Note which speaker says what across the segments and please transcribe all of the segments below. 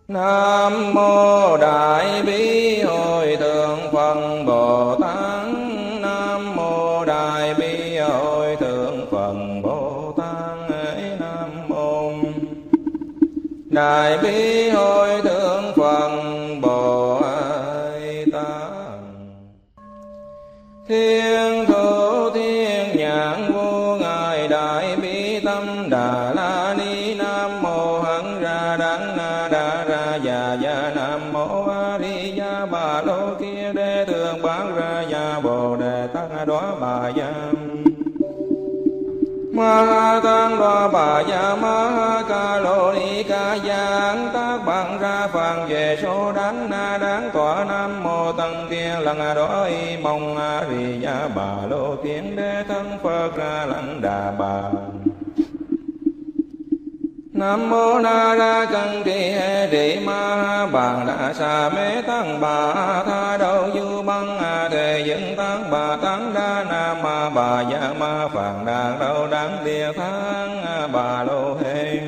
Speaker 1: Nam mô Đại Bi Hội Thượng Phật Bồ Tát. Nam mô Đại Bi Hội Thượng Phật Bồ Tát. Nam mô Đại Bi Hội Thượng Phật Bồ Tát. Thiên thủ thiên nhãn vô ngài Đại Bi Tâm Đà La Ni. Nam mô Hằng Ra Đắng Đa Ra Già Già. Nam mô A Di Đà Bà Lô Kia Đế Thường Bán Ra Già Bồ Đề Tăng Đoá Bà Giam Ma Ha Tăng Đoá Bà Già Ma Ha Ca Lô Ni Ca Giang Tác Bằng Ra Phàn Về Số Đắng Na Đắng Tọa. Nam mô Tăng Thiên Lăng Đoá Y Mông A Di Đà Bà Lô Thiên Đế Thân Phật Ra Lăng Đà Bà. Nam mô Na Ra Cân Trì Hệ Trì Ma Ha Bàn Đà Sa Mê Tăng Bà Tha Đâu Du Băng A Thề Dựng Tăng Bà Tăng Đa Nam Ma Bà Gia Ma Phàn Đàn Đâu Đắng Địa Thang Bà Lô Hê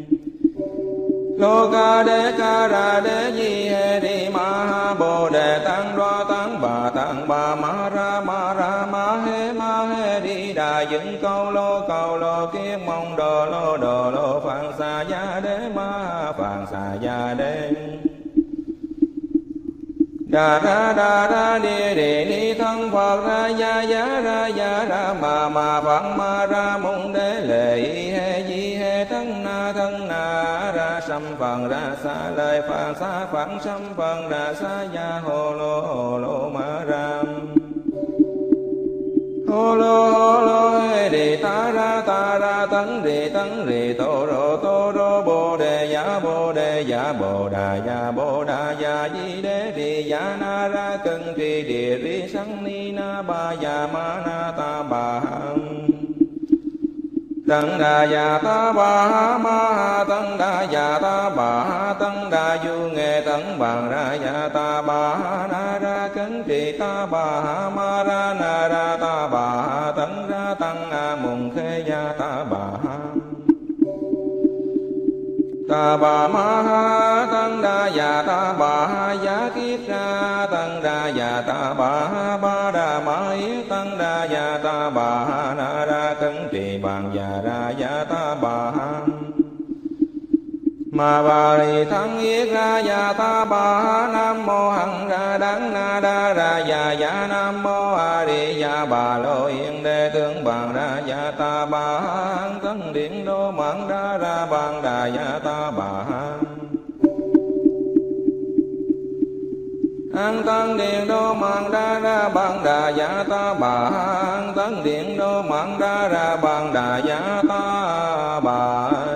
Speaker 1: Lô Ca Đế Ca Ra Đế Di Hệ Trì Ma Ha Bồ Đề Tăng Đoa Tăng Bà Ma Ra Ma Hê Đi Đà Dựng Câu Lô Kiết Mong Đồ Lô Phạn Xà Gia Đế Ma Phạn Xà Gia Đế Đà Ra Địa Ni Thân Phật Ra Gia Ra Ma Phật Ma Ra Môn Đế Lệ Y Hê Di Hê Thân Na Ra Sâm Phần Ra Sa Lời Phạn Sa Phạn Sâm Phần Ra Sa Gia Hồ Lô Ma Ram Hồ lô hê đi ta ra tấn rì tô rô bồ đề giả bồ đà ya di đế đi ya na ra cân trì địa ri sang ni na ba ya ma na ta bà Tăng đà già ta bà ha ma ha tăng đà già ta bà ha tăng đà du nghệ tăng bằng ra già ta bà ha na ra cấn trì ta bà ha ma ra na ra ta bà ha tăng ra tăng a mùng khê gia ta bà ha ta bà ma ha tăng đà già ta bà ha giá kiết ra tăng đà già ta bà ha ba đà ma yết tăng đà già ta bà ha na ra cấn trì bàn già ra già ta bà ha ma bà rì thắng yết ra già ta bà ha. Nam mô Hằng Ra Đắng Na Đa Ra Già Già. Nam mô A Di Đà Bà Lô Yên Đế Tướng Bàn Ra Già ta bà ha. Tân Điện Đô Mạng Đa Ra Bàn Đà Già ta bà ha. An Tân Điện Đô Mạng Đa Ra Bàn Đà Già ta bà ha. An Tân Điện Đô Mạng Đa Ra Bàn Đà Già ta bà ha.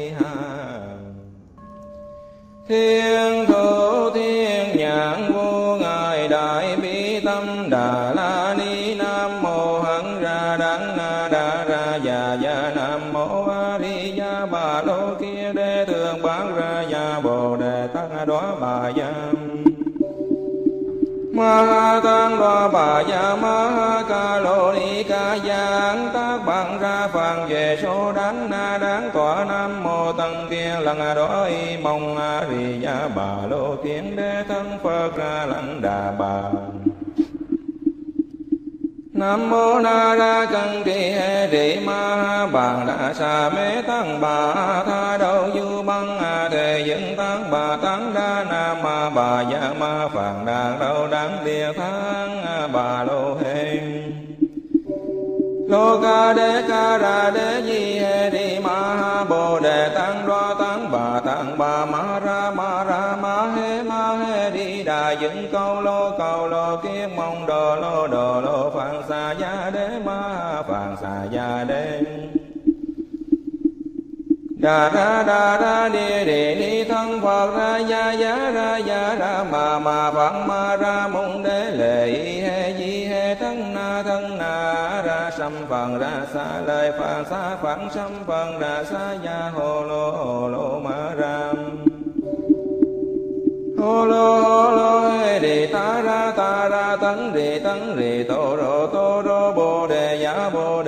Speaker 1: Thiên thủ thiên nhãn vô ngài Đại Bi Tâm Đà La Ni. Nam mô Hằng Ra Đắng Đa Ra Già Già. Nam mô A Di Đà Bà Lô Kia Đế Thường Bán Ra Già Bồ Đề Tăng Đoá Bà Giam Ma Ha Tăng Đoá Bà Già Ma Ha Ca Lô Ni Ca Giang Tác Bằng Ra Phàn Về Số Đắng Na Đắng Tọa. Nam mô Tăng Thiên Lăng Đoá Y Mông A Di Đà Bà Lô Thiên Đế Thân Phật Ra Lăng Đà Bà. Nam mô Na Ra Cân Trì Hệ Trì Ma Ha Bàn Đà Sa Mê Tăng Bà Tha Đâu Du Băng A Thề Dựng Tăng Bà Tăng Đa Nam Ma Bà Gia Ma Phàn Đàn Đâu Đắng Địa Thang Bà Lô Hê Lô Ca Đế Ca Ra Đế Di Hê Trì Ma Ha Bồ Đề Tăng Đoa Tăng Bà Ma Ra Ma Hê Đi Đà Dựng Câu Lô Kiết Mong Đồ Lô Phạn Xà Gia Đế Ma Phạn Xà Gia Đế Đà Ra Địa Ni Thân Phật Ra Gia Ra Ma Phật Ma Ra Môn Đế Lệ Y Hê Di Hê Thân Na Ra Sâm Phần Ra Sa Lời Phạn Sa Phạn Sâm Phần Ra Sa Gia Hồ Lô Ma Ram hô lô hê đề ta ra tấn rì tô rô bồ đề ya bồ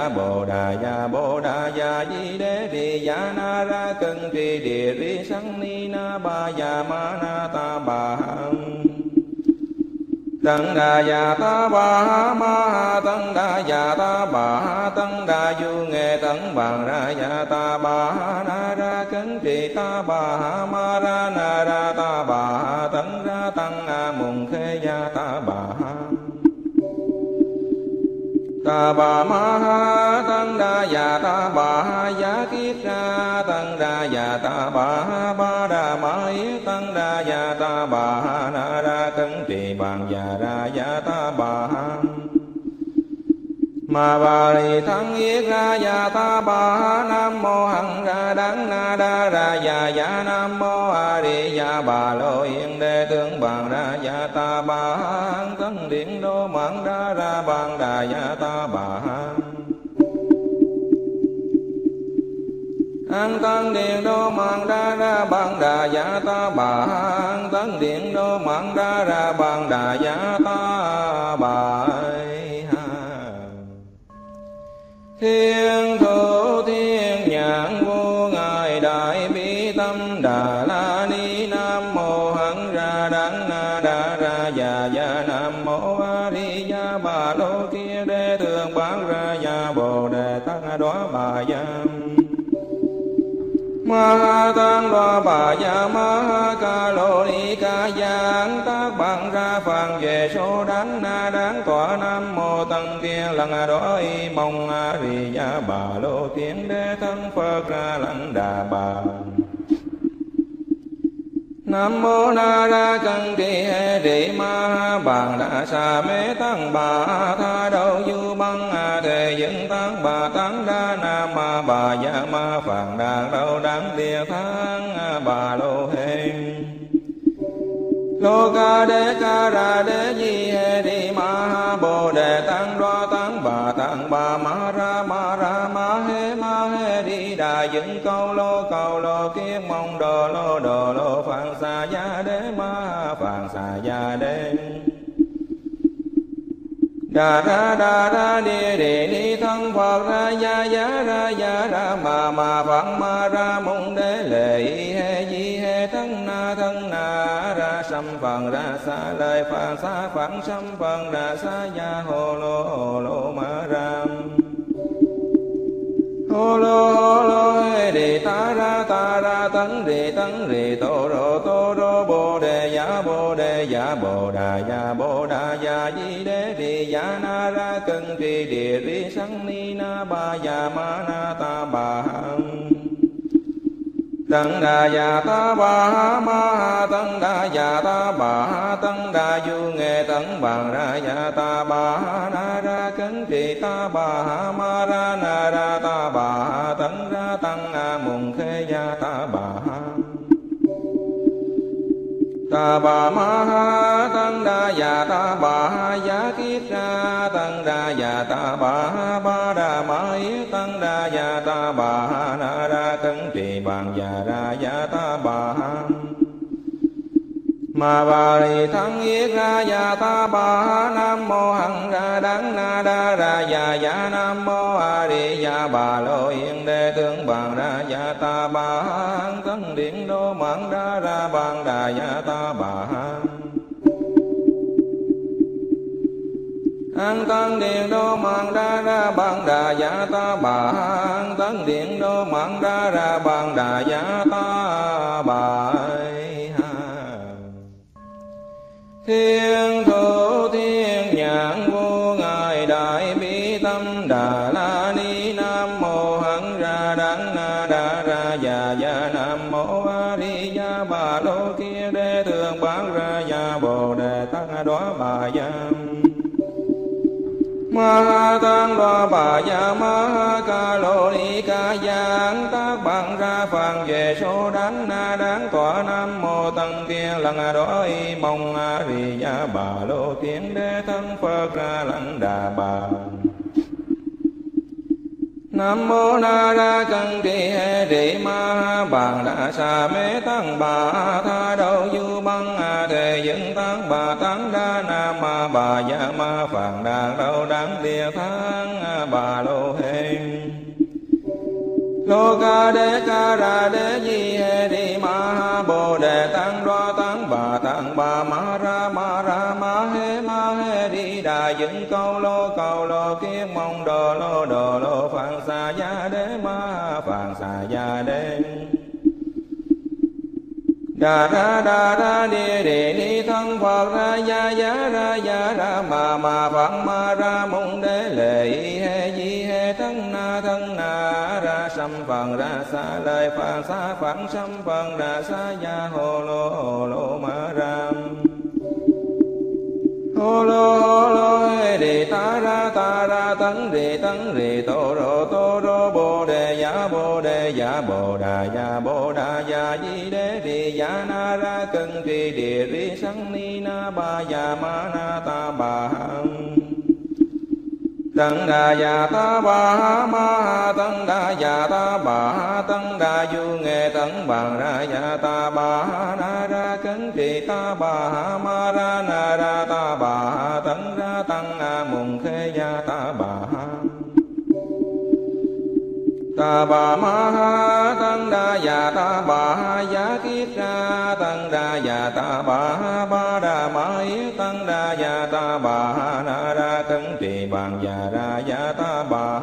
Speaker 1: đà ya di đế đi ya na ra cân trì địa ri sang ni na ba ya ma na ta bà tăng đà ya ta bà ma tăng đà ya ta bà tăng đà du nghệ tăng bằng ra ya ta bà na ra cấn trì ta bà ma ra na ra ta bà tăng ra tăng mùng khê ya ta bà ta bà ma tăng đà ya ta bà ya kiết ra tăng đà ya ta bà ba đà ma yết tăng đà ya ta bà na ra cấn trì bằng ya ra ya ta bà ma bà ri thắng yết ra ya ta bà nam mô hằng ra đắng na đa ra ya nam mô a di ya bà lô yên đế tướng bằng ra ya ta bà hằng tấn điện đô mạng đa ra bằng đà ya ta bà an tăng điện đô mạng đa ra bằng đà ya ta bà an tấn điện đô mạng đa ra bằng đà ya ta bà thiên thủ thiên nhãn vô ngài đại bi tâm đà la ni nam mô hằng ra đắng na đa ra ya nam mô a di ya bà lô kia đế thường bán ra ya bồ đề tăng đoá bà ya ma tăng đoá bà ya ma ca lô ni ca giang tác bằng ra phàn về số đắng na đáng tọa nam mô tăng kia lần đó y mong a di ya bà lô tiếng đế thân phật ra lăng đà bà nam mô na ra cân trì hê trì ma bàn đà sa mê tăng bà tha đâu du băng thề dân tăng bà tăng đa nam ma bà ya ma phàn đàn đâu đáng địa thang bà lô hê lô ca ra đế di hê đi ma bồ đề tăng đoa tăng bà ma ra ma hê đi đà dựng câu lô kiết mong đồ lô phạn xà gia đế ma phạn xà gia đế đà ra địa ni thân phật ra ya ra ma phạn ma ra mong đế lệ hê di hê thân na ra sam phần ra sa lời phạn sa phạn sam phần ra sa ya hồ lô ma ra hô lô hê đề ta ra tấn rì tô rô bồ đề ya bồ đà ya di đế đi ya na ra cân trì địa ri sang ni na ba ya ma na ta bà tăng đà ya ta bà ma tăng đà ya ta bà tăng đà du nghệ tăng bằng ra ya ta bà na ra cấn trì ta bà ma ra na ra ta bà tăng ra tăng mùng khê ya ta bà ta bà ma tăng đà ya ta bà ya kiết ra tăng đà ya ta bà ba đà ma yết tăng đà ya ta bà na ra cấn trì bằng ya ra ya ta bà ma bà ri thắng yết ra ya ta bà nam mô hằng ra đắng na đa ra ya nam mô a di ya bà lô yên đế tướng bằng ra ya ta bà hằng tấn điện đô mạng đa ra bằng đà ya ta bà an tăng điện đô mạng đa ra bằng đà ya ta bà an tấn điện đô mạng đa ra bằng đà ya ta bà thiên thủ thiên nhãn vô ngài đại bi tâm đà la ni nam mô hằng ra đắng na đa ra ya nam mô a di ya bà lô kia đế thường bán ra ya bồ đề tăng đoá bà ya ma tăng đoá bà ya ma ca lô ni ca giang tác bằng ra phàn về số đắng na đáng tọa nam mô tăng kia lần đó y mong a di ya bà lô tiếng đế thân phật ra lăng đà bà Nam mô Na Ra Cân Trì Hệ Trì Ma Bàn Đà Sa Mê Tăng Bà Tha Đâu Du Băng Thề Dựng Tăng Bà Tăng Đa Nam Bà Gia Ma Phạn Đàn Đâu Đáng Địa Thang Bà Lô Hê Lô Ca Đế Ca Ra Đế Di Hê Đi Ma Bồ Đề Tăng Đoa Tăng Bà Ma Ra Ma Hê Đi Đà Dựng Câu Lô Kiết Mong Đồ Lô Phạn Xà Gia Đế Ma Phạn Xà Gia Đế Đà ra địa ni thân Phật ra gia ra mà Phật ma ra môn đế lệ hê di hê thân na ra sâm phần ra xa lời phạn xa phạn sâm phần ra xa gia hồ lô ma ra hồ lô hê đi ta ra tấn rì tô rô bồ đề ya bồ đà ya di đế đi ya na ra cân trì địa ri sang ni na ba ya ma na ta bà tăng đà ya ta bà ma tăng đà ya ta bà tăng đà du nghệ tấn bằng ra ya ta bà na ra cấn trì ta bà ma ra na ra ta bà tấn ra tăng mùng khê ya ta bà ta bà ma ha tăng đà ya ta bà ya kiết ra tăng đà ya ta bà đà ma yết tăng đà ya ta bà na ra cấn trì bằng ya ra ya ta bà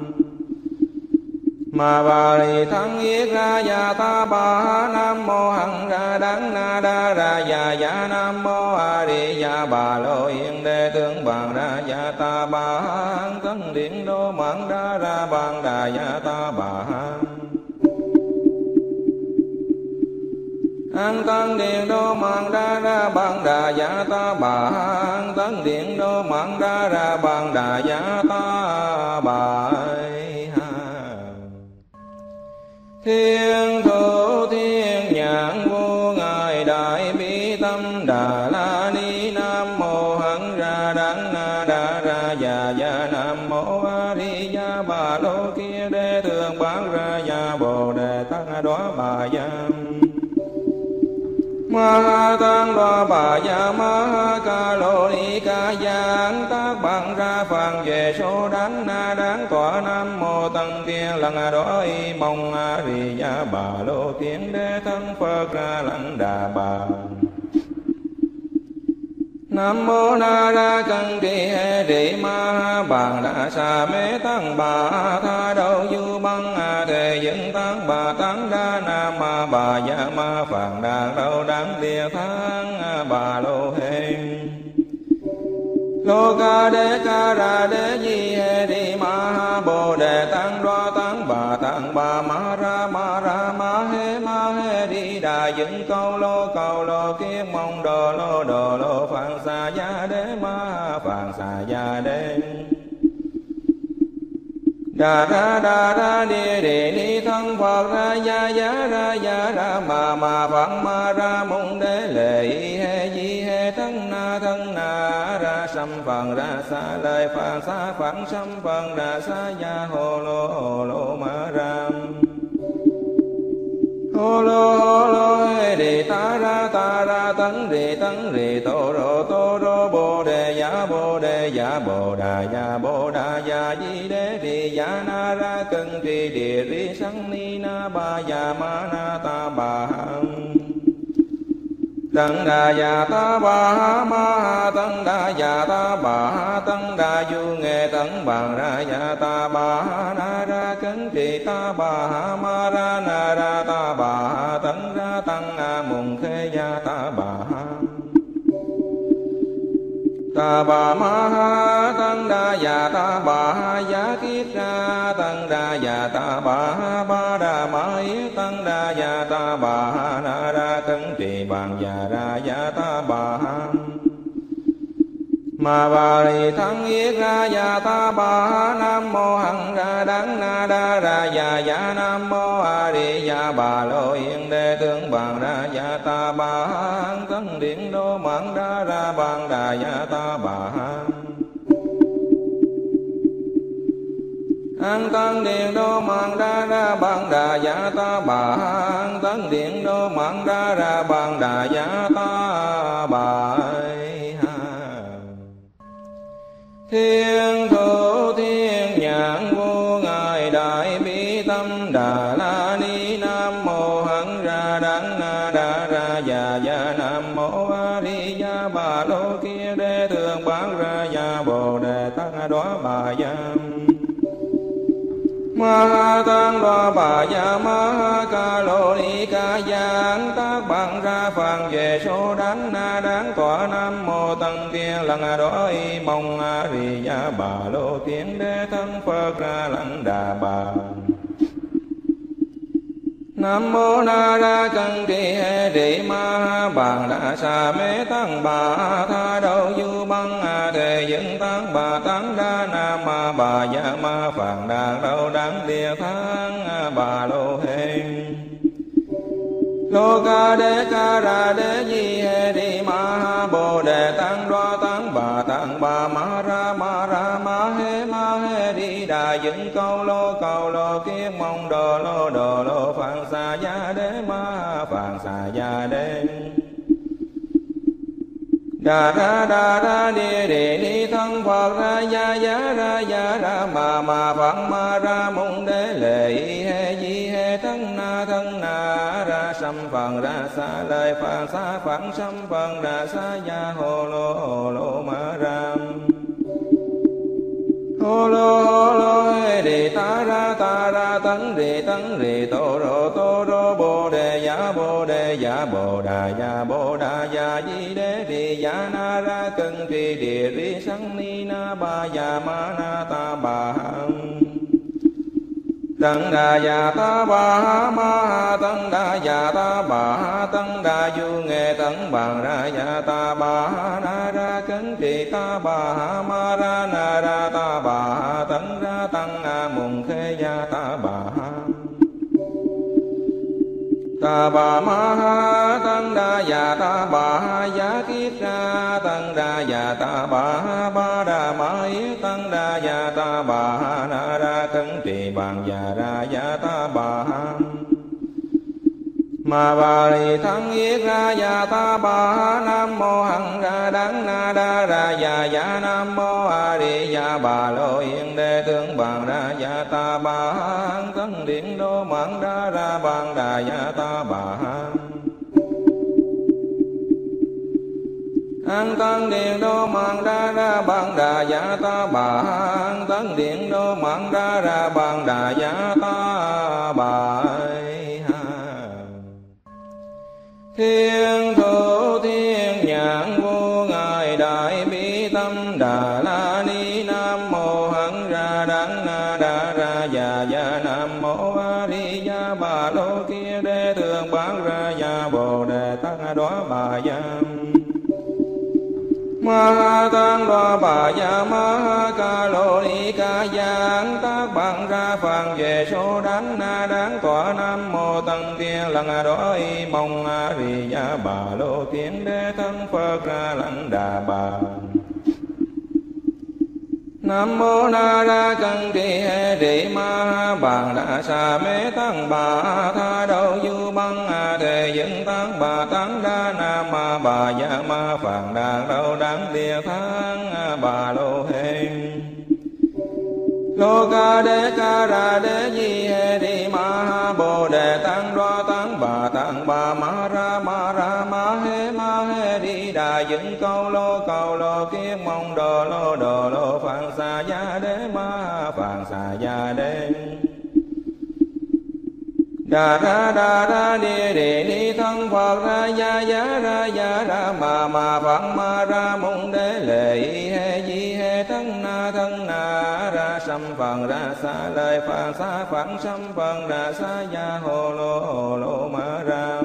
Speaker 1: ma bà ri thắng yết ra ya ta bà nam mô hằng ra đắng na đa ra ya nam mô a di ya bà lô yên đế tướng bằng ra ya ta bà hằng tấn điện đô mạng đa ra bằng đà ya ta bà an tăng điện đô mạng đa ra bằng đà ya ta bà an tăng điện đô mạng đa ra bằng đà ya ta bà thiên thủ thiên nhãn vô ngài đại bi tâm đà la ni nam mô hằng ra đắng na đa ra ya nam mô a di ya bà lô kia đế thường bán ra ya bồ đề tăng đoá bà ya ma tăng đoá bà ya ma ca lô ni ca giang tác bằng ra phàn về số đắng na đáng tọa nam mô tăng tiên lần đó y mong a di ya bà lô tiên đế thân Phật ra lăng đà bà Nam mô Na Ra Cân Trì Hệ Trì Ma Bàn Đà Sa Mê Tăng Bà Tha Đâu Du Băng Thề Dựng Tăng Bà Tăng Đa Nam Bà Gia Ma Phạn Đàn Đâu Đáng Địa Thang Bà Lô Hê Lô Ca Đế Ca Ra Đế Di Hê Đi Ma Bồ Đề Tăng Đoa Tăng Bà Ma Ra Ma Hê Đi Đà Dựng Câu Lô Kiết Mong Đồ Lô Phạn Xà Gia Đế Ma Phạn Xà Gia Đế đà ra địa ni thân Phật ra gia ra mà Phật ma ra môn đế lệ hê di hê thân na ra sâm phần ra xa lời phạn xa phạn sâm phần ra xa gia hồ lô ma ra hồ lô hê đi ta ra tấn rì tô rô bồ đề ya bồ đà ya di đế đi ya na ra cân trì địa ri sang ni na ba ya ma na ta bà tăng đà ya ta bà ma tăng đà ya ta bà tăng đà du nghệ tấn bằng ra ya ta bà na ra cấn trì ta bà ma ra na ra ta bà tấn ra tăng mùng khê ya ta bà ta bà ma ha tăng đà ya ta bà ya kiết ra tăng đà ya ta bà đà ma yết tăng đà ya ta bà na ra cấn trì bằng ya ra ya ta bà ma bà ri thắng yết ra ya ta bà nam mô hằng ra đắng na đa ra ya nam mô a di ya bà lô yên đế tướng bằng ra ya ta bà hằng tấn điện đô mạng đa ra bằng đà ya ta bà An tăng điện đô mạng đa ra bằng đà dạ ta bà. An tăng điện đô mạng đa ra bằng đà dạ ta bà. Thiên thủ thiên nhãn vô ngài đại bi tâm đà la ni. Nam mô hằng ra đắng na đa ra già già. Nam mô a di đà bà lô kia đế thường bán ra ya bồ đề tăng đoá bà giam. Ma tăng đoá bà ya ma ca lô ni ca giang tác bằng ra phàn về số đắng na đáng tọa. Nam mô tăng tiên lăng đói mong a di đà bà lô kiến đế thân Phật ra lăng đà bà. Nam mô na ra cân trì hệ trì ma bàn đà sa mê tăng bà. Tha đâu du băng thề dựng tăng bà tăng đa nam bà ya ma phàn đàn đâu đáng địa thang bà lô hê. Lô ca ra đế di hệ đi ma bồ đề tăng đoa tăng bà ma ra ma hê đi đà dựng câu lô kiết mong đồ lô phạn xà gia đế ma phạn xà gia đế. Đà ra địa ni thân Phật ra ya ra ma phạn ma ra mong đế lệ hê di hê thân na ra sâm phần ra xa lời phạn xa phạn sâm phần ra xa ya hồ lô ma ram. Hô lô hê đi ta ra tấn rì tô rô bồ đề ya bồ đà ya di đế đi ya na ra cân trì địa ri sang ni na ba ya ma na ta bà. Tăng đà ya ta bà ma tăng đà ya ta bà tăng đà du nghệ tăng bằng ra ya ta bà na ra cấn trì ta bà ma ra na ra ta bà tăng ra tăng mùng khê ya ta bà. Ta bà ma tăng đà ya ta bà ya kiết ra tăng đà ya ta bà ba đà ma yết tăng đà ya ta bà na ra cấn trì bằng ya ra ya ta bà. Ma bà lì thắng yết ra ya ta bà. Nam mô hằng ra đắng na đa ra ya nam mô a di đà bà lô yên đế tướng bằng ra ya ta bà. Hằng tấn điện đô mạng đa ra bằng đà ya ta bà. An tăng điện đô mạng đa ra bằng đà ya ta bà. An tăng điện đô mạng đa ra bằng đà ya ta bà. Thiên thủ thiên nhãn vô ngài đại bi tâm đà la ni. Nam mô hằng ra đắng na đa ra ya nam mô a di đà bà lô kia đế thường bán ra ya bồ đề tăng đoá bà giam. Ma tăng đoá bà ya ma ca lô ni ca giang tác bằng ra phàn về số đắng na đáng tọa. Nam mô tăng tiên lăng đói mong a di đà bà lô kiến đế thân Phật ra lăng đà bà. Nam mô na ra cân trì hệ trì ma bàn đà sa mê tăng bà. Tha đâu du băng thề dựng tăng bà tăng đa nam bà ya ma phàn đàn đâu đáng địa thang bà lô hê. Lô ca ra đế di hệ đi ma bồ đề tăng đoa tăng bà ma ra ma hê đi đà dựng câu lô kiết mong đồ lô phạn xà gia đế ma phạn xà gia đế. Đà ra địa ni thân Phật ra ya ra ma phạn ma ra mong đế lệ hê di hê thân na ra sâm phần ra xa lời phạn xa phạn sâm phần ra xa ya hồ lô ma ram.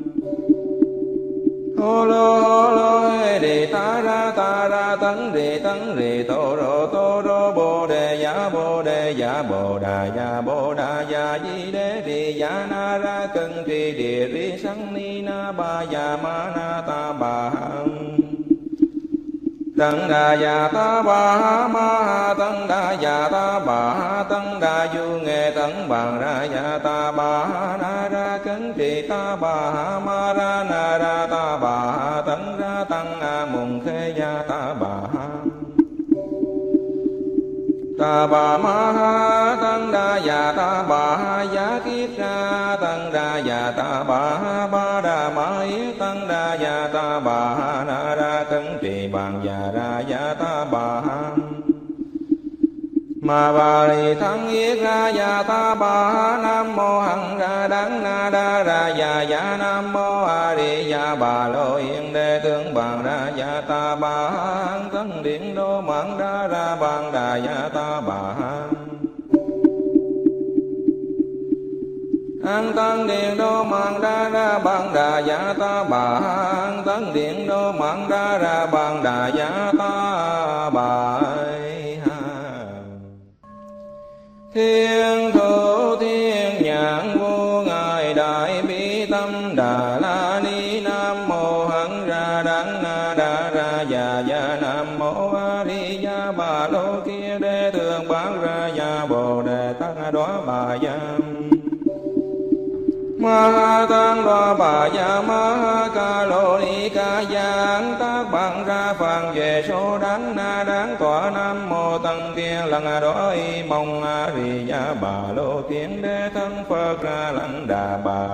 Speaker 1: Hô lô hê đi ta ra tấn rì tô rô bồ đề ya bồ đà ya di đế đi ya na ra cân trì địa ri sang ni na ba ya ma na ta bà. Tăng đà già ta bà ha ma ha tăng đà già ta bà ha tăng đà du nghệ tăng bằng ra già ta bà ha na ra cấn trì ta bà ha ma ra na ra ta bà ha tăng ra tăng a mùng khê gia ta bà ha ta bà ma ha tăng đà già ta bà ha giá kiết ra tăng đà già ta bà ha ba đà ma yết tăng đà già ta bà ha na ra cấn trì bằng già ra già ta bà ha ma bà lì thắng yết ra già ta bà ha nam mô hằng ra đắng na đa ra già già nam mô a di già bà lô yên đế tướng bằng ra già ta bà ha hằng tân điện đô mạng ra ra bằng đà già ta bà ha an tăng điện đô mạng ra bằng đà già ta bà ha an tăng điện đô mạng ra bằng đà già ta bà ha thiên thủ thiên nhãn vô ngài đại bi tâm đà la ni nam mô hằng ra đắng na đa ra già già nam mô a di đà bà lô kia đế thường bán ra già bồ đề tăng đoá bà giam ma ha tăng đoá bà già ma ha ca lô ni ca giang tác bằng ra phàn về số đắng na đáng tọa nam mô tăng kia lăng đói mong a di đà bà lô kiến đế thân phật ra lăng đà bà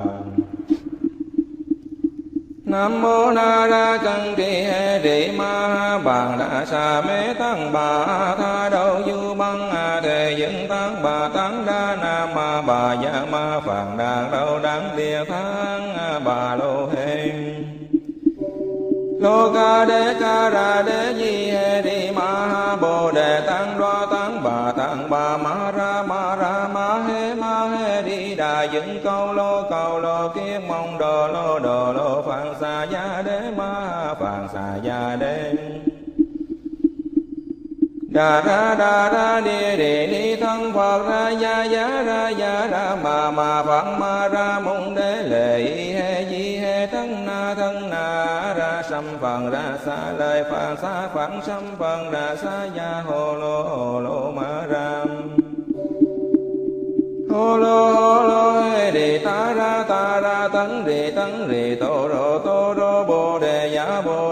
Speaker 1: nam mô na ra cân trì hệ trì ma ha bàn đà sa mê tăng bà tha đâu du băng a thề dựng tăng bà tăng đa nam ma bà già ma phàn đàn đâu đáng địa thang bà lô hê lô ca ra đế di hê đi ma ha bồ đề tăng đoa tăng bà ma ra ma hê đi đà dựng câu lô kiết mong đồ lô phạn xà gia đế ma phạn xà gia đế đà ra địa ni thân phật ra gia ra ma phật ma ra mong đế lệ hê di hê thân na ra sâm phần ra xa lời phạn xa phạn sâm phần ra xa gia hồ lô ma ra hồ lô hê đi ta ra tấn rì tô rô bồ đề giả bồ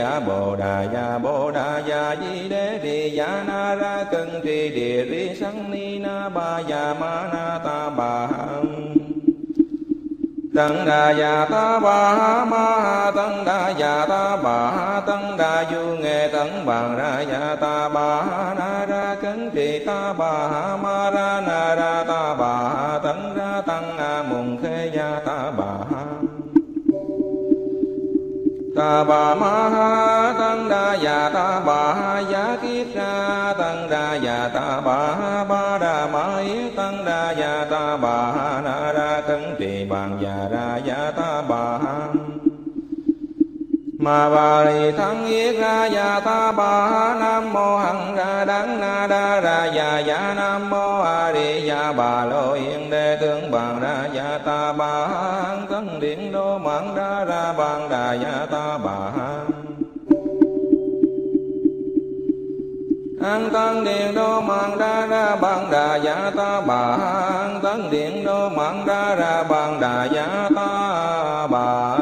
Speaker 1: đà giả di đế đi giả na ra cân trì địa ri sanh ni na ba già ma na ta bà tăng đà già ta bà ha ma ha tăng đà già ta bà ha tăng đà du nghệ tăng bằng ra già ta bà ha na ra cấn trì ta bà ha ma ra na ra ta bà ha tăng ra tăng a mùng khê gia ta bà ha ta bà ma ha tăng đà già ta bà ha giá kiết ra tăng đà già ta bà ha ba đà ma yết tăng đà già ta bà ha na ra cấn trì bằng già ra già ta bà ha ma bà lì thắng yết ra già ta bà ha nam mô hằng ra đắng na đa ra già già nam mô a di đà bà lô yên đế tướng bằng ra già ta bà ha hằng tân điện đô mạng ra bằng đà già ta bà ha an tăng điện đô mạng ra bằng đà già ta bà ha an tăng điện đô mạng ra bằng đà già ta bà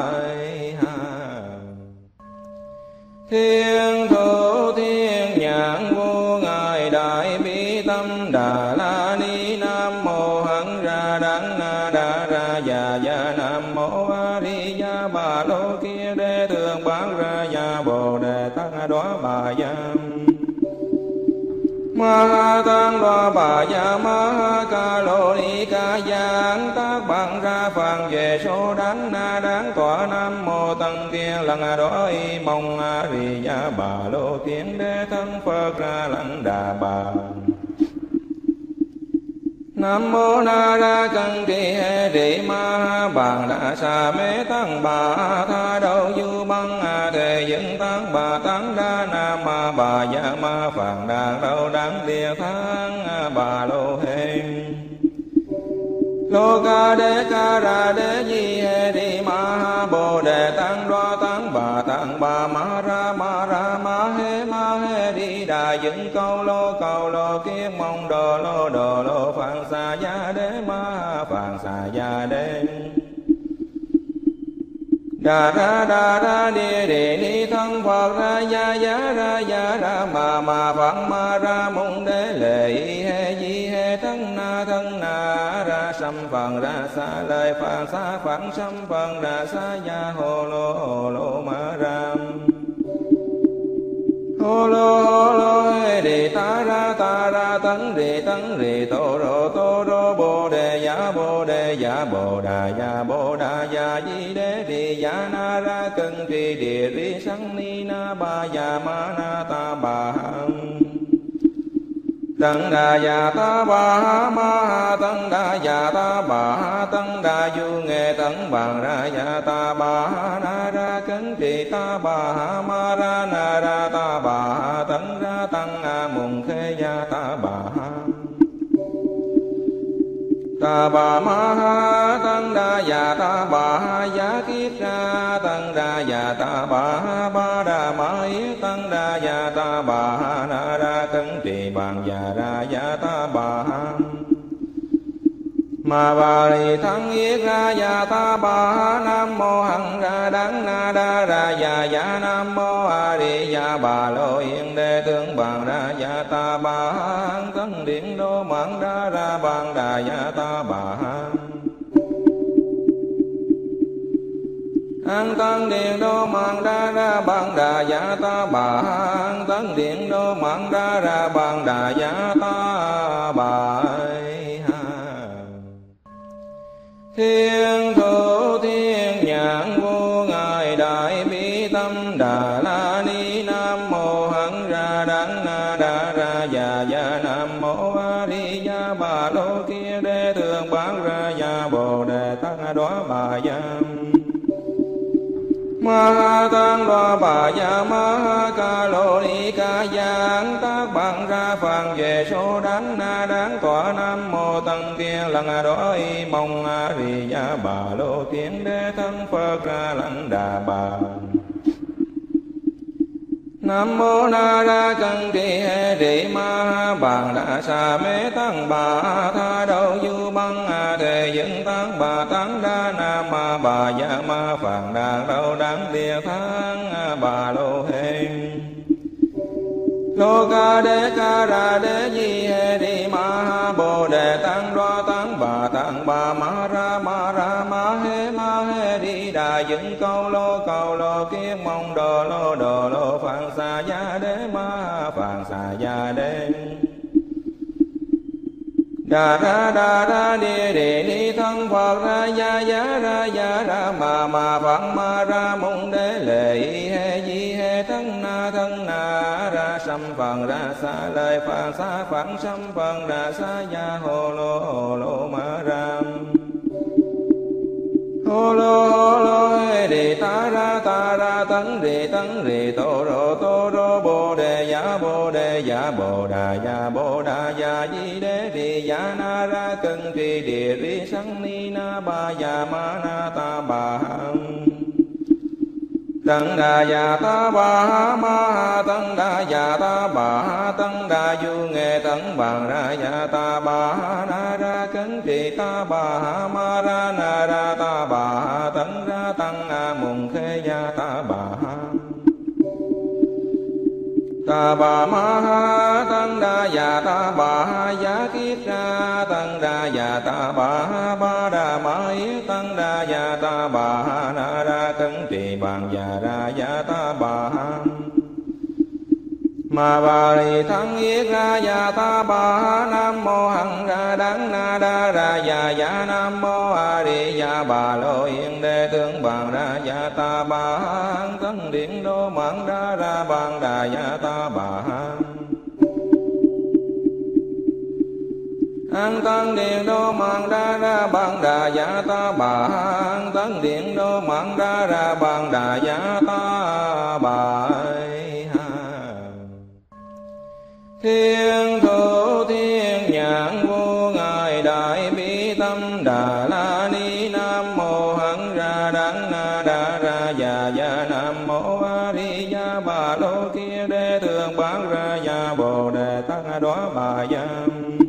Speaker 1: thiên thủ thiên nhãn vô ngài đại bi tâm đà la ni nam mô hằng ra đắng na đa ra già già nam mô a di đà bà lô kia đế thường bán ra già bồ đề tăng đoá bà giam ma ha tăng đoá bà già ma ha ca lô ni ca giang tác bằng ra phàn về số đắng na đáng tọa nam mô tăng kia lăng đói mong a di đà bà lô kiến đế thân phật ra lăng đà bà nam mô na ra cân trì hệ trì ma ha bàn đà sa mê tăng bà tha đâu du băng a thề dựng tăng bà tăng đa nam ma bà già ma phàn đàn đâu đáng địa thang bà lô hê lô ca ra đế di hê đi ma ha bồ đề tăng đoa tăng bà ma ra ma hê ma đà dựng câu lô kiết mong đồ lô phạn xà gia đế ma phạn xà gia đế đà ra địa ni thân Phật ra giá ra mà Phật ma ra môn đế lệ he di he thân na ra sâm phần ra xa lời phạn xá phạn sâm phần ra xa gia hồ lô ma ra hồ lô he đi ta ra tấn rì tô rô bồ đề giả bồ đà giả di đế đi giả na ra cân trì địa ri sang ni na ba ya ma na ta bà tăng đà già ta bà ma tăng đà già ta bà tăng đà du nghệ tăng bằng ra già ta bà na ra cấn trì ta bà ma ra na ra ta bà tăng ra tăng mùng khê gia ta bà ma tăng đà già ta bà giá kiết ra tăng đà già ta ba đà ma yết tăng đà già ta bà na ra cấn trì bằng già ra già ta bà ma bà lì thắng yết ra già ta bà nam mô hằng ra đắng na đa ra già nam mô a di già bà lô yên đế tướng bằng ra già ta bà tấn điện đô mạng đa ra bằng đà già ta bà an tăng điện đô mạng đa ra bằng đà già ta bà tấn điện đô mạng đa ra bằng đà già ta bà thiên thủ thiên nhãn vô ngài đại bi tâm đà la ni nam mô hằng ra đắng na đa ra già nam mô a di đà bà lô kia đế thường bán ra già bồ đề tăng đóa bà giam ma tăng đoa bà ya ma ca lô ni ca giang tác bằng ra phàn về số đáng tọa nam mô tăng tiên lần đó y mong a di đà bà lô tiên đế thân Phật ra lăng đà bà nam mô na ra cân trì he trì ma bàn đà sa mê tăng bà tha đâu du băng thề dựng tăng bà tăng đa nam bà ya ma phàn đàn đâu đáng địa thang bà lô hê lô ca ra đế di he đi ma bồ đề tăng đoa tăng bà ma ra ma he đi đà dựng câu lô kiết mong đồ lô phạn xà gia đế ma phạn xà gia đế đà ra địa ni thân Phật ra giá ra mà Phật ma ra môn đế lệ he di he thân na ra sâm phần ra xa lời phạn xá phạn sâm phần ra xa gia hồ lô ma ra hồ lô he đi ta ra tấn rì tô rô bồ đề giả bồ đà giả di đế đi giả na ra cân trì địa ri sang ni na ba ya ma na ta bà tăng đà già ta bà ma tăng đà già ta bà tăng đà du nghệ tăng bằng ra già ta bà na ra cấn trì ta bà ma ra na ra ta bà tăng ra tăng mùng khê gia ta bà ma tăng đà già ta bà giá kiết ra tăng đà già ta ba đà ma yết tăng đà già ta bà na ra cấn trì bằng già ra già ta bà ma bà lì thắng yết ra già ta bà nam mô hằng ra đắng na đa ra già nam mô a di đà bà lô yên đế tướng bằng ra già ta bà tấn điện đô mạng đa ra bằng đà già ta bà an tăng điện đô mạng đa ra bằng đà già ta bà tấn điện đô mạng đa ra bằng đà già ta bà thiên thủ thiên nhãn vô ngài đại bi tâm đà la ni nam mô hằng ra đắng na đa ra già nam mô a di đà na bà lô kia đế thường bán ra ya bồ đề tăng đoá bà ya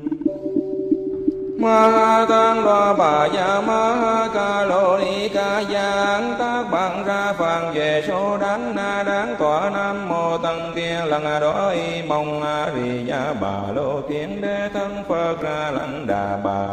Speaker 1: ma tăng đoá bà ya ma ca lô ni ca giang tác bằng ra phàn về số đánh na đáng tọa nam mô tăng kia lần đó y mong a ri ya bà lô tiếng đế thân phật ra lăng đà bà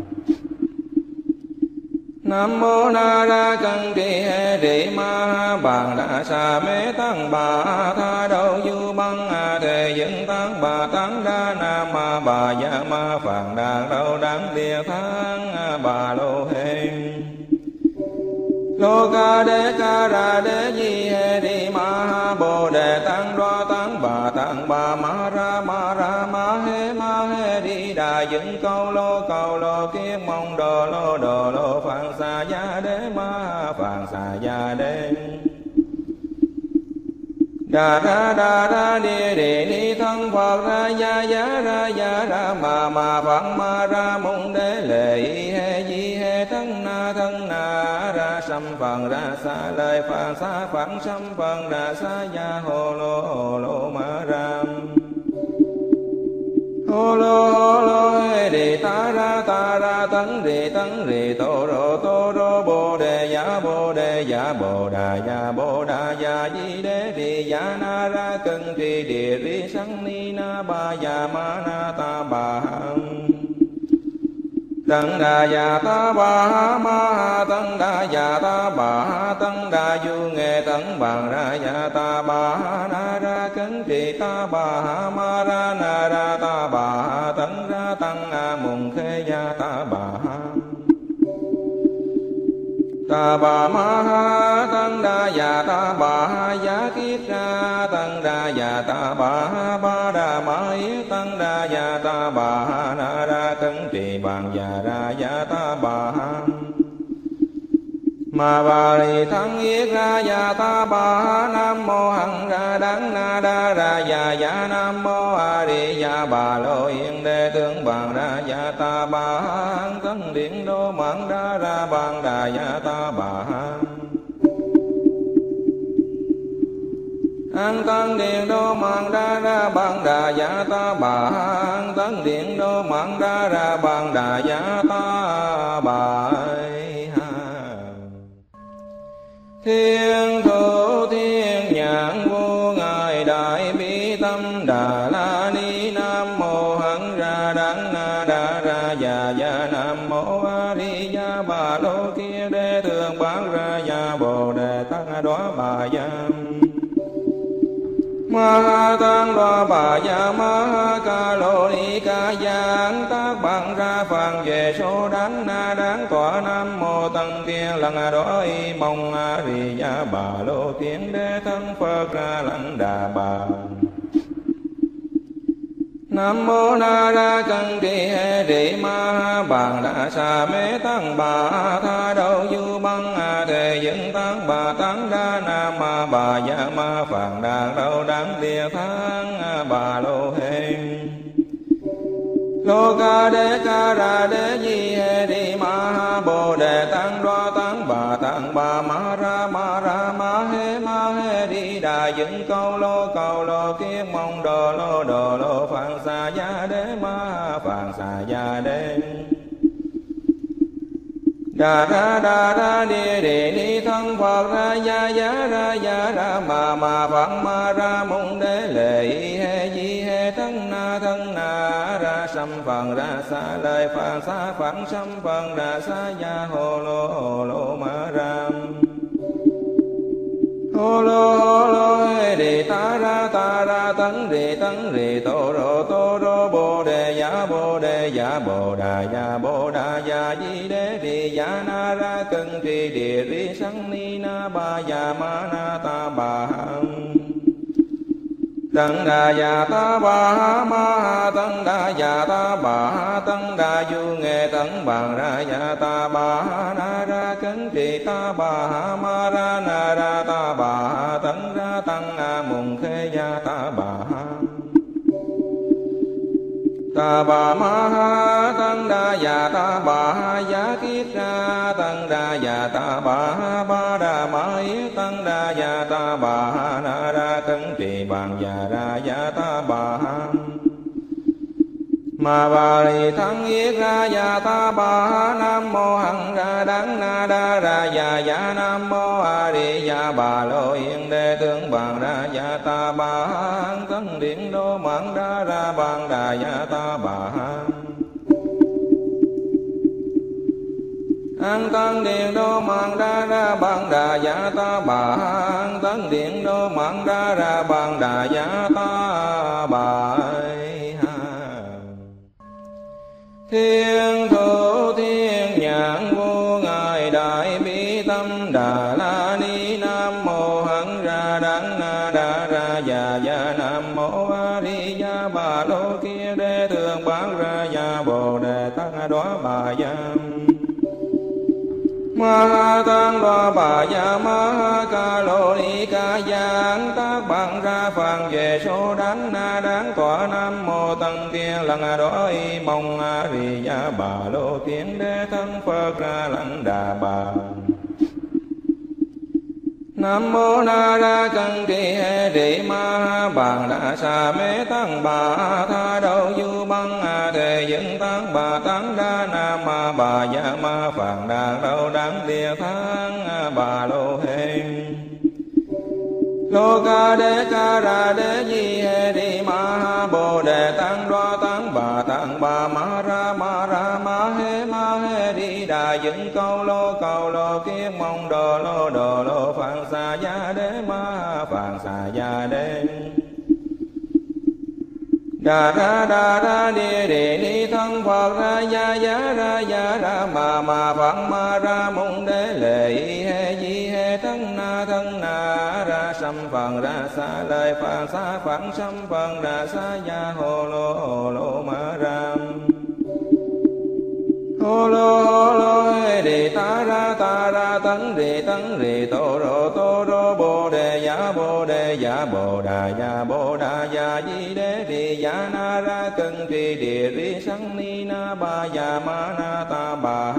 Speaker 1: Nam mô Na Ra Cân Trì Hệ Trì Ma Bàn Đà Sa Mê Tăng Bà Tha Đâu Du Băng A Thề Dân Tăng Bà Tăng Đa Nam Ma Bà Gia Ma Phạn Đàn Đâu Đáng Địa Thang Bà Lô Hê Lô Ca Đế Ca Ra Đế Di Hệ Trì Ma Bồ Đề Tăng Đoa Tăng Bà Ma Ra Ma Hê Đi Đà Dân Câu Lô Kiết Mong Đồ Lô Phạn Xà Gia Đế Ma Phạn Xà Gia Đế Đà ra địa ni thân Phật ra ya ra ma phật ma ra môn đế lệ he di he thân na ra sâm phần ra xa lời phạn xa phận sâm phần ra xa ya hồ lô ma ra hồ lô he đi ta ra tấn rì tô rô bồ đề ya bồ đà ya di đế đi ya na ra cân trì địa ri sang ni na ba ya ma na ta bà tăng đà ya ta bà ma tăng đà ya ta bà tăng đà du nghe tăng bằng ra ya ta bà na ra cấn trì ta bà ma ra na ra ta bà tăng ra tăng mùng khê ya ta bà ta bà ma ha tăng đa ya ta bà ya kiết ra tăng đa ya ta bà ba đà ma yết tăng đa ya ta bà na ra cấn trì bằng ya ra ya ta bà ma bà ri thắng yết ra ya ta bà nam mô hằng ra đắng na đa ra ya nam mô a di ya bà lô yên đế tướng bằng ra ya ta bà hằng tấn điện đô mạng đa ra bằng đà ya ta bà an tăng điện đô mạng đa ra bằng đà ya ta bà an tấn điện đô mạng đa ra bằng đà ya ta bà Thiên thủ thiên nhãn vô ngài đại bi tâm đà la ni nam mô hằng ra đắng na đa ra ya nam mô a di ya bà lô kia đế thường bán ra ya bồ đề tăng đoá bà ya ma tăng đoá bà ya ma ca lô ni ca giang tác bằng ra phàn về số đánh na đáng tọa nam mô tăng kia lần đó y mong a ri ya bà lô tiếng đế thân phật ra lăng đà bà Nam mô Na Ra Cân Trì Hệ Trì Ma Bàn Đà Sa Mê Tăng Bà Tha Đâu Du Băng A Thề Dân Tăng Bà Tăng Đa Nam Ma Bà Gia Ma Phạn Đàn Đâu Đáng Địa Thang Bà Lô Hê Lô Ca Đế Ca Ra Đế Di Hệ Trì Ma Bồ Đề Tăng Đoa Tăng Bà Ma Ra Ma Hê Đi Đà Dân Câu Lô Kiết Mong Đồ Lô Phạn Xà Gia Đế Ma Phạn Xà Gia Đế đà ra địa ni thân Phật ra ya ra ma phật ma ra môn đế lệ he di he thân na ra sâm phần ra xa lời phạn xa phận sâm phần ra xa ya hồ lô ma ra hồ lô he đi ta ra tấn rì tô rô bồ đề ya bồ đà ya di đế đi ya na ra cân trì địa ri sang ni na ba ya ma na ta bà tăng đà ya ta bà ma tăng đà ya ta bà tăng đà du nghe tăng bằng ra ya ta bà na ra cấn trì ta bà ma ra na ra ta bà tăng ra tăng mùng khê ya ta bà ta bà ma ha tăng đa già ta bà ha giá kiết ra tăng đa già ta bà ha ba đà ma yết tăng đa già ta bà ha na ra cấn trì bàn già ra già ta bà ha ma bà lì thắng yết ra già ta bà ha nam mô hằng ra đắng na đa ra già già nam mô a di già bà lô yên đế tướng bàn ra già ta bà ha tấn điện đô mạng đa ra bàn đà già ta bà ha an tăng điện đô mạng đa ra bàn đà già ta bà ha an tăng điện đô mạng đa ra bàn đà già ta bà ha thiên thủ thiên nhãn vô ngài đại bi tâm đà la ni nam mô hằng ra đắng na đa ra già già nam mô a di đà bà lô kia đế thường bán ra già bồ đề tăng đoá bà giam ma ha tăng đoá bà già ma ha ca lô ni ca giang tác bằng ra phàn về số đắng na đáng tọa nam mô tăng tiên lăng đó y mong a di đà bà lô kiến đế thân phật ra lăng đà bà nam mô na ra cân trì hệ trì ma ha bàn đà sa mê tăng bà tha đâu du băng a thề dân tăng bà tăng đa nam ma bà già ma phàn đàn đâu đáng địa thang bà lô hê lô ca ra đế di hê đi ma ha bồ đề tăng đoa tăng bà ma ra ma hê đi đà dựng câu lô kiết mong đồ lô phạn xà gia đế ma phạn xà gia đế đà ra địa ni thân phật ra gia ra ma phạn ma ra mong đế lệ hê di hê thân na ra sâm phần ra xa lời phạn xa phạn sâm phần ra xa gia hồ lô ma ram hồ lô hê đi ta ra tấn rì tô rô bồ đề giả bồ đà giả di đế đi giả na ra cân trì địa ri sanh ni na ba già ma na ta bà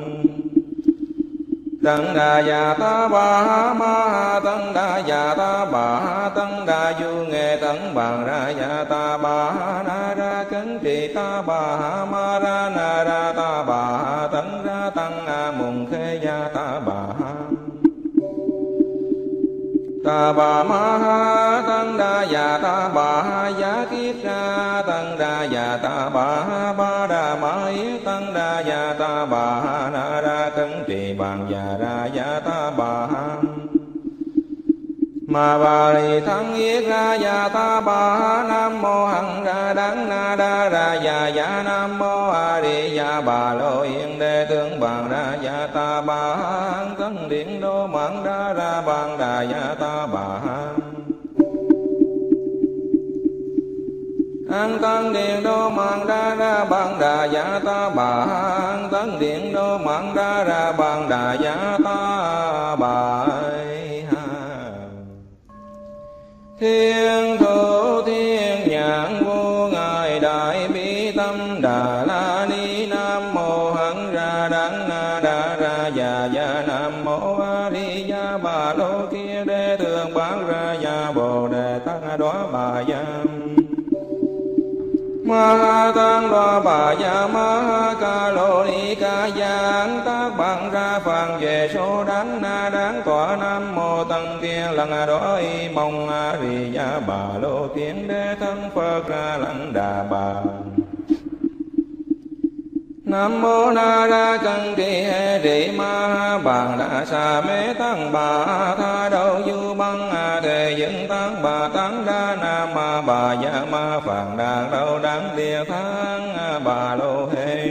Speaker 1: tăng đà già ta bà ha ma ha tăng đà già ta bà ha tăng đà du nghệ tấn bằng ra già ta bà ha na ra cấn trì ta bà ha ma ra na ra ta bà ha tấn ra tăng a mùng khê gia ta bà ha ta bà ma ha tăng đà già ta bà ha giá kiết ra tăng đà già ta bà ha ba đà ma yết tăng đà già ta bà ha na ra cấn trì bàn già ra già ta bà ha ma bà lì thắng yết ra già ta bà ha nam mô hằng ra đắng na đa ra già già nam mô a di đà bà lô yên đế tướng bàn ra già ta bà ha tấn điện đô mạng đa ra bàn đà già ta bà ha an tăng điện đô mạng đa ra bàn đà già ta bà ha tấn điện đô mạng đa ra bàn đà già ta bà thiên thủ thiên nhãn vô ngài đại bi tâm đà la ni nam mô hằng ra đắng na đa ra già già nam mô a di đà bà lô kia đế thường bán ra già bồ đề tăng đoá bà giam ma ha tăng đoá bà già ma ha ca lô ni ca giang tác bằng ra phàn về số đắng na đáng tọa nam mô tăng tiên lăng đó y mong a di đà bà lô kiến đế thân phật ra lăng đà bà nam mô na ra cân trì hệ trì ma ha bàn đà sa mê tăng bà tha đâu du băng a thề dân tăng bà tăng đa nam ma bà già ma phàn đàn đâu đáng địa thang bà lô hê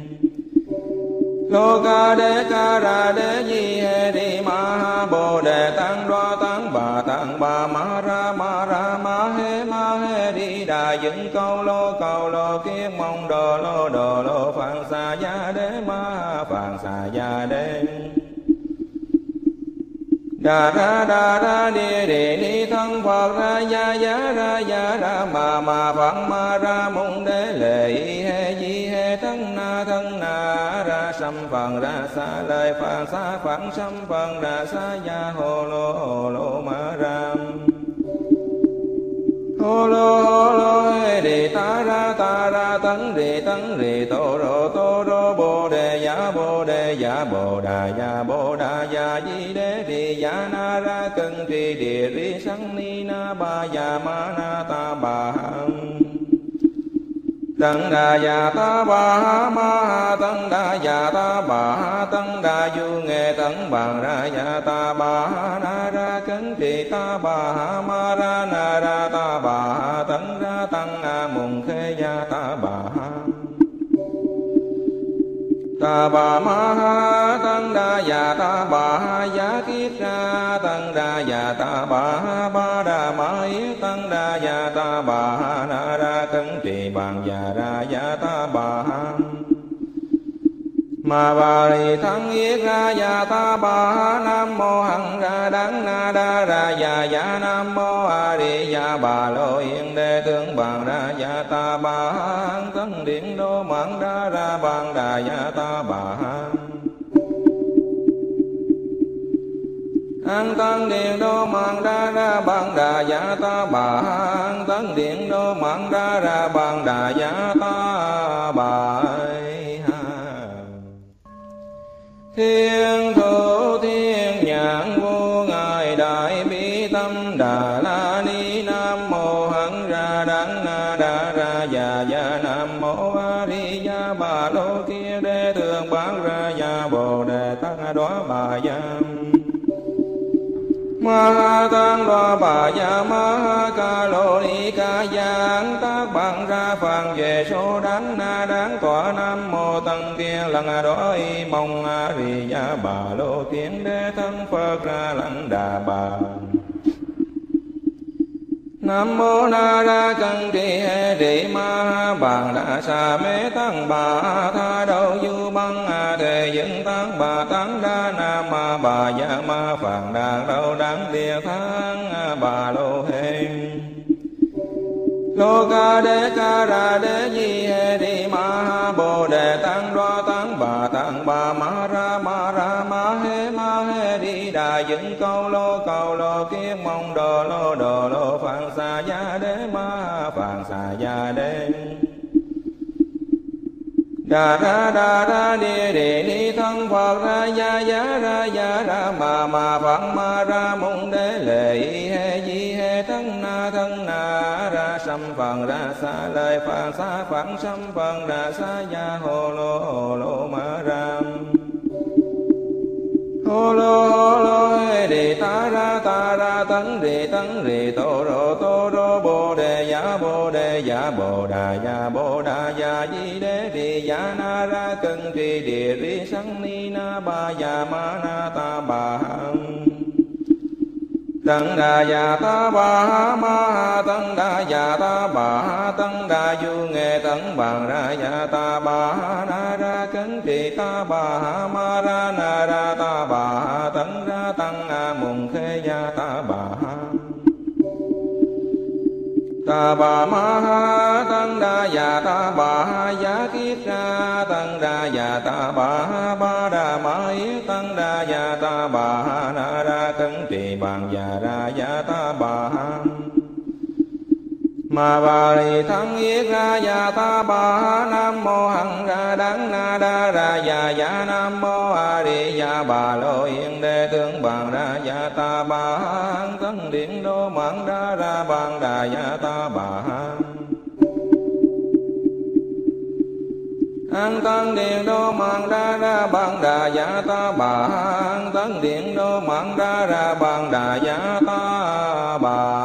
Speaker 1: lô ca ra đế di hê đi ma ha bồ đề tăng đoa tăng bà ma ra ma hê đi đà dựng câu lô kiết mong đồ lô phạn xà gia đế ma phạn xà gia đế đà ra địa địa ni thân Phật ra ya ra ma Phật ma ra môn đế lệ he di he thân na ra sâm phần ra sa lời phạn sa phạn sâm phần ra sa ya hồ lô ma ram hồ lô he đi ta ra tấn rì tô rô bồ đề ya bồ đà ya di đế đi ya na ra cân trì địa ri sang ni na ba ya ma na ta bà tăng đà ya ta bà ma tăng đà ya ta bà tăng đà du nghe tăng bằng ra ya ta bà na ra cấn trì ta bà ma ra na ra ta bà tăng ra tăng mùng khê ya ta bà ta bà ma tăng đà ya ta bà ya kiết ra tăng đà ya ta bà đà ma yết tăng đà ya ta bà na ra cấn trì bằng ya ra ya ta bà ma bà ri thắng yết ra ya ta bà nam mô hằng ra đắng na đa ra ya nam mô a di ya bà lô yên đế tướng bằng ra ya ta bà tấn điện đô mạng đa ra bằng đà ya ta bà an tăng điện đô mạng đa ra bằng đà ya ta bà an tăng điện đô mạng đa ra bằng đà ya ta bà thiên thủ thiên nhãn vô ngài đại bi tâm đà la ni nam mô hằng ra đắng na đa ra ya nam mô a di ya bà lô kia đế thường bán ra ya bồ đề tăng đóa bà giam ma tăng đóa bà ya ma ca lô ni ca giang tác bằng ra phàn về số đáng na đáng tọa nam mô tăng kia lần đó y mong a di ya bà lô kiến đế thân Phật ra lăng đà bà nam mô na ra cân trì he trì ma bàn đà sa mê tăng bà tha đâu du băng thề dân tăng bà tăng đa nam bà ya ma phàn đàn đâu đáng địa thang bà lô hê lô ca ra đế di he trì ma bồ đề tăng đoa tăng bà ma ra ma he đi đà dân câu lô kiết mong đồ lô phạn xà ya đế ma phạn xà ya đế đà ra địa địa ni thân Phật ra ya ra ma Phật ma ra môn đế lệ he di he thân na ra sâm phần ra sa lời phạn sa phạn sâm phần ra sa ya hồ lô ma ram hồ lô he đi ta ra tấn rì tô rô bồ đề ya bồ đà ya di đế đi ya na ra cân trì địa ri sang ni na ba ya ma na ta bà tăng đà ya ta bà ma tăng đà ya ta bà tăng đà du nghe tăng bằng ra ya ta bà na ra cấn trì ta bà ma ra na ra ta bà tăng ra tăng mùng khê ya ta bà ta bà ma tăng đà ya ta bà ya kiết ra tăng đà ya ta bà đà ma yết tăng đà ya ta bà na ra cấn trì bằng ya ra ya ta bà ma bà ri thắng yết ra ya ta bà nam mô hằng ra đắng na đa ra ya nam mô a di ya bà lô yên đế tướng bằng ra ya ta bà tấn điện đô mạng đa ra bằng đà ya ta bà an tăng điện đô mạng đa ra bằng đà ya ta bà an tăng điện đô mạng đa ra bằng đà ya ta bà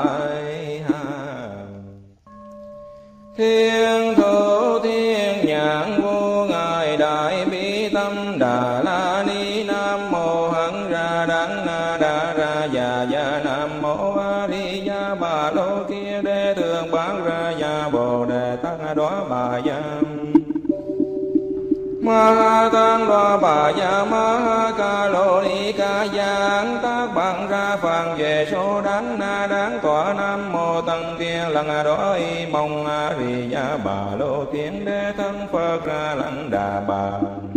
Speaker 1: thiên thủ thiên nhãn vô ngài đại bi tâm đà la ni nam mô hằng ra đắng na đa ra ya nam mô a di ya bà lô kia đế thường bán ra ya bồ đề tăng đóa bà giam ma ha tăng đoa bà ya ma ha ca lô ni ca giang tác bằng ra phàn về số đáng na đáng tọa nam mô tăng tiên lăng đói mong a ri ya bà lô tiên đế thân phật ra lăng đà bà.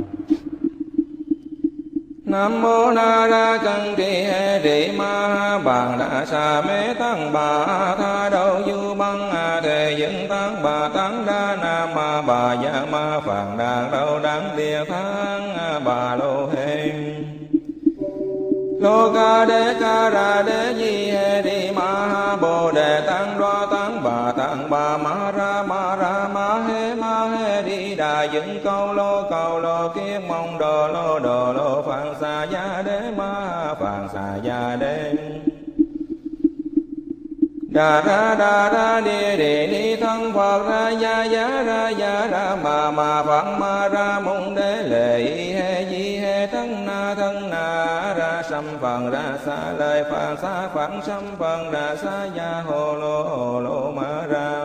Speaker 1: Nam mô na ra cân trì hệ trì ma ha bàn đà sa mê tăng bà tha đâu du băng a thề dân tăng bà tăng đa nam ma bà ya ma phàn đàn đâu đáng địa thang bà lô hê lô ca ra đế di hệ đi ma ha bồ đề tăng đoa tăng bà ma ra ma hê đi đà dựng câu lô kiết mong đồ lô phạn xà gia đế ma phạn xà gia đế đà ra địa ni thân phật ra ya ra ma phạn ma ra mong đế lệ hê di hê thân na ra sam phần ra sa lời phạn sa phạn sam phần ra sa ya hồ lô ma ram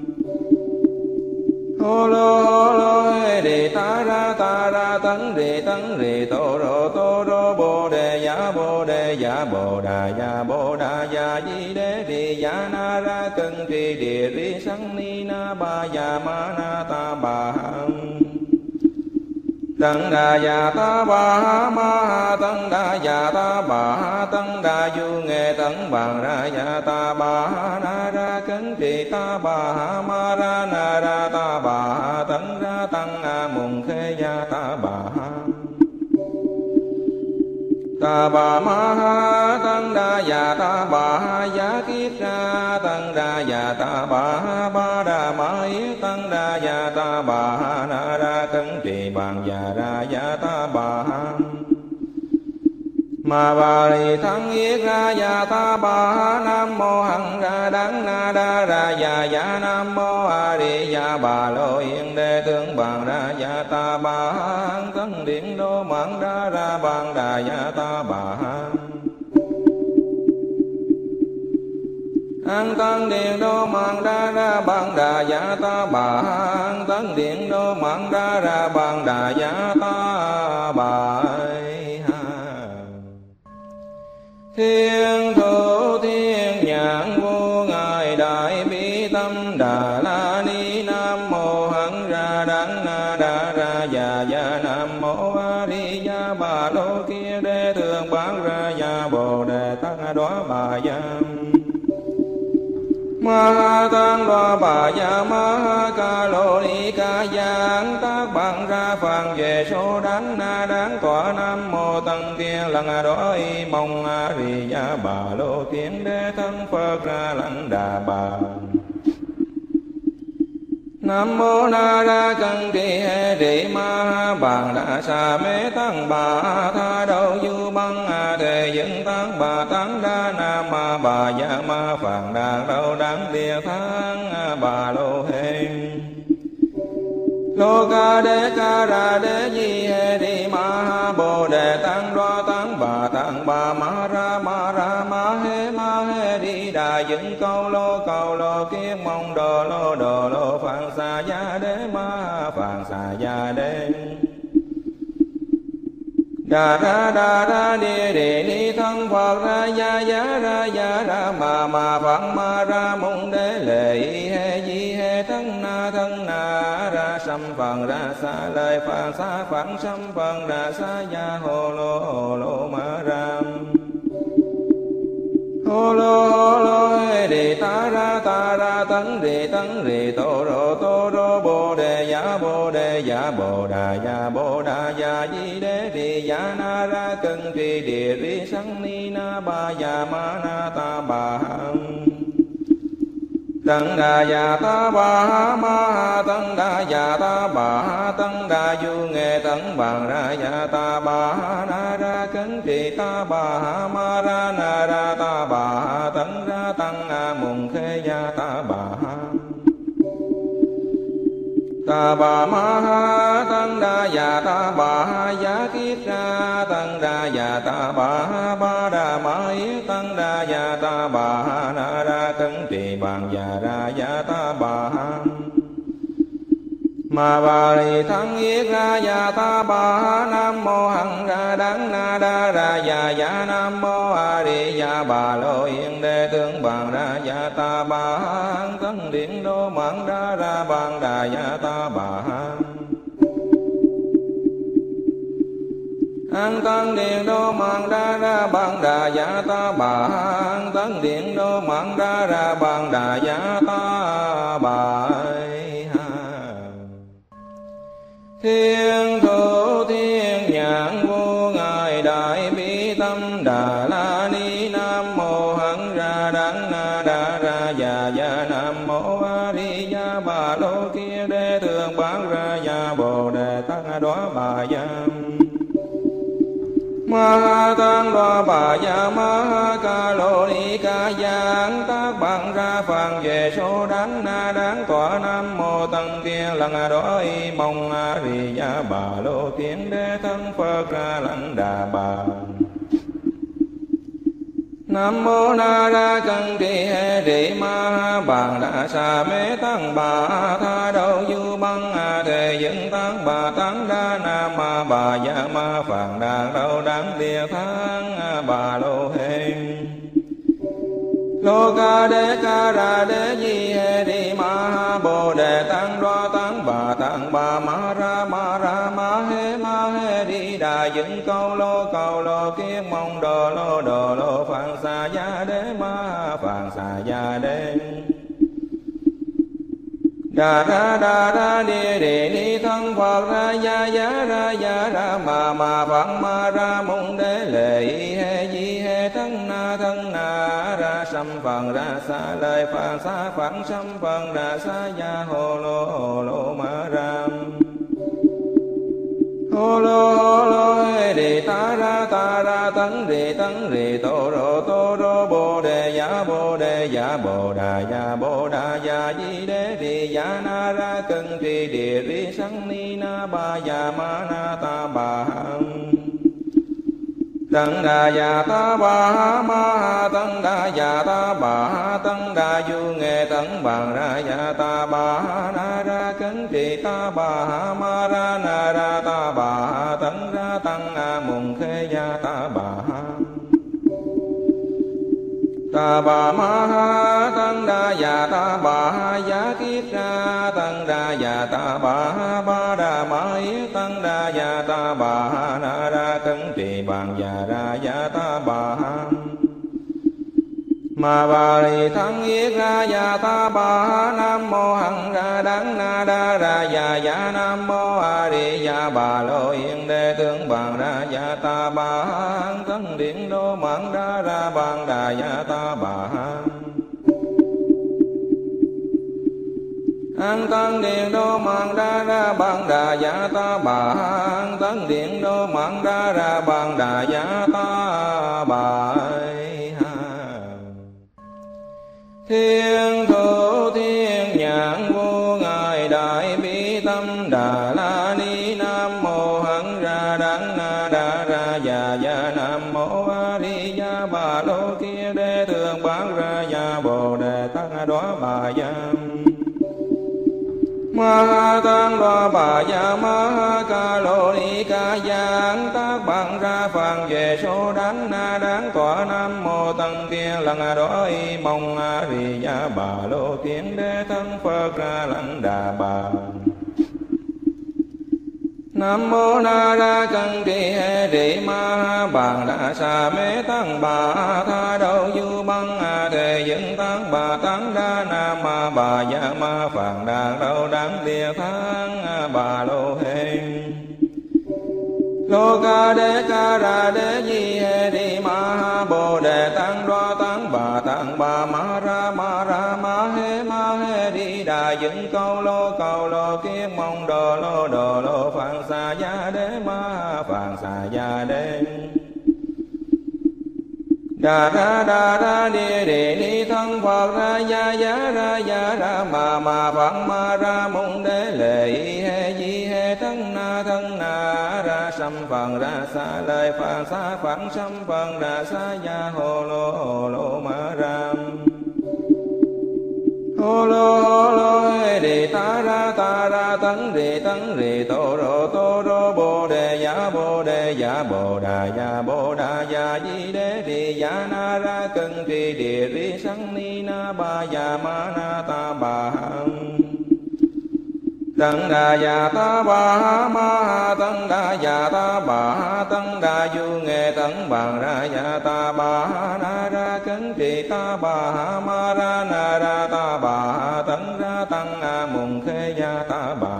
Speaker 1: hô lô hê đi ta ra tấn rì tô rô bồ đề ya bồ đà ya di đế đi ya na ra cân trì địa ri sang ni na ba ya ma na ta bà tăng đà ya ta bà ma ha tăng đà ya ta bà tăng đà du nghệ tăng bằng ra ya ta bà na ra cấn trì ta bà ma ra na ra ta bà tăng ra tăng mùng khê ya ta bà ma ha tăng đà ya ta bà ya kiết ra tăng đà ya ta ba đà ma yết tăng đà ya ta bà na ra cấn trì bằng ya ra ya ta bà ma bà ri thắng yết ra ya ta bà nam mô hằng ra đắng na đa ra ya nam mô a di ya bà lô yên đế tướng bằng ra ya ta bà hằng tấn điện đô mạng đa ra bằng đà ya ta bà an tăng điện đô mạng đa ra bằng đà ya ta bà an tấn điện đô mạng đa ra bằng đà ya ta bà. Thiên thủ thiên nhãn vô ngài đại bi tâm đà la ni nam mô hằng ra đắng na đa ra ya nam mô a di ya bà lô kia đế thường bán ra ya bồ đề tăng đoá bà ya ma ha tăng đoá bà ya ma ha ca lô ni ca giang tác bằng ra phàn về số đáng na đáng tọa nam mô tăng tiên lăng đói mong a ri ya bà lô tiên đế thân phật ra lăng đà bà. Nam mô na ra cân trì hệ trì ma ha bàn đà sa mê tăng bà tha đâu du băng a thề dân tăng bà tăng đa nam ma bà ya ma phàn đàn đâu đáng địa thang bà lô hê lô ca ra đế di hê đi ma ha bồ đề tăng đoa tăng bà ma ra ma hê đi đà dựng câu lô kiết mong đồ lô phạn xà gia đế ma phạn xà gia đế đà ra địa ni thân phật ra ya ra ma phạn ma ra mong đế lệ hê di hê thân na ra sam phần ra sa lời phạn sa phạn sam phần ra sa ya hồ lô ma ram hô lô hê đi ta ra tấn rì tô rô bồ đề ya bồ đà ya di đế đi ya na ra cân trì địa ri sang ni na ba ya ma na ta bà tăng đà ya ta bà ma tăng đà ya ta bà tăng đà du nghệ tăng bằng ra ya ta bà na ra cấn trì ta bà ma ra na ra ta bà tăng ra tăng mùng khê ya ta bà ma ha tăng đà ya ta bà ya kiết ra tăng đà ya ta ba đà ma yết tăng đà ya ta bà na ra cấn trì bằng ya ra ya ta bà Ma ba ri thắng yết ra ya ta ba nam mô hằng ra đắng na đa ra ya nam mô a di ya bà lô yên đế tướng bằng ra ya ta ba tấn điện đô mạng ra bằng đà ya ta ba an tăng điện đô mạng ra bằng đà ya ta bà an tăng điện đô mạng ra bằng đà ya ta bà thiên thủ thiên nhãn vô ngài đại bi tâm đà la ni nam mô hằng ra đắng na đa ra ya nam mô a di ya bà lô kia đế thường bán ra ya bồ đề tát đóa bà giam ma tăng đoa bà ya ma ca lô ni ca giang tác bằng ra phàn về số đắng na đáng tọa nam mô tăng kia lần đó y mong a di ya bà lô kiến đế thân phật ra lăng đà bà nam mô na ra cân trì hệ trì ma bàn đà sa mê tăng bà tha đâu du băng thề dựng tăng bà tăng đa nam bà ya ma phàn đàn đâu đáng địa thang bà lô hê lô ca ra đế di hệ đi ma bồ đề tăng đoa tăng bà ma ra ma hê đi đà dựng câu lô kiết mong đồ lô phạn xà gia đế ma phạn xà gia đế đà ra địa ni thân phật ra ya ra ma phạn ma ra mong đế lệ hê di hê thân na ra sâm phần ra xa lời phạn xá phạn sâm phần ra xa ya hồ lô ma ram hô lô hê đi ta ra tấn rì tô rô bồ đề ya bồ đà ya di đế đi ya na ra cân trì địa ri sang ni na ba ya ma na ta bà tăng đà ya ta bà ma tăng đà ya ta bà tăng đà du nghệ tăng bằng ra ya ta bà na ra cấn trì ta bà ma ra na ra ta bà tăng ra tăng mùng khê ya ta bà ma tăng đà ya ta bà ya kiết ra tăng đà ya ta ba đà ma yết tăng đà ya ta bà na ra cấn trì bằng ya ra ya ta bà ma ba ri thắng yết ra ya ta ba nam mô hằng ra đắng na đa ra ya nam mô a di ya bà lô yên đế tướng bằng ra ya ta ba tấn điện đô mạng ra bằng đà ya ta bà an tăng điện đô mạng ra bằng đà ya ta bà an tăng điện đô mạng ra bằng đà ya ta bà thiên thủ thiên nhãn vô ngài đại bi tâm đà la ni nam mô hằng ra đắng na đa ra ya nam mô a di ya bà lô kia đế thường bán ra ya bồ đề tát đóa bà giam ma tăng đoa bà ya ma ca lô ni ca giang tác bằng ra phàn về số đắng na đáng tọa nam mô tăng kia lần đó y mong a di ya bà lô kiến đế thân phật ra lăng đà bà nam mô na ra cân trì hệ trì ma bàn đà sa mê tăng bà tha đâu du băng thề dựng tăng bà tăng đa nam bà ya ma phàn đàn đâu đáng địa thang bà lô hê lô ca ra đế di hệ đi ma bồ đề tăng đoa tăng bà ma ra ma hê đi đà dựng câu lô kiết mong đồ lô phạn xà gia đế ma phạn xà gia đế đà ra địa ni thân phật ra ya ra ma phạn ma ra mong đế lệ hê di hê thân na ra sâm phần ra xa lời phạn xá phạn sâm phần ra xa ya hồ lô ma ram hô lô hê đi ta ra tấn rì tô rô bồ đề ya bồ đà ya di đế đi ya na ra cân trì địa ri sang ni na ba ya ma na ta bà tăng đà ya ta bà ma tăng đà ya ta bà tăng đà du nghệ tăng bằng ra ya ta bà na ra cấn trì ta bà ma ra na ra ta bà tăng ra tăng mùng khê ya ta bà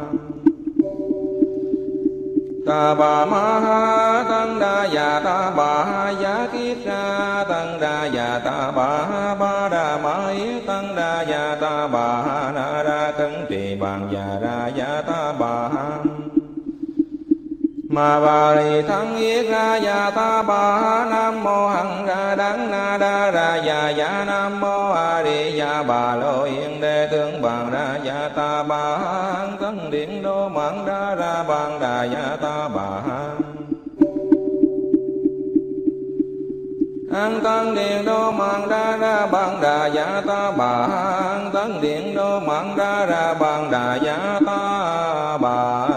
Speaker 1: ta bà ma ha tăng đà ya ta bà ya kiết ra tăng đà ya ta bà ba đà ma yết tăng đà ya ta bà na ra cấn trì bằng ya ra ya ta bà ma bà ri thắng yết ra ya ta bà nam mô hằng ra đắng na đa ra ya nam mô a di ya bà lô yên đế tướng bằng ra ya ta bà tấn điện đô mạng đa ra bằng đà ya ta bà an tăng điện đô mạng đa ra bằng đà ya ta bà tấn điện đô mạng đa ra bằng đà ya ta bà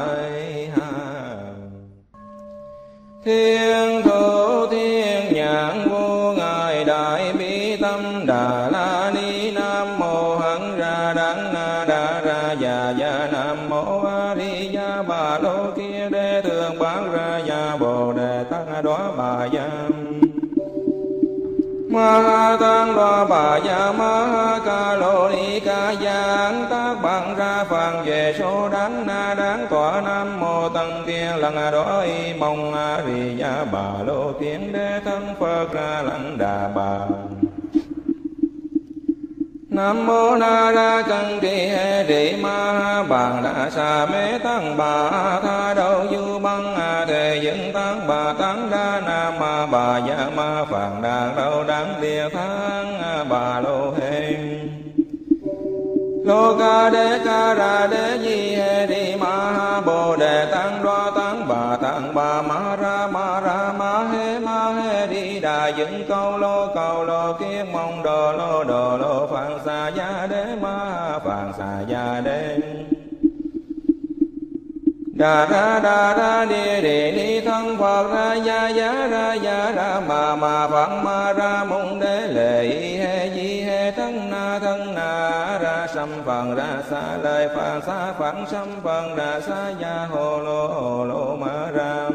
Speaker 1: thiên thủ thiên nhãn vô ngài đại bi tâm đà la ni nam mô hằng ra đắng na đa ra ya nam mô a di ya bà lô kia đế thường bán ra ya bồ đề tăng đóa bà giam ma tăng đóa bà ya ma ca lô ni ca giang tác bằng ra phàn về số đắng na đáng tọa nam mô tăng tiên lần đó y mong a di ya bà lô tiên đế thân phật ra lăng đà bà nam mô na ra cân trì hê trì ma bằng đà sa mê tăng bà tha đâu du băng thề dựng tăng bà tăng đa nam bà ya ma phàn đàn đâu đáng địa thang bà lô hê lô ca ra đế di hê đi ma bồ đề tăng đoa tăng bà ma ra ma hê đi đà dựng câu lô kiết mong đồ lô phạn xà gia đế ma phạn xà gia đế đà ra đi thân phật ra ya ra ma phạn ma ra mong đế lệ hê di hê thân na ra sam phần ra xa lời phạn xa phạn sam phần ra xa ya hồ lô ma ram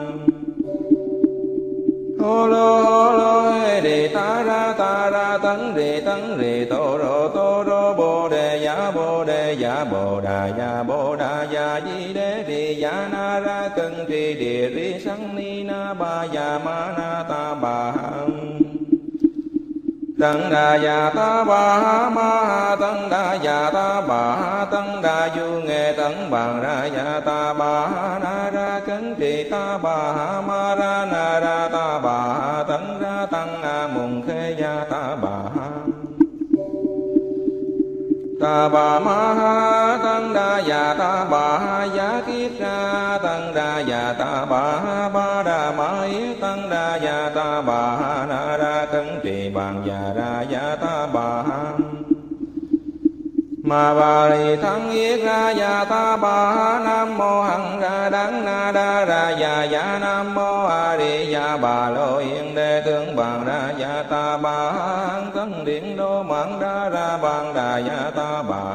Speaker 1: hô lô hê đi ta ra tấn rì tô rô bồ đề ya bồ đà ya di đế đi ya na ra cân trì địa ri sang ni na ba ya ma na ta bà tăng đà ya ta bà ma tăng đà ya ta bà tăng đà du nghệ tăng bằng ra ya ta bà na ra cấn trì ta bà ma ra na ra ta bà tăng ra tăng mùng khê ya ta bà ta bà ma tăng đà ya ta bà ya kiết ra tăng đà ya ta bà ba đà ma yết tăng đà ya ta bà na ra cấn trì bằng ya ra ya ta bà ma bà ri thắng yết ra ya ta bà nam mô hằng ra đắng na đa ra ya nam mô a di ya bà lô yên đế tướng bằng ra ya ta bà tấn điện đô mạng đa ra bằng đà ya ta bà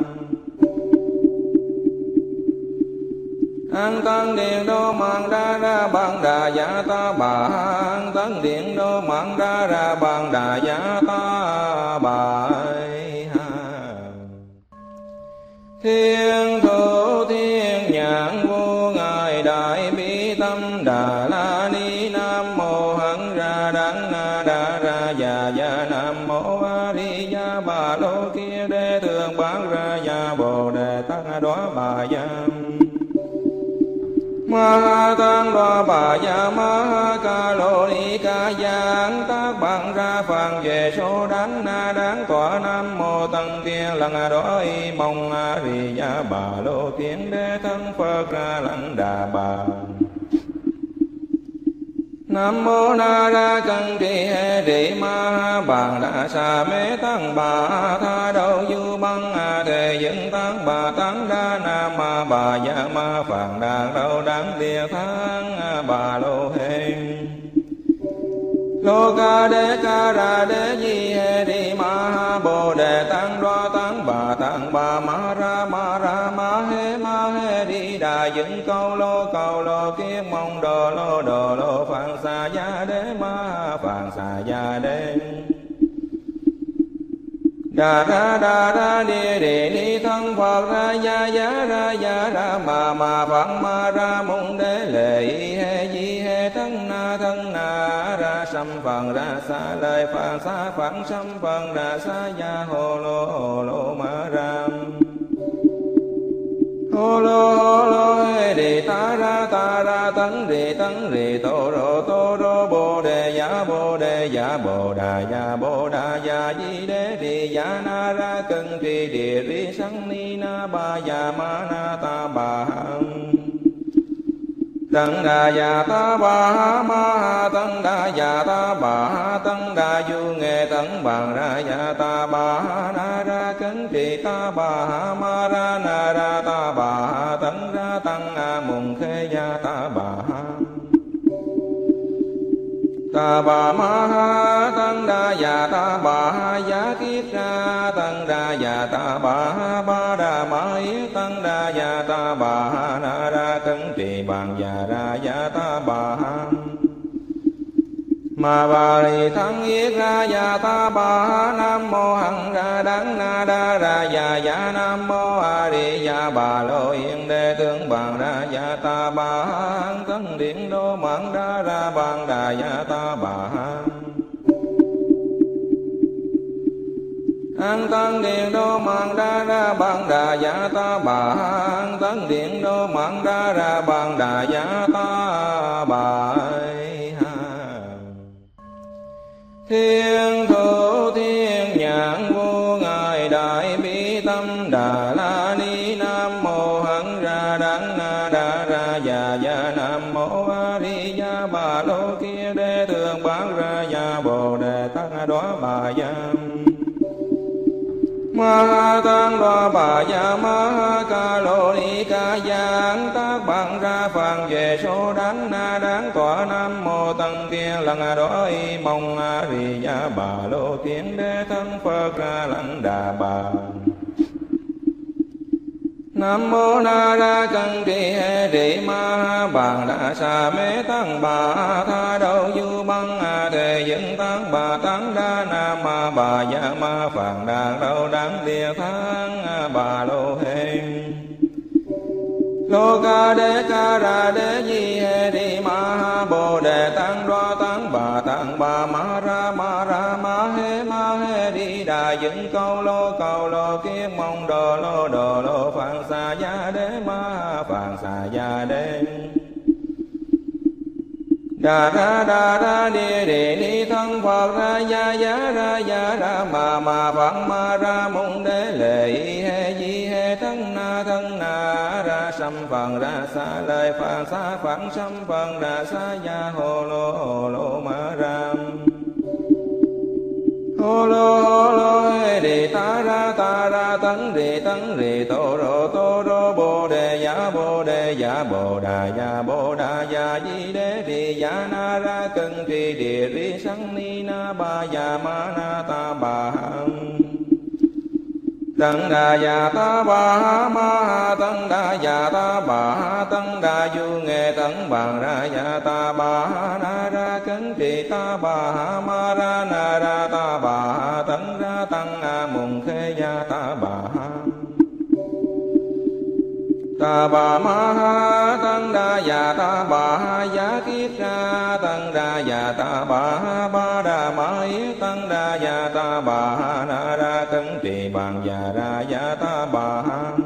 Speaker 1: an tăng điện đô mạng đa ra bằng đà ya ta bà tấn điện đô mạng đa ra bằng đà ya ta bà thiên thủ thiên nhãn vô ngài đại bi tâm đà la ni nam mô hằng ra đắng na đa ra ya nam mô a di ya bà lô kia đế thường bán ra ya bồ đề tăng đóa bà giam ma tăng đoa bà ya ma ca lô ni ca giang tác bằng ra phàn về số đắng na đáng tọa nam mô tăng tiên lần đó y mong a di ya bà lô tiên đế thân phật ra lăng đà bà Nam mô Na Ra Cân Trì Hệ Trì Ma Bàn Đà Sa Mê Tăng Bà Tha Đâu Du Băng Thề Dựng Tăng Bà Tăng Đa Nam Bà Gia Ma Phạn Đàn Đâu Đắng Địa Thang Bà Lô Hê Lô Ca Đế Ca Ra Đế Di Hê Đi Ma Bồ Đề Tăng Đoa Tăng Bà Ma Ra Ma Hê Đi Đà Dựng Câu Lô Kiết Mong Đồ Lô Phạn Xà Gia Đế Ma Phạn Xà Gia Đế Đà ra địa ni thân Phật ra gia ma Phật ma ra môn đế lệ hê di hê thân na ra sâm phần ra xa lời phạn xa phạn sâm phần ra xa gia hồ lô ma ra hồ lô hê đi ta ra tấn rì tô rô bồ đề ya bồ đà ya di đế đi ya na ra cân trì địa ri sang ni na ba ya ma na ta bà tăng đà ya ta bà ma tăng đà ya ta bà tăng đà du nghệ tăng bằng ra ya ta bà na ra cấn trì ta bà ma ra na ra ta bà tăng ra tăng mùng khê ya ta bà ta bà ma tăng đa ya ta bà giá kiết ra tăng đa ya ta bà đà ma yết tăng đa ya ta bà na ra cấn trì bằng ya ra ya ta bà ma bà ri thắng yết ra ya ta bà nam mô hằng ra đắng na đa ra ya nam mô a di ya bà lô yên đế tướng bằng ra ya ta bà tấn điện đô mạng đa ra bằng đà ya ta bà an tăng điện đô mạng đa ra bằng đà ya ta bà tấn điện đô mạng đa ra bằng đà ya ta bà thiên thủ thiên nhãn vô ngài đại bi tâm đà la ni nam mô hằng ra đắng đa ra ya nam mô a di đà bà lô kia đế thường bán ra ya bồ đề tăng đoá bà ya ma tăng đoá bà ya ma ca lô ni ca giang tác bằng ra phàn về số đáng tọa nam mô tăng kia lần đói mong a di đà bà lô kiến đế thân Phật lăng đà bà Nam mô Na Ra Cân Trì Hệ Trì Ma Bàn Đà Sa Mê Tăng Bà Tha Đâu Du Băng Thề Dựng Tăng Bà Tăng Đa Nam Bà Gia Ma Phạn Đàn Đâu Đắng Địa Thang Bà Lô Hê Lô Ca Đế Ca Ra Đế Di Hê Đi Ma Bồ Đề Tăng Đoa Tăng Bà Ma Ra Ma Hê Đi Đà Dựng Câu Lô Kiết Mong Đồ Lô Phạn Xà Gia Đế Ma Phạn Xà Gia Đế đà ra địa ni thân Phật ra gia ra ma Phật ma ra môn đế lệ hê di hê thân na ra sâm phần ra xa lời phạn xa phạn sâm phần ra xa gia hồ lô ma ra hồ lô hê đi ta ra tấn rì tô rô bồ đề ya bồ đà ya di đế đi ya na ra cân trì địa ri sang ni na ba ya ma na ta bà tăng đà ya ta bà ma tăng đà ya ta bà tăng đà du nghệ tăng bằng ra ya ta bà na ra cấn trì ta bà ma ra na ra ta bà tăng ra tăng mùng khê ya ta bà ta bà ma tăng đa ya ta bà giá kiết ra tăng đa ya ta bà đà ma yết tăng đa ya ta bà na ra cấn trì bằng ya ra ya ta bà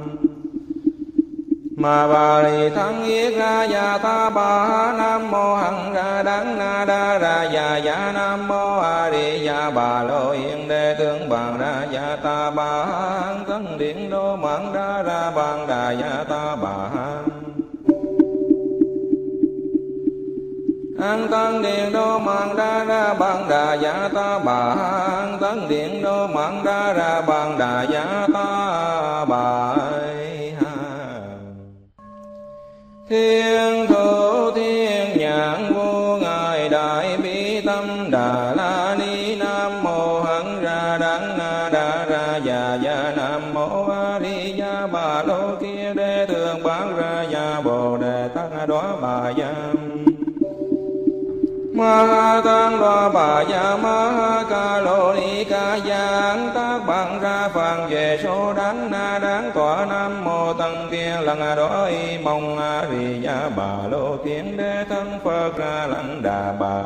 Speaker 1: ma bà ri thắng yết ra ya ta bà nam mô hằng ra đắng na đa ra ya nam mô a di đà bà lô yên đế tướng bằng ra ya ta bà tấn điện đô mạng đa ra bằng đà ya ta bà An tăng điện đô mạng đa ra bằng đà giả ta bà. An tăng điện đô mạng đa ra bằng đà giả ta bà. Thiên thủ thiên nhãn vô ngài đại bi tâm đà la ni. Nam mô hằng ra đắng đa ra già già. Nam mô a di đà bà lô kia đế thường bán ra gia bồ đề tát đoá bà giam. Ma tăng đoá bà gia ma ca lô ni ca giang tác bằng ra phàn về số đắng na đáng tọa. Nam mô tăng thiên lần đó y mong a di đà bà lô kiến đế thân Phật ra lăng đà bà.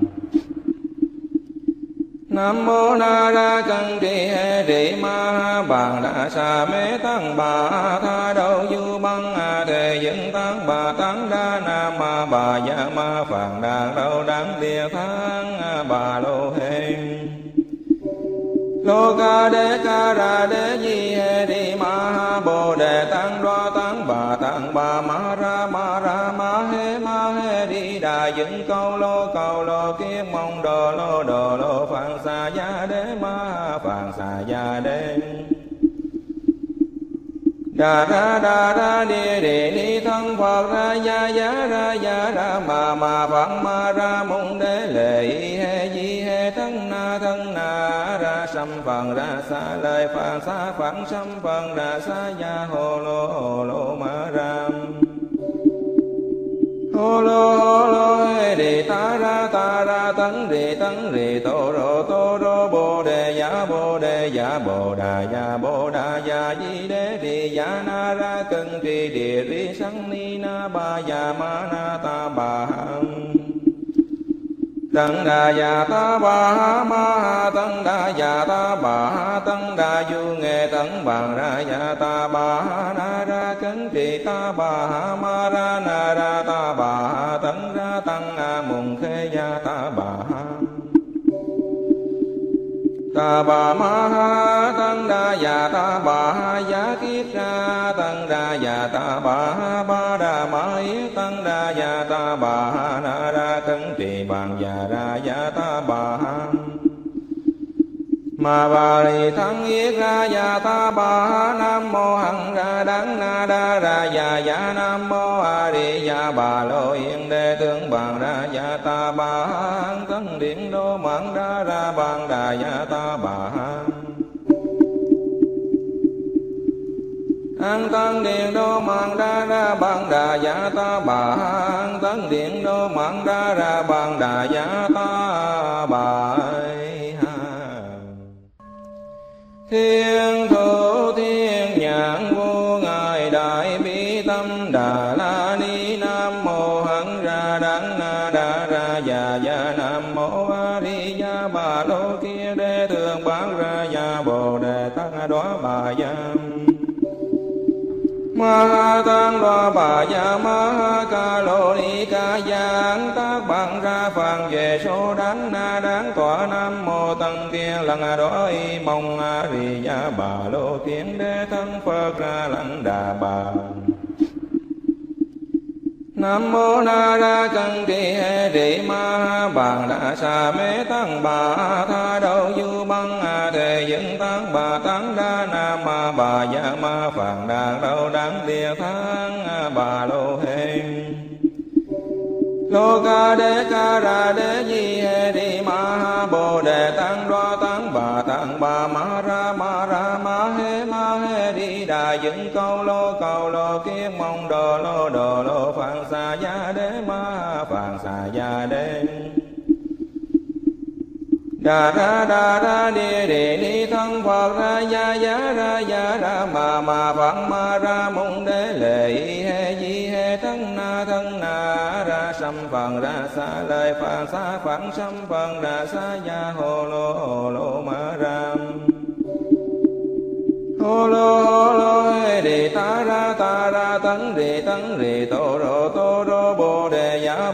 Speaker 1: Nam mô na ra cân trì hệ trì ma bàn đà sa mê tăng bà. Tha đâu du băng thề dân tăng bà tăng đa nam bà gia ma phàn đàn đâu đáng địa thang bà lô hê. Lô ca ra đế di hệ trì ma bồ đề tăng đoa tăng bà ma ra ma hê đi đà dân câu lô kiết mong đồ lô phạn xà gia đế ma phạn xà gia đế. Đà ra địa ni thân Phật ra gia ma phạn ma ra mong đế lệ hê di hê thân na ra sâm phần ra xa lời phạn xa phạn sâm phần ra xa gia hồ lô ma ram. Hô lô hê đi ta ra tấn rì tô rô bồ đề giả bồ đà giả di đế đi giả na ra cân trì địa ri sanh ni na ba già ma na ta bà. Tăng đà già ta bà ma tăng đà già ta bà tăng đà du nghệ tăng bằng ra già ta bà na ra cấn trì ta bà ma ra na ra ta bà tăng ra tăng mùng khê gia ta bà. Ta bà ma tăng đà già ta bà giá kiết ra tăng đà già ta bà đà ma yết tăng đà già ta bà na ra cấn trì bằng già ra già ta bà. Ma bà lì thắng yết ra già ta bà. Nam mô hằng ra đắng na đa ra già nam mô a di đà bà lô yên đế tướng bằng ra già ta bà. Hằng tấn điện đô mạng đa ra bằng đà già ta bà. An tăng điện đô mạng đa ra bằng đà già ta bà. An tăng điện đô mạng đa ra bằng đà già ta bà. Thiên thủ thiên nhãn vô ngài đại bi tâm đà la ni. Nam mô hằng ra đắng đa ra già nam mô a di đà bà lô kia đế thường bán ra gia bồ đề tát đoá bà giam. Ma tăng đoá bà gia ma ca lô ni ca giang tác bằng ra phàn về số đắng na đáng tọa. Nam mô tăng thiên lần đó y mong a di đà bà lô kiến đế thân Phật ra lăng đà bà. Nam mô na ra cân trì hệ trì ma bàn đà sa mê tăng bà. Tha đâu du băng thề dân tăng bà tăng đa nam bà gia ma phàn đàn đâu đáng địa thang bà lô hê. Lô ca ra đế di hê đi ma bồ đề tăng đoa tăng bà ma ra ma hê đi đà dân câu lô kiết mong đồ lô phạn xà gia đế ma phạn xà gia đế. Đà ra địa ni thân Phật ra gia ma phạn ma ra mong đế lệ hê di hê thân na ra sâm phần ra xa lời phạn xa phạn sâm phần ra xa gia hồ lô ma ram. Hô lô hê đi ta ra tấn rì tô rô bồ đề giả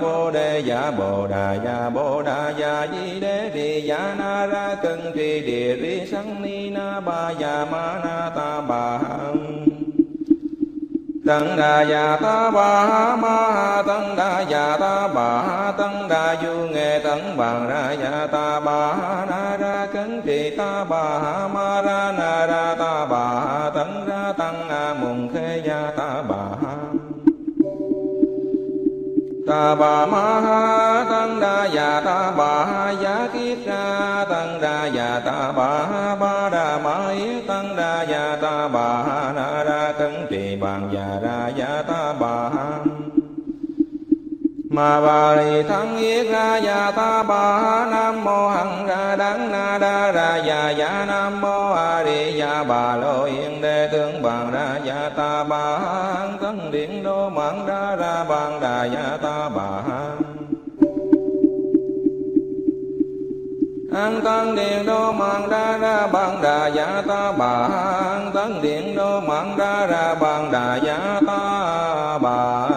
Speaker 1: bồ đà giả di đế đi giả na ra cân trì địa ri sanh ni na ba già ma na ta bà. Tăng đà già ta bà ma tăng đà già ta bà tăng đà du nghệ tăng bằng ra già ta bà na ra cấn trì ta bà ma ra na ra ta bà tăng ra tăng mùng khê gia ta bà ta bà ma tăng đà già ta bà giá kiết ra tăng đà già ta bà ba đà ma yết tăng đà già ta bà na ra cấn trì bằng già ra già ta bà ma bà lì thắng yết ra già ta bà nam mô hằng ra đắng na đa ra già già nam mô a di già bà lô yên đế tướng bằng ra già ta bà tấn điện đô mạng ra ra bằng đà già ta bà an tăng điện đô mạng ra bằng đà già ta bà an tăng điện đô mạng ra bằng đà già ta bà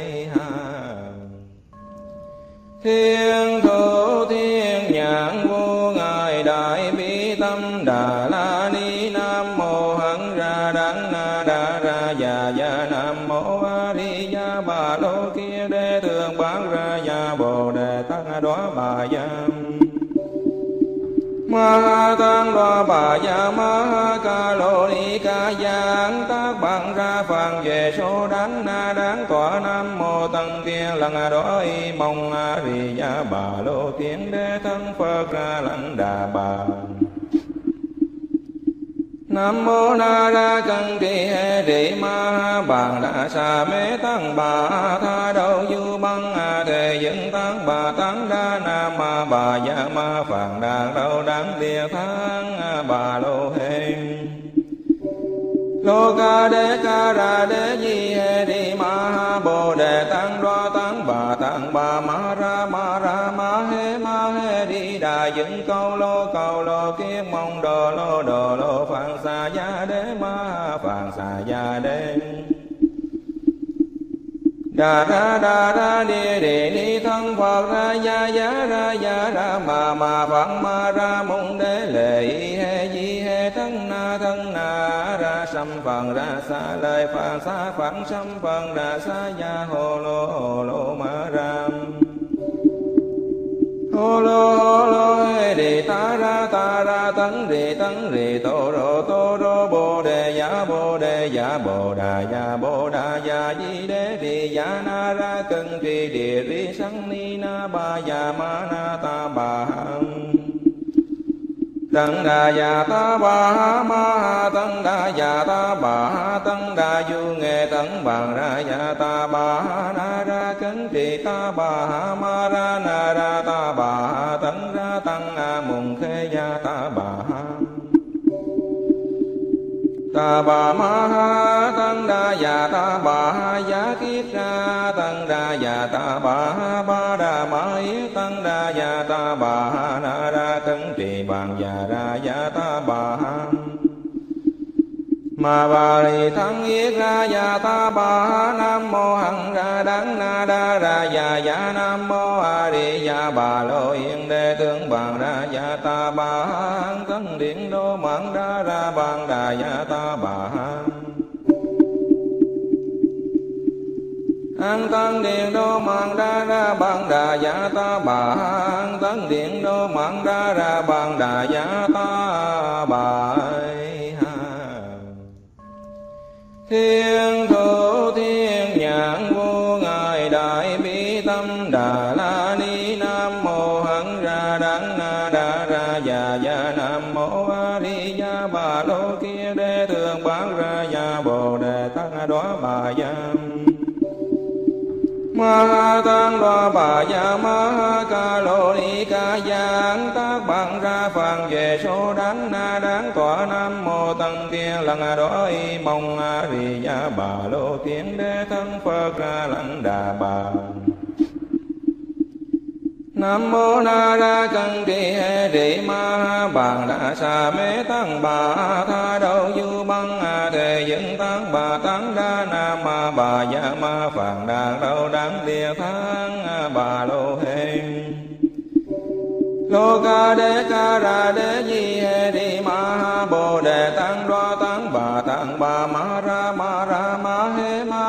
Speaker 1: thiên thủ thiên nhãn vô ngài đại bi tâm đà la ni nam mô hằng ra đắng na đa ra già già nam mô a di đà bà lô kia đế thường bán ra già bồ đề tăng đoá bà giam ma tăng đoá bà già ma ca lô ni ca giang tác bằng ra phàn về số đắng na đáng tọa nam mô tăng tiên lần đó y mong a di đà bà lô tiên đế thân phật ra lăng đà bà nam mô na ra cân trì hệ rị ma bàn đà sa mê tăng bà tha đâu du băng thề dựng tăng bà tăng đa nam bà già ma phàn đàn đâu đáng địa thang bà lô hê lô ca đế di hê đi ma bồ đề tăng đoa tăng bà ma ra ma hê đi đà dựng câu lô kiết mong đồ lô phạn xà gia đế ma phạn xà gia đế đà ra đi ni thân phật ra gia ra ma phạn ma ra mong đế lệ hê di hê thân na ra sam phần ra xa lời phạn xa phạn sam phần ra xa gia hồ lô ma ram hồ lô hê đi ta ra tấn rì tô rô bồ đề giả bồ đà giả di đế đi giả na ra cân trì địa ri sanh ni na ba già ma na ta bà tăng đà già ta bà ma tăng đà già ta bà tăng đà du nghệ tăng bằng ra già ta bà na ra cấn trì ta bà ma ra na ra ta bà tăng ra tăng mùng khê gia ta bà ta bà ma tăng đà già ta bà giá kiết ra tăng đà già ta bà ba đà ma yết tăng đà già ta bà na ra cấn trì bằng già ra già ta bà ma bà lì thắng yết ra già ta bà nam mô hằng ra đắng na đa ra già già nam mô a di đà bà lô yên đế tướng bằng ra già ta bà tấn điện đô mạng ra bằng đà già ta bà an tăng điện đô mạng ra bằng đà già ta bà an tăng điện đô mạng ra bằng đà già ta bà thiên thủ thiên nhãn vô ngài đại bi tâm đà la ni nam mô hằng ra đắng na đa ra già già nam mô a di đà bà lô kia đế thường bán ra già bồ đề tăng đoá bà giam ma tăng đoá bà già ma ca lô ni ca giang tác bằng ra phàn về số đắng na đáng tọa nam mô tăng tiên lần đó y mong a di đà bà lô tiên đế thân phật ra lăng đà bà nam mô na ra cân trì hệ rị ma bàn đà sa mê tăng bà tha đâu du băng thề dựng tăng bà tăng đa nam bà già ma phàn đàn đâu đáng địa thang bà lô hê lô ca đế di hê đi ma bồ đề tăng đoa tăng bà ma ra ma hê ma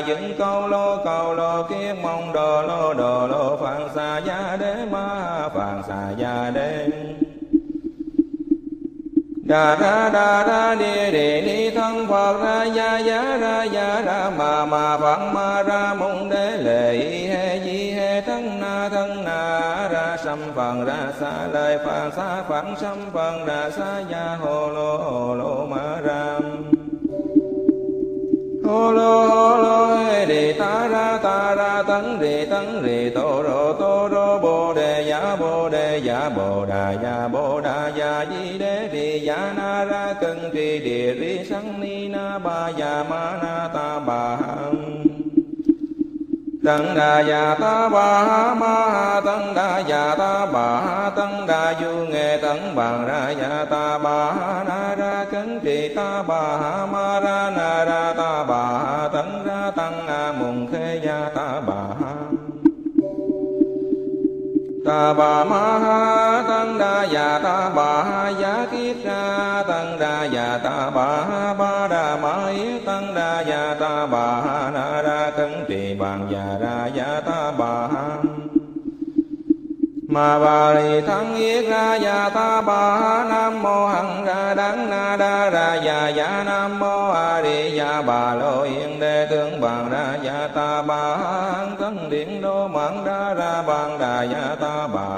Speaker 1: dựng câu lô kiết mong đồ lô phạn xà gia đế ma phạn xà gia đế đà ra địa ni thân Phật ra giá ra mà Phật ma ra môn đế lệ he di he thân na ra sâm phần ra xa lời phạn xa phạn sâm phần ra xa gia hồ lô ma ra hồ lô he đi ta ra tấn rì tô rô bồ đề giả bồ đà ya di đế đi ya na ra cân trì địa ri sang ni na ba ya ma na ta bà tăng đà ya ta bà ma tăng đà ya ta bà tăng đà du nghệ tăng bằng ra ya ta bà na ra cấn trì ta bà ma ra na ra ta bà tăng ra tăng mùng khê ya ta bà ta bà ma ha tăng đa ya ta bà giá kiết ra tăng đa ya ta bà đà ma yết tăng đa ya ta bà na ra cấn trì bằng ya ra ya ta bà ma bà ri thắng yết ra ya ta bà nam mô hằng ra đắng na đa ra ya nam mô a di ya bà lô yên đế tướng bằng ra ya ta bà tấn điện đô mạng đa ra bằng đà ya ta bà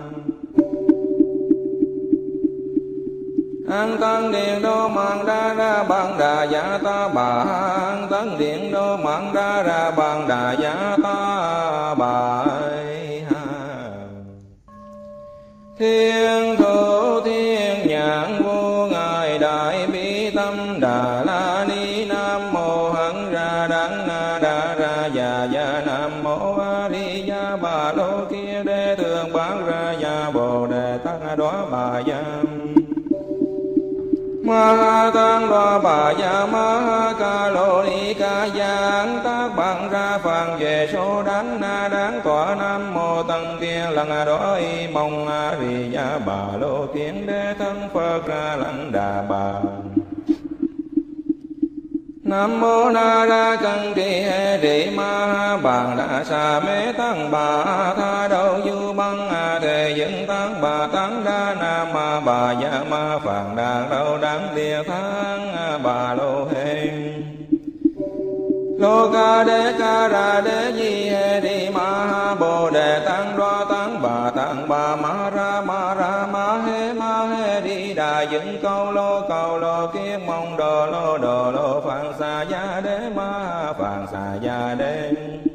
Speaker 1: an tăng điện đô mạng đa ra bằng đà ya ta bà tấn điện đô mạng đa ra bằng đà ya ta bà thiên thủ thiên nhãn vô ngài đại bi tâm đà la ni nam mô hằng ra đắng đa ra ya nam mô a di đà bà lô kia đế thường bán ra ya bồ đề tăng đoá bà giam ma tăng đoá bà ya ma ca lô ni ca giang tác bằng ra phàn về số đáng tọa nam mô tăng tiên lăng đói mong a di đà bà lô tiên đế thân Phật ra lăng đà bà nam mô na ra cân trì he trì ma bàn đà sa mê tăng bà tha đâu du băng thề dựng tăng bà tăng đa nam bà ya ma phàn đàn đâu đáng địa thang bà lô hê lô ca ra đế di he đi ma bồ đề tăng đoa tăng bà ma ra ma he đi đà dựng câu lô kiết mong đồ lô phạn xà gia đế ma phạn xà gia đế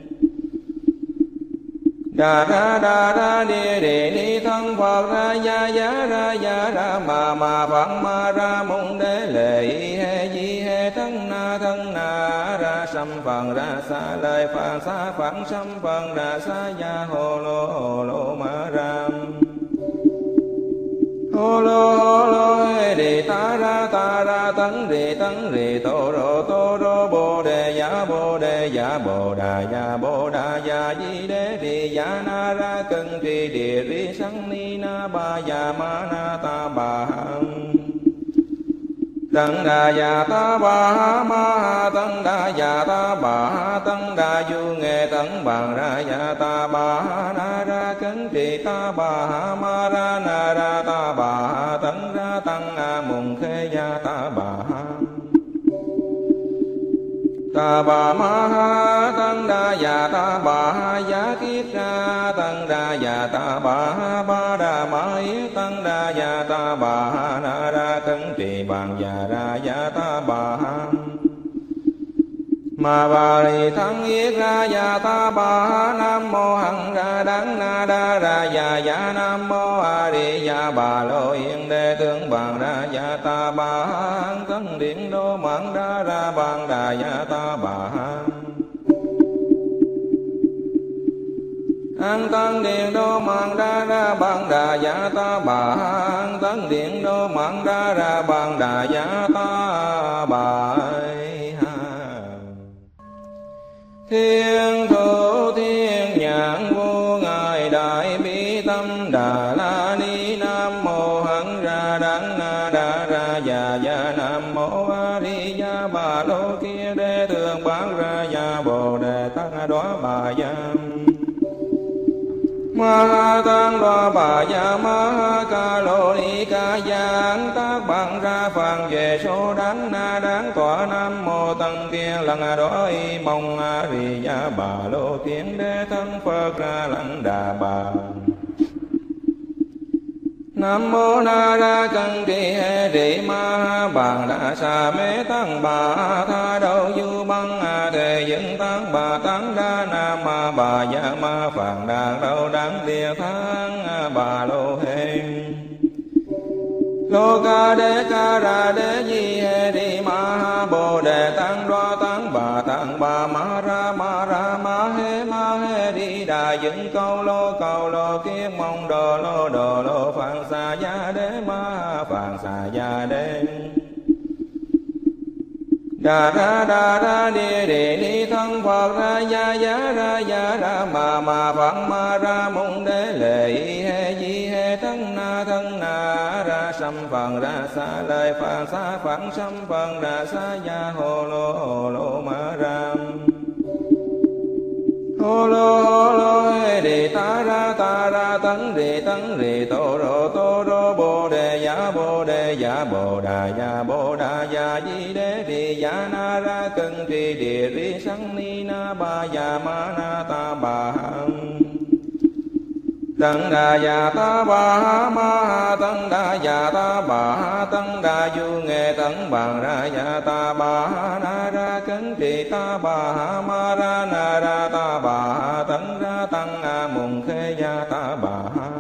Speaker 1: đà ra địa ni thân Phật ra giá ra mà Phật ma ra môn đế lệ he di he thân na ra sâm phần ra xa lời phạn xa phạn sâm phần ra xa gia hồ lô ma ra hồ lô he đi ta ra tấn rì tô rô bồ đề giả bồ đà ya di đế đi ya na ra cân trì địa ri sang ni na ba ya ma na ta bà tăng đà ya ta bà ma tăng đà ya ta bà tăng đà du nghệ tăng bằng ra ya ta bà na ra cấn trì ta bà ma ra na ra ta bà tăng ra tăng mùng khê ya ta bà ta bà ma ha tăng đa ya ta bà giá kiết ra tăng đa ya ta bà đà ma yết tăng đa ya ta bà na ra cấn trì bằng ya ra ya ta bà ma bà ri thắng yết ra ya ta bà nam mô hằng ra đắng na đa ra ya nam mô a di đà bà lô yên đế tướng bằng ra ya ta bà tấn điện đô mạng đa ra bằng đà ya ta bà an tăng điện đô mạng đa ra bằng đà ya ta bà tấn điện đô mạng đa ra bằng đà ya ta bà thiên thủ thiên nhãn vô ngài đại bi tâm đà la ni nam mô hằng ra đắng đa ra ya nam mô a di đà bà lô kia đế thường bán ra ya bồ bồ đề tát đoá bà gia ma tăng đoá bà gia ma ca lô ni ca giang tác bằng ra phàn về số đáng na đáng tọa nam mô tăng kiên lần đó y mong a ri gia bà lô kiến đế thân phật ra lăng đà bà nam mô na ra cân trì hệ trì ma bàn đà sa mê tăng bà tha đâu du băng thề dân tăng bà tăng đa nam ma bà gia ma phàn đàn đâu đáng địa thang bà lô hê lô ca đế di hệ trì ma bồ đề tăng đoa tăng bà ma ra ma hê đi đà dân câu lô kiết mong đồ lô phạn xà gia đế ma phạn xà gia đế đà ra địa ni thân phật ra gia ra ma phạn ma ra mong đế lệ he di he thân na ra sâm phần ra xa lời phạn xá phạn sâm phần ra xa gia hồ lô ma ram hô lô he đi ta ra tấn rì tô rô bồ đề ya bồ đà ya di đế đi ya na ra cân trì địa ri sang ni na ba ya ma na ta bà tăng đà ya ta bà ma tăng đà ya ta bà tăng đà du nghệ tăng bằng ra ya ta bà na ra cấn trì ta bà ma ra na ra ta bà tăng ra tăng mùng khê ya ta bà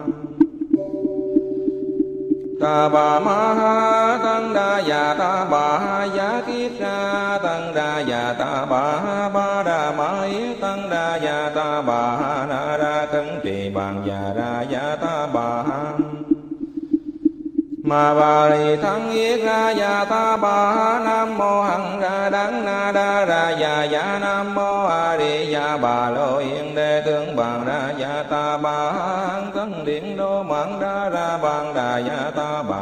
Speaker 1: ma tăng đà ya ta bà ya kiết ra tăng đà ya ta ba đà ma yết tăng đà ya ta bà na ra cấn trì bằng ya ra ya ta bà ma bà ri thắng yết ra ya ta bà nam mô hằng ra đắng na đa ra ya nam mô a di ya bà lô yên đế tướng bằng ra ya ta bà hằng tấn điện đô mạng đa ra bằng đà ya ta bà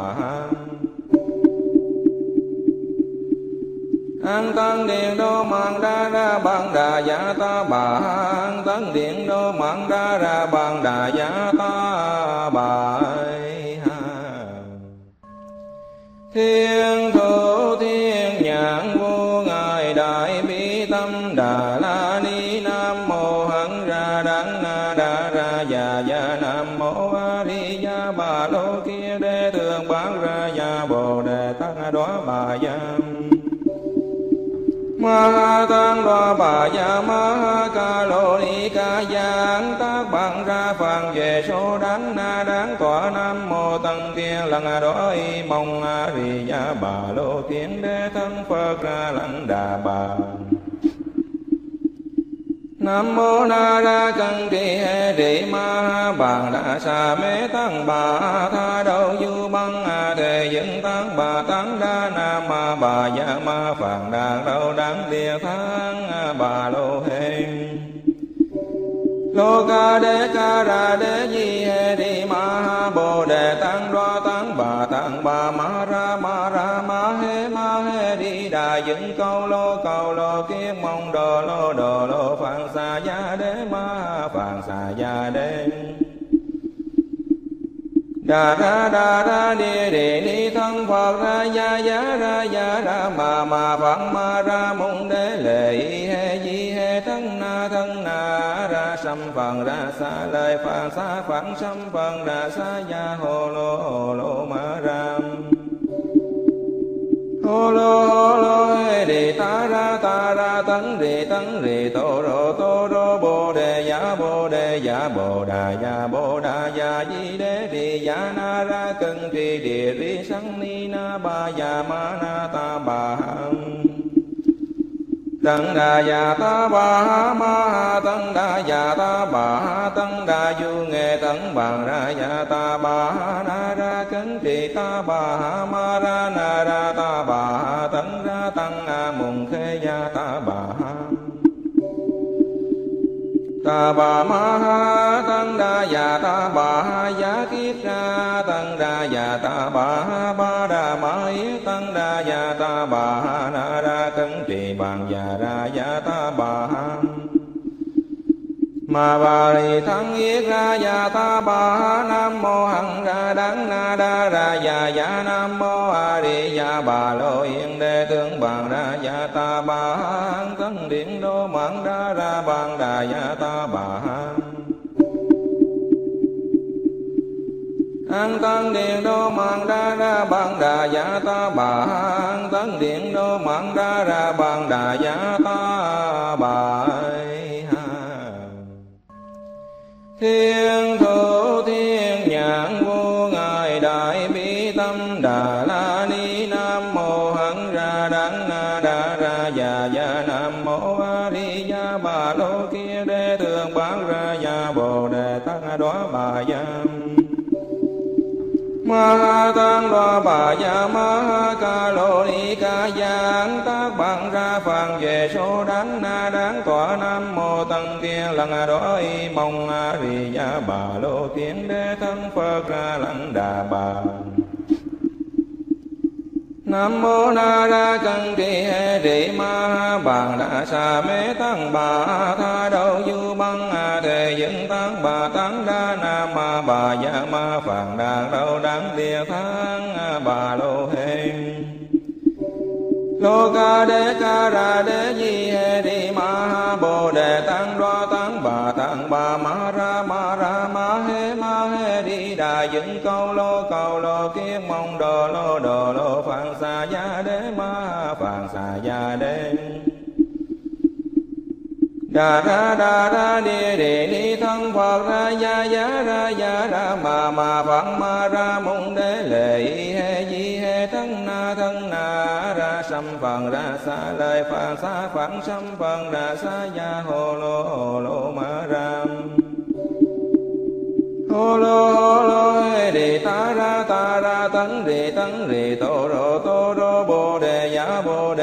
Speaker 1: an tăng điện đô mạng đa ra bằng đà ya ta bà an tấn điện đô mạng đa ra bằng đà ya ta bà thiên thủ thiên nhãn vô ngài đại bi tâm đà la ni nam mô hằng ra đắng na đa ra ya nam mô a di ya bà lô kia đế thường bán ra ya bồ đề tát đoá bà gia ma tăng đoá bà gia ma ca lô ni ca giang tác bằng ra phàn về số đáng na đáng tọa nam mô tăng kiên lần đó y mong a ri gia bà lô kiến đế thân phật ra lăng đà bà nam mô na ra cân trì hệ trì ma bàn đà sa mê tăng bà tha đâu du băng thề dân tăng bà tăng đa nam ma bà gia ma phàn đàn đâu đáng địa thang bà lô hê lô ca đế di hệ trì ma bồ đề tăng đoa tăng bà ma ra ma hê đi đà dân câu lô kiết mong đồ lô phạn xà gia đế ma phạn xà gia đế đà ra địa ni thân phật ra gia ra ma phạn ma ra mong đế lệ he di he thân na ra sâm phần ra xa lời phạn xá phạn sâm phần ra xa gia hồ lô ma ram hô lô he đi ta ra tấn rì tô rô bồ đề ya bồ đà ya di đế đi ya na ra cân trì địa ri sang ni na ba ya ma na ta bà tăng đà ya ta bà ma tăng đà ya ta bà tăng đà du nghệ tăng bằng ra ya ta bà na ra cấn trì ta bà ma ra na ra ta bà tăng ra tăng mùng khê ya ta bà ta bà ma tăng đà ya ta bà ya kiết ra tăng đà ya ta ba đà ma yết tăng đà ya ta bà na ra cấn trì bằng ya ra ya ta bà Ma ba ri thắng yết ra ya ta ba nam mô hằng ra đắng na đa ra ya nam mô a di ya bà lô yên đế tướng bằng ra ya ta ba hằng tân điện đô mạng đa ra bằng đà ya ta ba hằng an tân điện đô mạng đa ra bằng đà ya ta ba hằng tân điện đô mạng đa ra bằng đà ya ta ba. Thiên thủ thiên nhãn vô ngài đại bi tâm đà la ni nam mô hằng ra đắng na đa ra ya nam mô a di ya bà lô kia đế thường bán ra ya bồ đề tăng đoá bà yam ma ha tăng đoá bà ya ma ha ca lô ni ca giang tác bằng ra phàn về số đắng na đáng tọa nam mô tăng kia lần đó y mong a di ya bà lô kiến đế thân phật ra lăng đà bà nam mô na ra cân trì hệ trì ma ha bàn đà sa mê tăng bà tha đâu du băng a thề dựng tăng bà tăng đa nam ma bà ya ma phàn đàn đâu đáng địa thắng bà lô hê lô ca đế di hê đi ma ha bồ đề tăng đoa tăng bà ma ra ma hê đi đà dựng câu lô kiết mong đồ lô phạn xà gia đế ma phạn xà gia đế đà ra địa ni thân phật ra ya ra ma phạn ma ra mong đế lệ hê di hê thân na ra sâm phần ra xa lời phạn xá phạn sâm phần ra xa ya hồ lô ma ram hồ lô hê đi ta ra tấn rì tô rô bồ đề ya bồ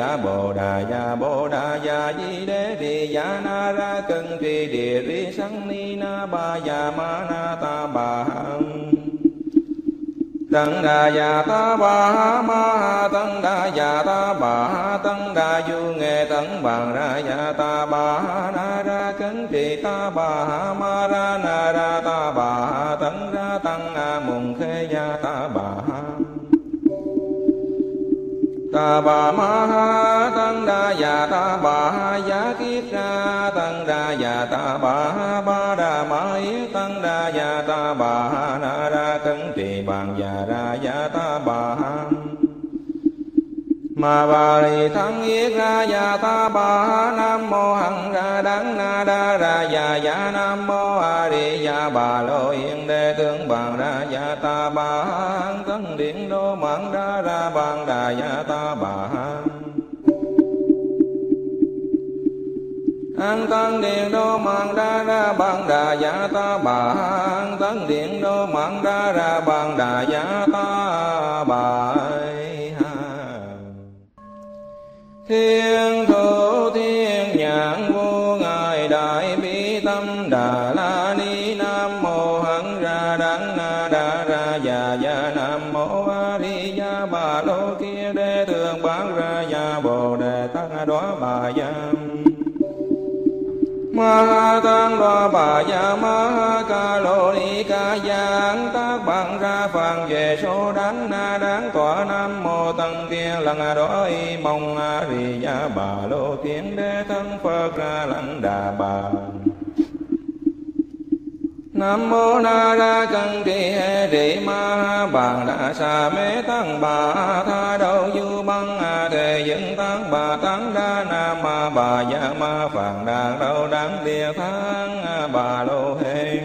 Speaker 1: đà ya di đế đi ya na ra cân trì địa ri sanh ni na ba ya ma na ta bà hằng tăng đà ya ta bà ha ma ha tăng đà ya ta bà ha tăng đà du nghệ tấn bằng ra ya ta bà ha na ra cấn trì ta bà ha ma ra na ra ta bà ha tấn ra tăng a mùng khê ya ta bà ha ta bà ma ha tăng đà ya ta bà ha ya kiết ra tăng đà ya ta bà ha ba đà ma yết tăng đà ya ta bà ha na ra cấn trì bằng ya ra ya ta bà ha ma ba ri thắng yết ra ya ta bà ha nam mô hằng ra đắng na đa ra ya nam mô a di ya bà lô yên đế tướng bằng ra ya ta bà ha tân điện đô mạng đa ra bằng đà ya ta bà ha an tân điện đô mạng đa ra bằng đà ya ta bà ha tân điện đô mạng đa ra bằng đà ya ta bà. Thiên thủ thiên nhãn vô ngài đại bi tâm đà la ni nam mô hằng ra đắng na đa ra ya nam mô a di ya bà lô kia đế thường bán ra ya bồ đề tăng đoá bà yam ma ha tăng đoá bà ya ma ha ca lô ni ca giang tác bằng ra phàn về số đắng na đáng tọa nam mô tăng kia lần đó y mong a di ya bà lô kiến đế thân phật ra lăng đà bà nam mô na ra cân trì hệ trì ma ha bàn đà sa mê tăng bà tha đâu du băng a thề dựng tăng bà tăng đa nam ma bà ya ma phàn đàn đâu đáng địa thắng bà lô hê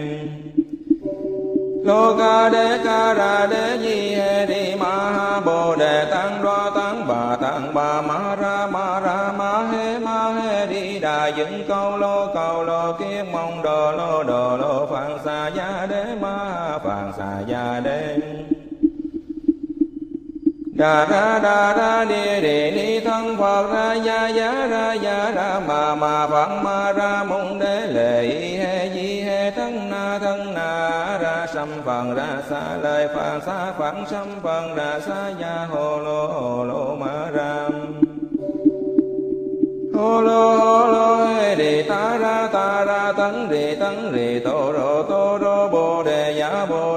Speaker 1: lô ca đế di hê đi ma ha bồ đề tăng đoa tăng bà ma ra ma hê đi đà dựng câu lô kiết mong đồ lô phạn xà gia đế ma phạn xà gia đế đà ra địa ni thân phật ra ya ra ma phạn ma ra mong đế lệ hê di hê thân na ra sâm phần ra xa lời phạn xá phạn sâm phần ra xa ya hồ lô ma ram hô lô hê đề ta ra tấn rì tô rô bồ đề ya bồ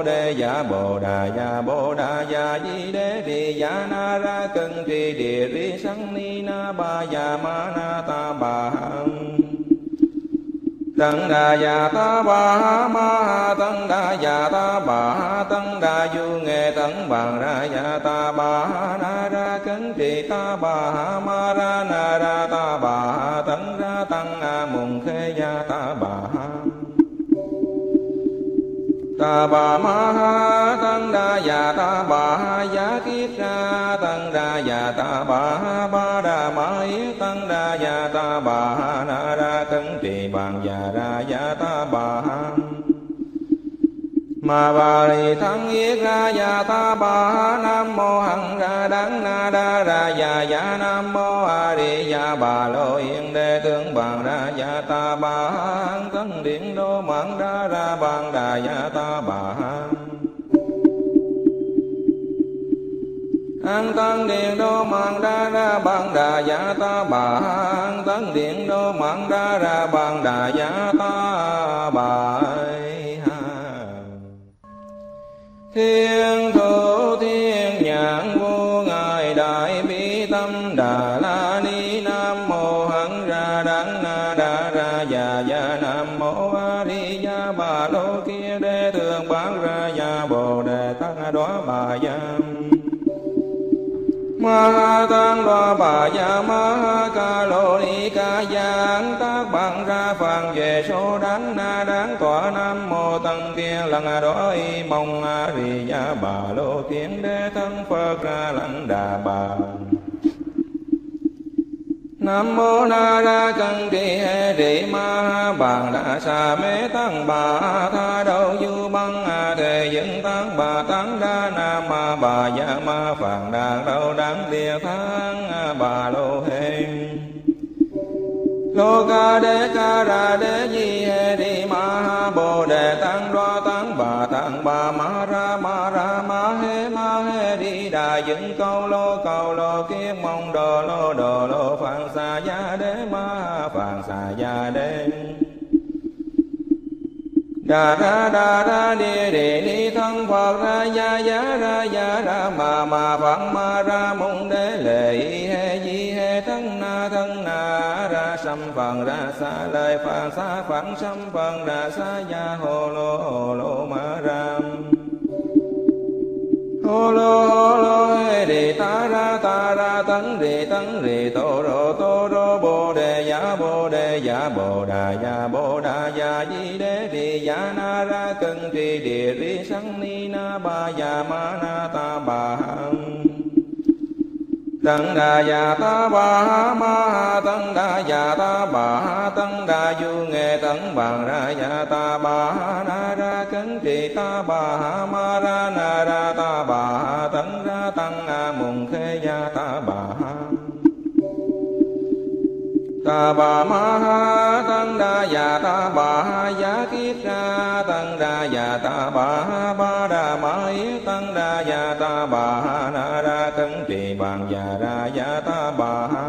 Speaker 1: đà ya di đế đi ya na ra cân trì địa ri sang ni na ba ya ma na ta bà tăng đà ya ta bà ma ha tăng đà ya ta bà ha tăng đà du nghệ tăng bằng ra ya ta bà ha na ra cấn trì ta bà ha ma ra na ra ta bà ha tăng ra tăng a mùng khê ya ta bà ha ta bà ma ha tăng đà ya ta bà ha ya kiết ra tăng đà ya ta bà ha ba đà ma yết tăng đà ya ta bà ha na ra cấn trì bằng ya ra ya ta bà ha ma bà ri thắng yết ra ya ta bà ha nam mô hằng ra đắng na đa ra ya nam mô a di ya bà lô yên đế tướng bằng ra ya ta bà ha tấn điện đô mạng ra bằng đà ya ta bà ha an tăng điện đô mạng ra bằng đà ya ta bà ha tấn điện đô mạng ra bằng đà ya ta bà ha thiên thủ thiên nhãn vô ngài đại bi tâm đà la ni nam mô hằng ra đắng na đa ra ya nam mô a di ya bà lô kia đế thường bán ra ya bồ đề tăng đoá bà ya ma ha tăng đoá bà ya ma ha ca lô ni ca giang tác bằng ra phàn về số đắng na đáng tọa nam mô tăng kia lần đói mong a di ya bà lô kiến đế thân phật ra lăng đà bà nam mô na ra cân trì hê trì ma ha bàn đà sa mê tăng bà tha đâu du băng a thề dân tăng bà tăng đa nam ma bà ya ma phàn đàn đâu đáng địa thang bà lô hê lô ca ra đế di hê đi ma ha bồ đề tăng đoa tăng bà ma ra ma hê đi đà dựng câu lô kiết mong đồ lô phạn xà gia đế ma phạn xà gia đế đà ra đi thân phật ra ya ra ma phạn ma ra mong đế lệ hê di hê thân na ra sâm phần ra xa lời phạn xa phạn sâm phần ra xa ya hồ lô ma ra hô lô hê đề ta ra tấn rì tô rô bồ đề ya bồ đà ya di đế đi ya na ra cân trì địa ri sang ni na ba ya ma na ta bà tăng đà ya ta bà ha ma ha tăng đà ya ta bà ha tăng đà du nghệ tăng bằng ra ya ta bà ha na ra cấn trì ta bà ha ma ra na ra ta bà ha tăng ra tăng a mùng khê ya ta bà ha ta bà ma ha tăng đà ya ta bà ha ya kiết ra tăng đà ya ta bà ha ba đà ma yết tăng đà ya ta bà ha na ra cấn trì bằng ya ra ya ta bà ha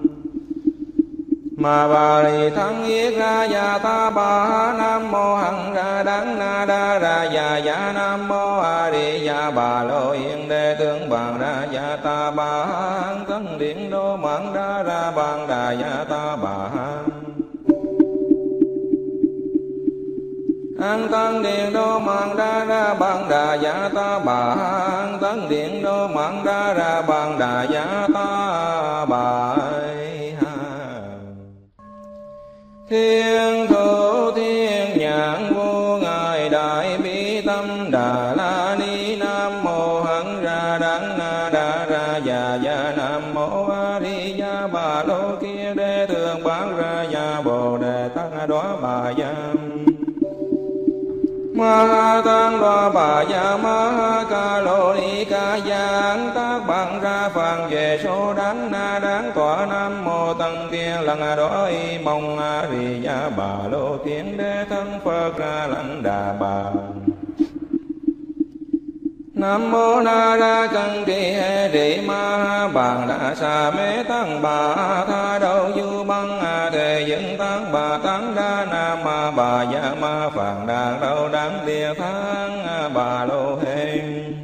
Speaker 1: ma bà ri thắng yết ra ya ta bà ha nam mô hằng ra đắng na đa ra ya nam mô a di ya bà lô yên đế tướng bằng ra ya ta bà ha tấn điện đô mạng ra bằng đà ya ta bà ha an tăng điện đô mạng ra bằng đà ya ta bà ha tấn điện đô mạng ra bằng đà ya ta bà thiên thủ thiên nhãn vô ngài đại bi tâm đà la ni nam mô hằng ra đắng na đa ra ya nam mô a di ya bà lô kia đế thường bán ra ya bồ đề tăng đoá bà ya ma ha tăng đoá bà ya ma ha ca lô ni ca giang tác bằng ra phàn về số đắng na đáng tọa nam mô tăng kia lần đói mong a di ya bà lô kiến đế thân phật ra lăng đà bà Nam mô Na Ra Cân Trì Hệ Trì Ma Bàn Đà Sa Mê Tăng Bà Tha Đâu Du Băng Thề Dựng Tăng Bà Tăng Đa Nam Bà Gia Ma Phạn Đàn Đâu Đáng Địa Thang Bà Lô Hê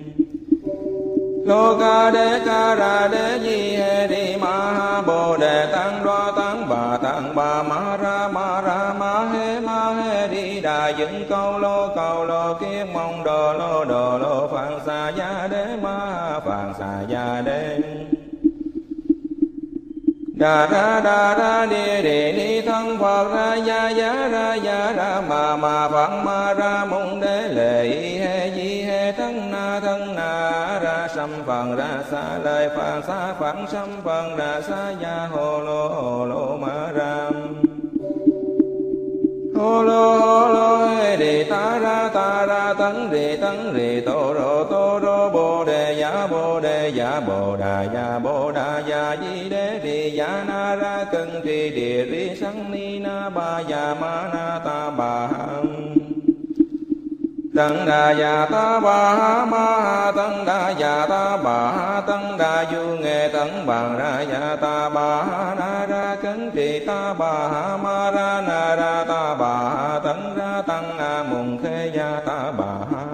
Speaker 1: Lô Ca Đế Ca Ra Đế Di Hệ Trì Ma Bồ Đề Tăng Đoa Tăng Bà Ma Ra Ma Hê Đi Đà Dựng Câu Lô Kiết Mong Đồ Lô Phạn Xà Gia Đế Ma Phạn Xà Gia Đế Đà ra địa ni thân Phật ra gia ra ma phật ma ra môn đế lệ he di he thân na ra sâm phần ra xa lời phạn xa phạn sâm phần ra xa gia hồ lô ma ra hồ lô he đi ta ra tấn rì tô rô bồ đề ya bồ đà ya di đế đi ya na ra cân trì địa ri sang ni na ba ya ma na ta bà tăng đà ya ta bà ma tăng đà ya ta bà tăng đà du nghệ tăng bằng ra ya ta bà na ra cấn trì ta bà ma ra na ra ta bà tăng ra tăng mùng khê ya ta bà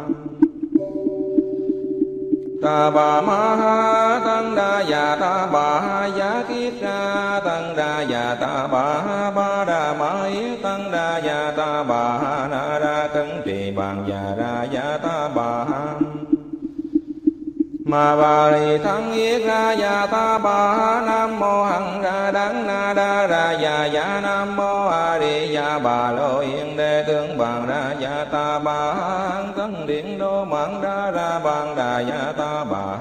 Speaker 1: ta bà ma ha tăng đa ya ta bà ya kiết ra tăng đa ya ta bà ba đà ma yết tăng đa ya ta bà na ra cấn trì bằng ya ra ya ta bà ma bà ri thắng yết ra ya ta bà nam mô hằng ra đắng na đa ra ya nam mô a di ya bà lô yên đế tướng bằng ra ya ta bà hằng tấn điện đô mạng đa ra bằng đà ya ta bà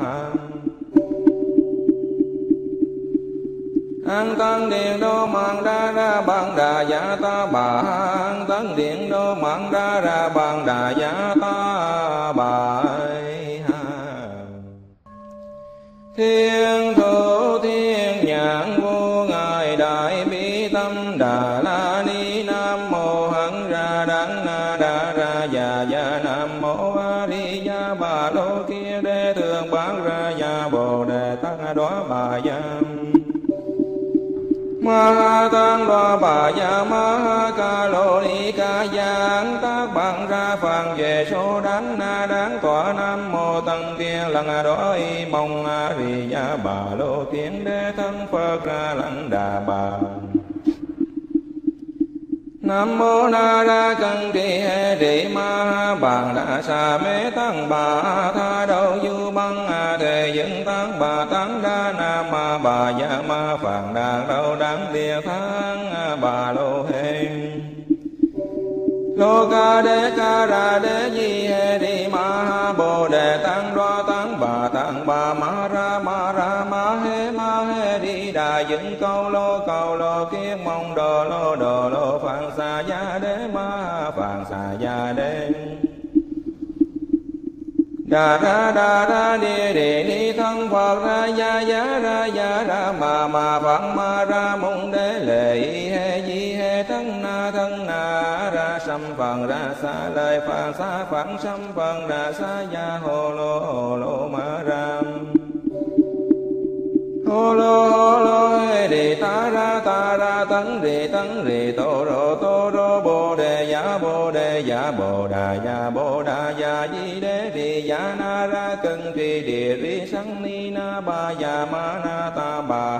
Speaker 1: an tăng điện đô mạng đa ra bằng đà ya ta bà an tấn điện đô mạng đa ra bằng đà ya ta bà thiên thủ thiên nhãn vô ngài đại bi tâm đà la ni nam mô hằng ra đắng na đa ra ya nam mô a di đà bà lô kia đế thường bán ra ya bồ đề tăng đoá bà ya ma tăng đoá bà ya ma ca lô ni ca giang tác bằng ra phàn về số đáng tọa nam mô tăng kia lăng đói mong a di đà bà lô tiên đế thân Phật ra lăng đà bà Nam mô Na Ra Cân Trì Hệ Trì Ma Bàn Đà Sa Mê Tăng Bà Tha Đâu Du Băng Thề Dựng Tăng Bà Tăng Đa Nam Bà Gia Ma Phạn Đàn Đâu Đáng Địa Thang Bà Lô Hê Lô Ca Đế Ca Ra Đế Di Hệ Trì Ma Bồ Đề Tăng Đoa Tăng Bà Ma Ra Ma Hê Đi Đà Dựng Câu Lô Kiết Mong Đồ Lô Phạn Xà Gia Đế Ma Phạn Xà Gia Đế đà ra địa ni thân Phật ra gia ra ma phật ma ra môn đế lệ he di he thân na ra sâm phần ra xa lời phạn xa phạn sâm phần ra xa gia hồ lô ma ra hồ lô he đi ta ra tấn rì tô rô bồ đề ya bồ đà ya di đế đi ya na ra cân trì địa ri sang ni na ba ya ma na ta bà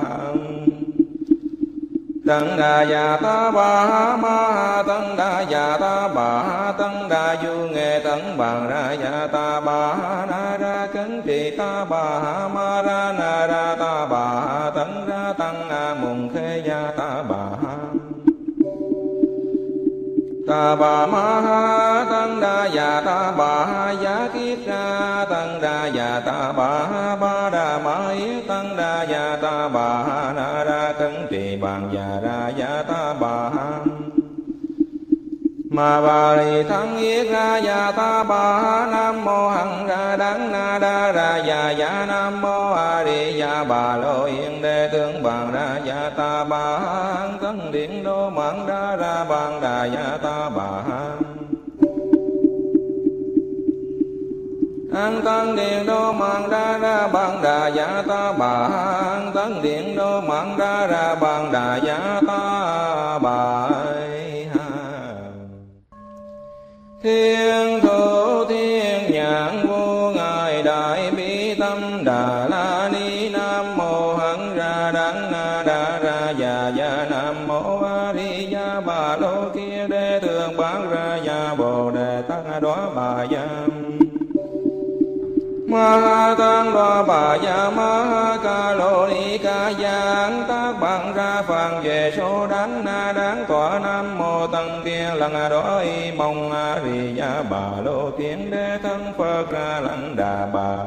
Speaker 1: tăng đà ya ta bà ma tăng đà ya ta bà tăng đà du nghệ tăng bằng ra ya ta bà na ra cấn trì ta bà ma ra na ra ta bà tăng ra tăng mùng khê ya ta bà ta bà ma ha tăng đa ya ta bà ya kiết ra tăng đa ya ta bà ba đà ma yết tăng đa ya ta bà na ra cấn trì bằng ya ra ya ta bà ma bà ri thắng yết ra ya ta bà nam mô hằng ra đắng na đa ra ya nam mô a di đà bà lô yên đế tướng bằng ra ya ta bà hằng tấn điện đô mạng đa ra bằng đà ya ta bà An tăng điện đô mạng đa ra bằng đà giả ta bà. An tăng điện đô mạng đa ra bằng đà giả ta bà. Thiên thủ thiên nhãn vô ngài đại bi tâm đà la ni. Nam mô hằng ra đắng đa ra già già. Nam mô a di đà bà lô kia đế thường bán ra ya bồ đề tăng đoá bà giam. Ma ha tăng đoá bà ya ma ha ca lô ni ca giang tác bằng ra phàn về số đắng na đáng tọa. Nam mô tăng tiên lăng đoá y mong a di đà bà lô tiên đế thân Phật ra lăng đà bà.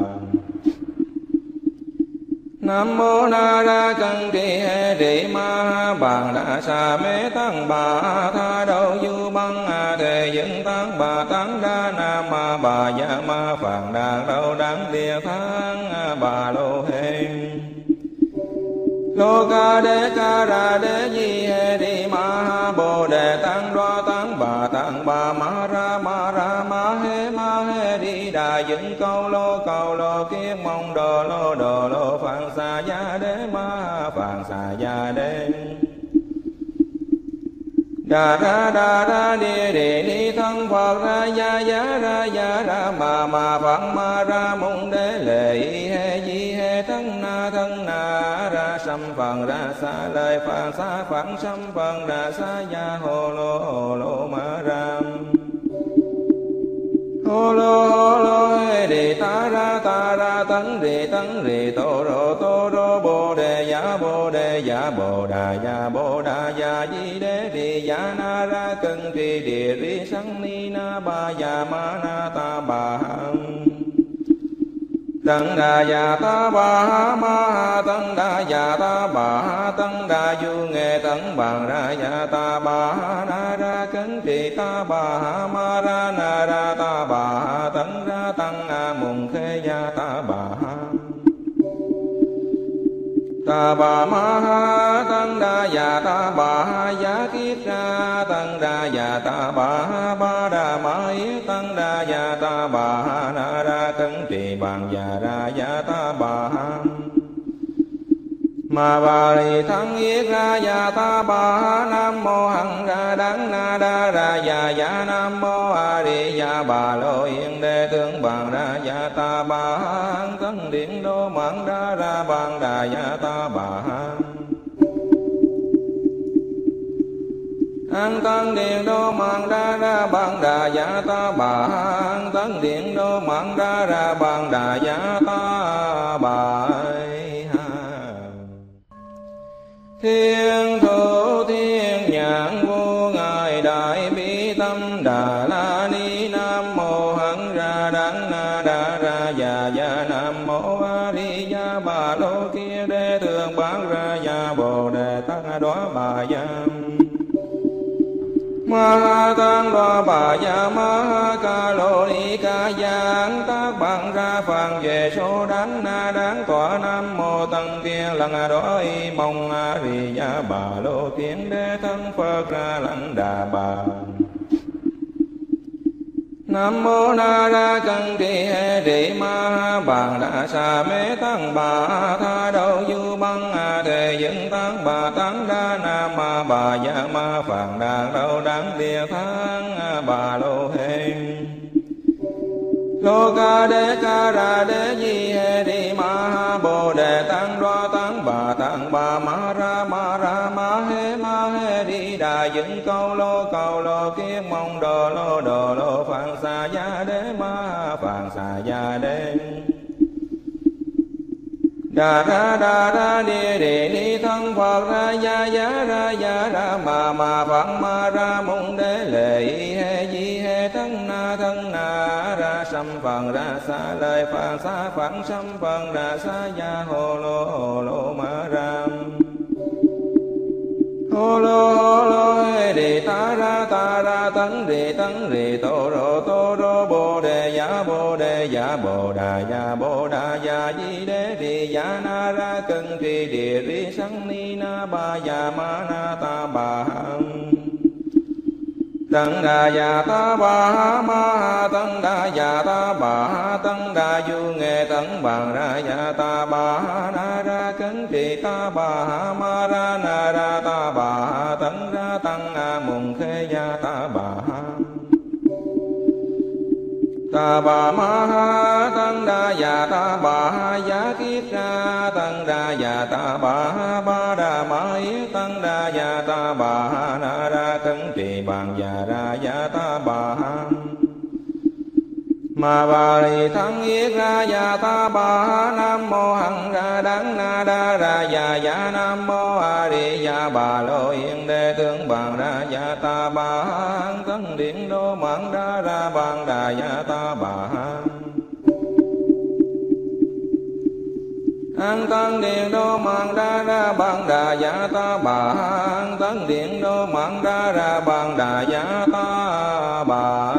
Speaker 1: Nam mô na ra cân trì hệ trì ma ha bàn đà sa mê tăng bà. Tha đâu du băng thề dựng tăng bà tăng đa. Nam ma bà ya ma phàn đàn đâu đáng địa thang bà lô hê. Lô ca đế di hệ trì ma ha bồ đề tăng đoa tăng bà ma ra ma hê đi đà dựng câu lô kiết mong đồ lô phạn xà gia đế ma phạn xà gia đế. Đà ra địa ni thân Phật ra ya ra ma phạn ma ra mong đế lệ hê di hê thân na ra sâm phần ra xa lời phạn xá phạn sâm phần ra xa ya hồ lô ma ram. Hô lô hê đi ta ra tấn rì tô rô bồ đề ya bồ đà ya di đế đi ya na ra cân trì địa ri sang ni na ba ya ma na ta bà. Tăng đà ya ta bà ma tăng đà ya ta bà tăng đà du nghệ tăng bằng ra ya ta bà na ra cấn trì ta bà ma ra na ra ta bà tăng ra tăng mùng khê ya ta bà. Ta bà ma ha tăng đà ya ta bà ya kiết ra tăng đà ya ta bà ba đà ma yết tăng đà ya ta bà na ra cấn trì bằng ya ra ya ta bà. Ma bà lì thắng yết ra ya ta bà. Nam mô hằng ra đắng na đa ra ya nam mô a di đà bà lô yên đế tướng bằng ra ya ta bà. Hằng tân điện đô mạng đa ra bằng đà ya ta bà. An tăng điện đô mạng đa ra bằng đà ya ta bà. An tăng điện đô mạng đa ra bằng đà ya ta bà. Thiên thủ thiên nhãn vô ngài đại bi tâm đà la ni. Nam mô hằng ra đắng đa ra ya nam mô a di đà bà lô kia đế thường bán ra ya bồ đề tăng đoá bà giam. Ma ha tăng đoá bà ya ma ha ca lô ni ca giang tác bằng ra phàn về số đắng na đáng tọa. Nam mô tăng tiên lăng đoá y mong a di đà bà lô tiên đế thân Phật ra lăng đà bà. Nam mô na ra cân trì hệ trì ma ha bàn đà sa mê tăng bà. Tha đâu du băng thề dựng tăng bà tăng đa. Nam ma bà ya ma phàn đàn đâu đáng địa thang bà lô hê. Lô ca đế di hệ trì ma ha bồ đề tăng đoa tăng bà ma ra ma hê đi đà dựng câu lô kiết mong đồ lô phạn xà gia đế ma phạn xà gia đế. Đà ra địa ni thân Phật ra ya ra ma phạn ma ra mong đế lệ hê di hê thân na ra sâm phần ra xa lời phạn xá phạn sâm phần ra xa ya hồ lô ma ram. Hô lô hê đi ta ra tấn rì tô rô bồ đề ya bồ đà ya di đế đi ya na ra cân trì địa ri sang ni na ba ya ma na ta bà. Tăng đà già ta bà ma tăng đà già ta bà tăng đà du nghệ tăng bằng ra già ta bà na ra cấn trì ta bà ma ra na ra ta bà tăng ra tăng mùng khê gia ta bà ta bà ma tăng đà già ta bà giá kiết ra tăng đà già ta bà ba đà ma yết tăng đà già ta bà na ra cấn trì bằng già ra già ta bà ma bà ri thắng yết ra già ta bà nam mô hằng ra đắng na đa ra già già nam mô a di già bà lô yên đế tướng bằng ra già ta bà hằng tấn điện đô mạng đa ra bằng đà già ta bà an tăng điện đô mạng đa ra bằng đà già ta bà an tấn điện đô mạng đa ra bằng đà già ta bà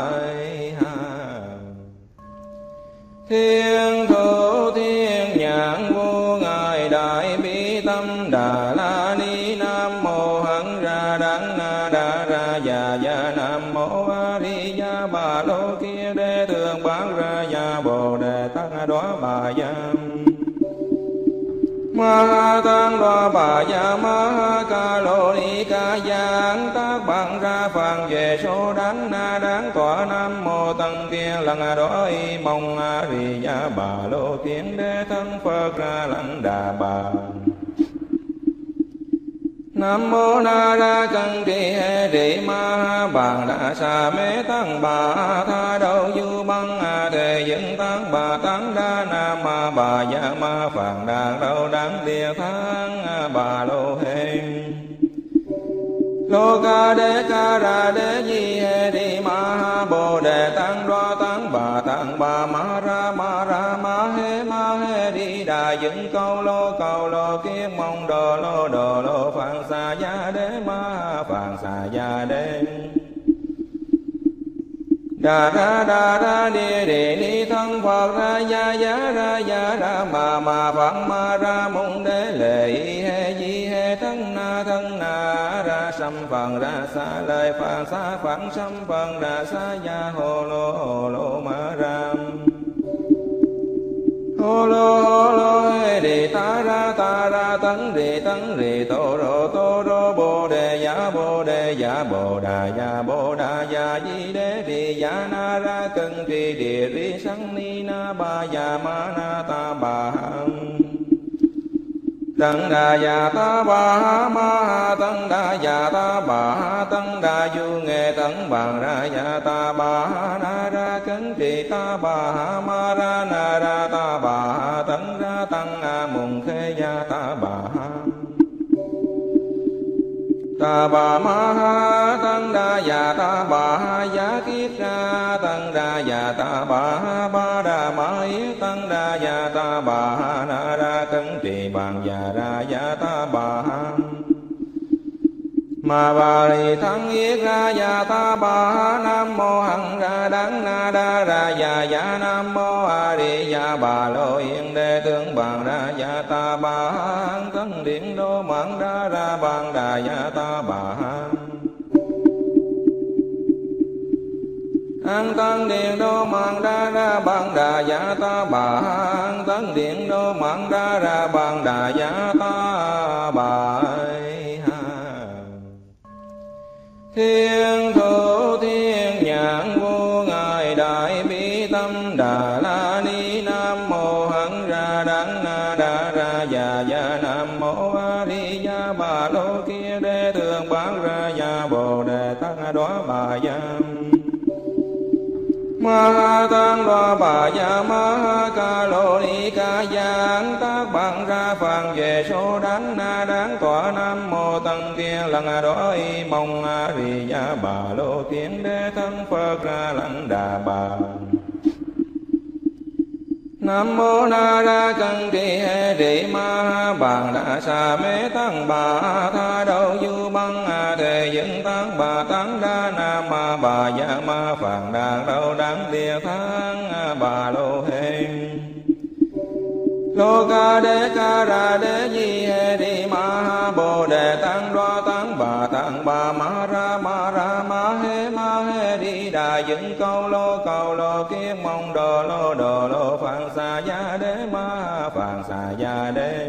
Speaker 1: thiên thủ thiên nhãn vô ngài đại bi tâm đà la ni nam mô hằng ra đắng na đa ra già già nam mô a di đà bà lô kia đế thường bán ra già bồ đề tăng đoá bà giam ma tăng đoá bà già ma ca lô ni ca giang tác bằng ra phàn về số đắng na đáng tọa nam mô tăng kia lăng đói mong a di đà bà lô kiến đế thân phật ra lăng đà bà nam mô na ra cân trì hệ trì ma bàn đà sa mê tăng bà tha đâu du băng thề dựng tăng bà tăng đa nam ma bà già ma phàn đàn đâu đáng địa thắng bà lô hê lô ca ra đế di hệ đi ma bồ đề tăng đoa tăng bà ma ra ma hê đi đà dựng câu lô kiết mong đồ lô phạn xà gia đế ma phạn xà gia đế đà ra địa ni thân phật ra gia ra mà phật ma ra mong đế lệ hê di hê thân na ra sâm phần ra xa lời phạn xa phạn sâm phần ra xa gia hồ lô ma ram hồ lô hê đi ta ra tấn rì tô rô bồ đề giả bồ đà giả di đế đi giả na ra cân trì địa ri sanh ni na ba già ma na ta bà tăng đà già ta bà ma tăng đà già ta bà tăng đà du nghệ tăng bằng ra già ta bà na ra cấn trì ta bà ma ra na ra ta bà tăng ra tăng mùng khê gia ta bà ta bà ma tăng đà già ta bà giá kiết ra tăng đà già ta bà ba đà ma yết tăng đà già ta bà na ra cấn trì bằng già ra già ta bà ma bà ri thắng yết ra già ta bà nam mô hằng ra đắng na đa ra già già nam mô a di đà bà lô yên đế tướng bằng ra già ta bà hằng tấn điện đô mạng đa ra bằng đà già ta bà an tăng điện đô mạng đa ra bằng đà già ta bà an tấn điện đô mạng đa ra bằng đà già ta bà thiên thủ thiên nhãn vô ngài đại bi tâm đà la ni nam mô hằng ra đắng na đa ra già già nam mô a di đà bà lô kia đế thường bán ra già bồ đề tăng đoá bà giam ma tăng đoá bà già ma ca lô ni ca giang tác bằng ra phàn về số đắng na đáng tọa nam mô tăng kia lăng đói mong a di đà bà lô kiến đế thân phật ra lăng đà bà nam mô na ra cân trì hệ trì ma bàn đà sa mê tăng bà tha đâu du băng thề dựng tăng bà tăng đa nam ma bà già ma phàn đàn đâu đáng địa thắng bà lô hê lô ca ra đế di hê đi ma bồ đề tăng đoa tăng bà ma ra ma hê ma đại dựng câu lô kiết mong đồ lô phạn xà gia đế ma phạn xà gia đế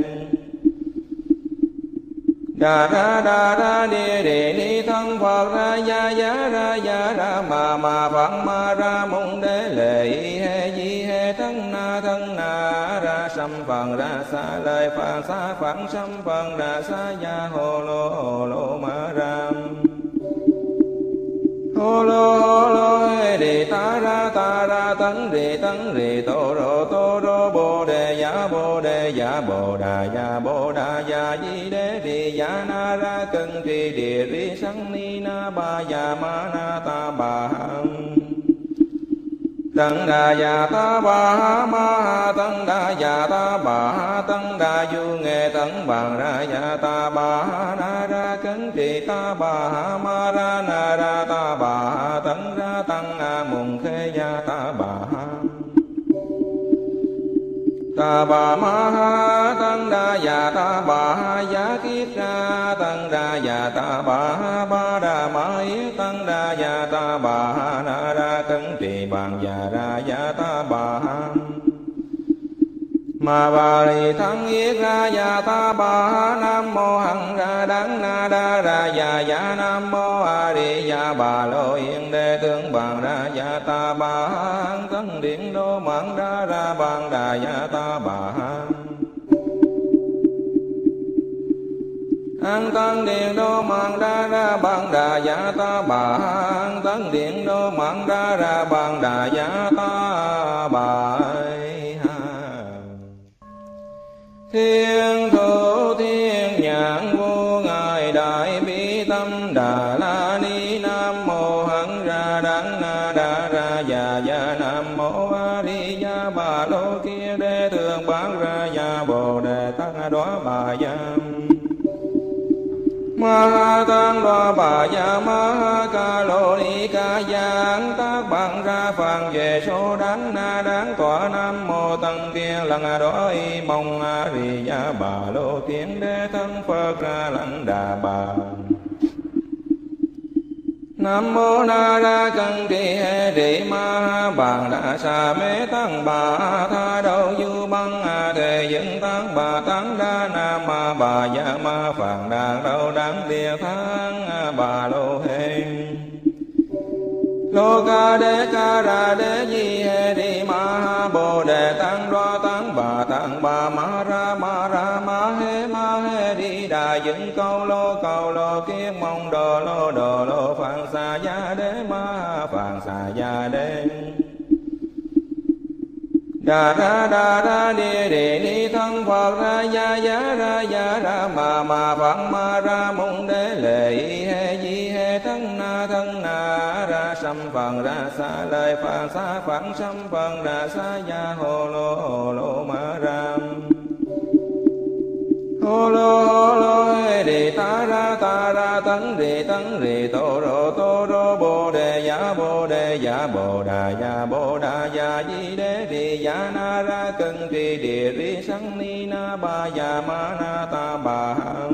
Speaker 1: đà ra đi ni thân Phật ra giá ra mà Phật ma ra môn đế lệ he di he thân na ra sâm phần ra xa lời phạn xa phạn sâm phần ra xa gia hồ lô ma ra hồ lô he đi ta ra tấn rì tô rô bồ đề giả bồ đà giả di đế đi giả na ra cân trì địa ri sanh ni na ba ya ma na ta bà tăng đà già ta bà ma tăng đà già ta bà tăng đà du nghệ tấn bằng ra già ta bà na ra cấn trì ta bà ma ra na ra ta bà tấn ra tăng mùng khê gia ta bà ma tăng đà già ta bà giá kiết ra tăng đà già ta bà ba đà ma yết tăng đà già ta bà na ra cấn trì bằng già ra già ta bà ma bà lì thắng yết ra già ta bà nam mô hằng ra đắng na đa ra già nam mô a di đà bà lô yên đế tướng bằng ra già ta bà hằng tấn điện đô mạng ra bằng đà già ta bà an tăng điện đô mạng ra bằng đà già ta bà an tăng điện đô mạng ra bằng đà già ta bà thiên thủ thiên nhãn vô ngài đại bi tâm đà la ni nam mô hằng ra đắng na đa ra già nam mô a di đà bà lô kia đế thường bán ra già bồ đề tăng đoá bà giam ma tăng đoá bà già ma ca lô ni ca giang tác bằng ra phàn về số đáng tọa nam mô tăng kia lăng đó y mong a di đà bà lô kiến đế thân Phật ra lăng đà bà nam mô na ra cân trì hệ trì ma bàn đà sa mê tăng bà tha đâu du băng thề dựng tăng bà tăng đa nam ma bà gia ma phàn đàn đâu đáng địa thang bà lô hê lô ca ra đế di hệ đi ma bồ đề tăng đoa tăng bà ma ra ma hê đi đà dựng câu lô kiết mong đồ lô phạn xà gia đế ma phạn xà gia đế đà ra đi ni thân Phật ra giá ra mà Phật ma ra môn đế lệ he di he thân na ra sâm phần ra xa lời phạn xa phạn sâm phần ra xa gia hồ lô ma ra hồ lô he đi ta ra tấn rì tô rô bồ đề giả bồ đà giả di đế đi giả na ra cân trì địa ri sanh ni na ba ya ma na ta bà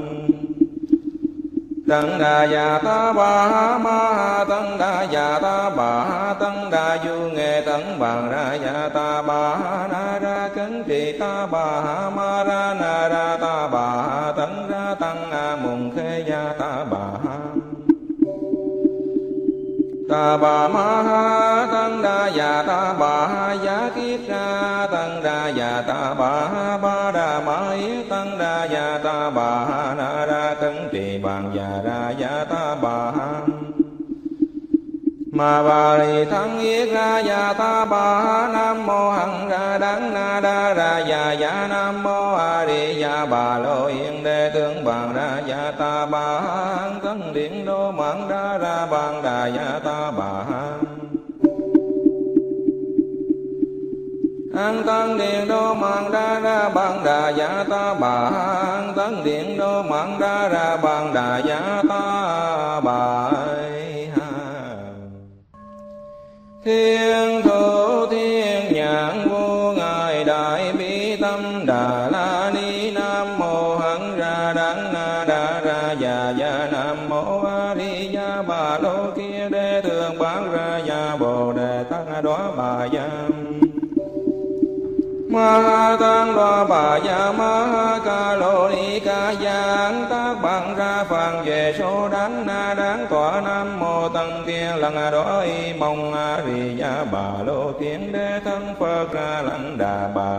Speaker 1: tăng đà già ta bà ma tăng đà già ta bà tăng đà du nghệ tấn bằng ra già ta bà na ra cấn trì ta bà ma ra na ra ta bà tấn ra tăng mùng khê gia ta bà ma tăng đà già ta bà giá kiết ra tăng đà già ta bà ba đà ma yết tăng đà già ta bà na ra cấn trì bằng già ra già ta bà ma bà lì thắng yết ra già ta bà nam mô hằng ra đắng na đa ra già nam mô a di đà bà lô yên đế tướng bằng ra già ta bà hằng tấn điện đô mạng ra bằng đà già ta bà an tăng điện đô mạng ra bằng đà già ta bà an tăng điện đô mạng ra bằng đà già ta bà thiên thủ thiên nhãn vô ngài đại bi tâm đà la ni nam mô hằng ra đắng na đa ra già nam mô a di đà bà lô kia đế thường thương bán ra gia bồ đề tăng đoá bà gia ma ha tăng đoá bà gia ma ha ca lô ni ca giang tác bằng ra phàn về số đáng na đáng tọa nam mô tăng tiên lần đó y mong a ri gia bà lô tiên đế thân phật ra lăng đà bà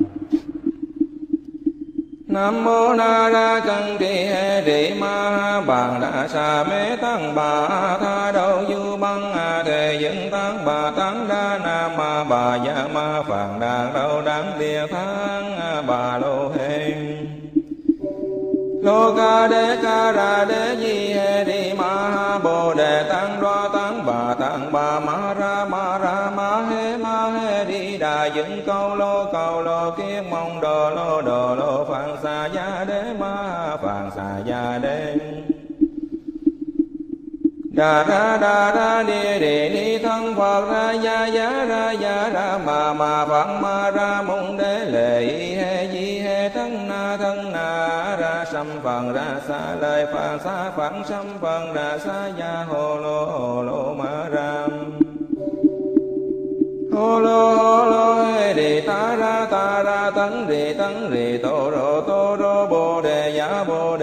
Speaker 1: nam mô na ra cân trì hệ rị ma ha bàn đà sa mê tăng bà tha đâu du băng a thề dựng tăng bà tăng đa nam ma bà gia ma phàn đàn đâu đáng địa thang bà lô hê lô ca ra đế di hệ rị ma ha bồ đề tăng đoa tăng bà ma ra ma hê đi đà dựng câu lô kiết mong đồ lô phạn xà gia đế ma phạn xà gia đế đà ra địa ni thân phật ra gia ra ma phạn ma ra mong đế lệ hê di hê thân na ra sâm phần ra xa lời phạn xá phạn sâm phần ra xa gia hồ lô ma ram hô lô hê đi ta ra tấn rì tô rô bồ đề giả bồ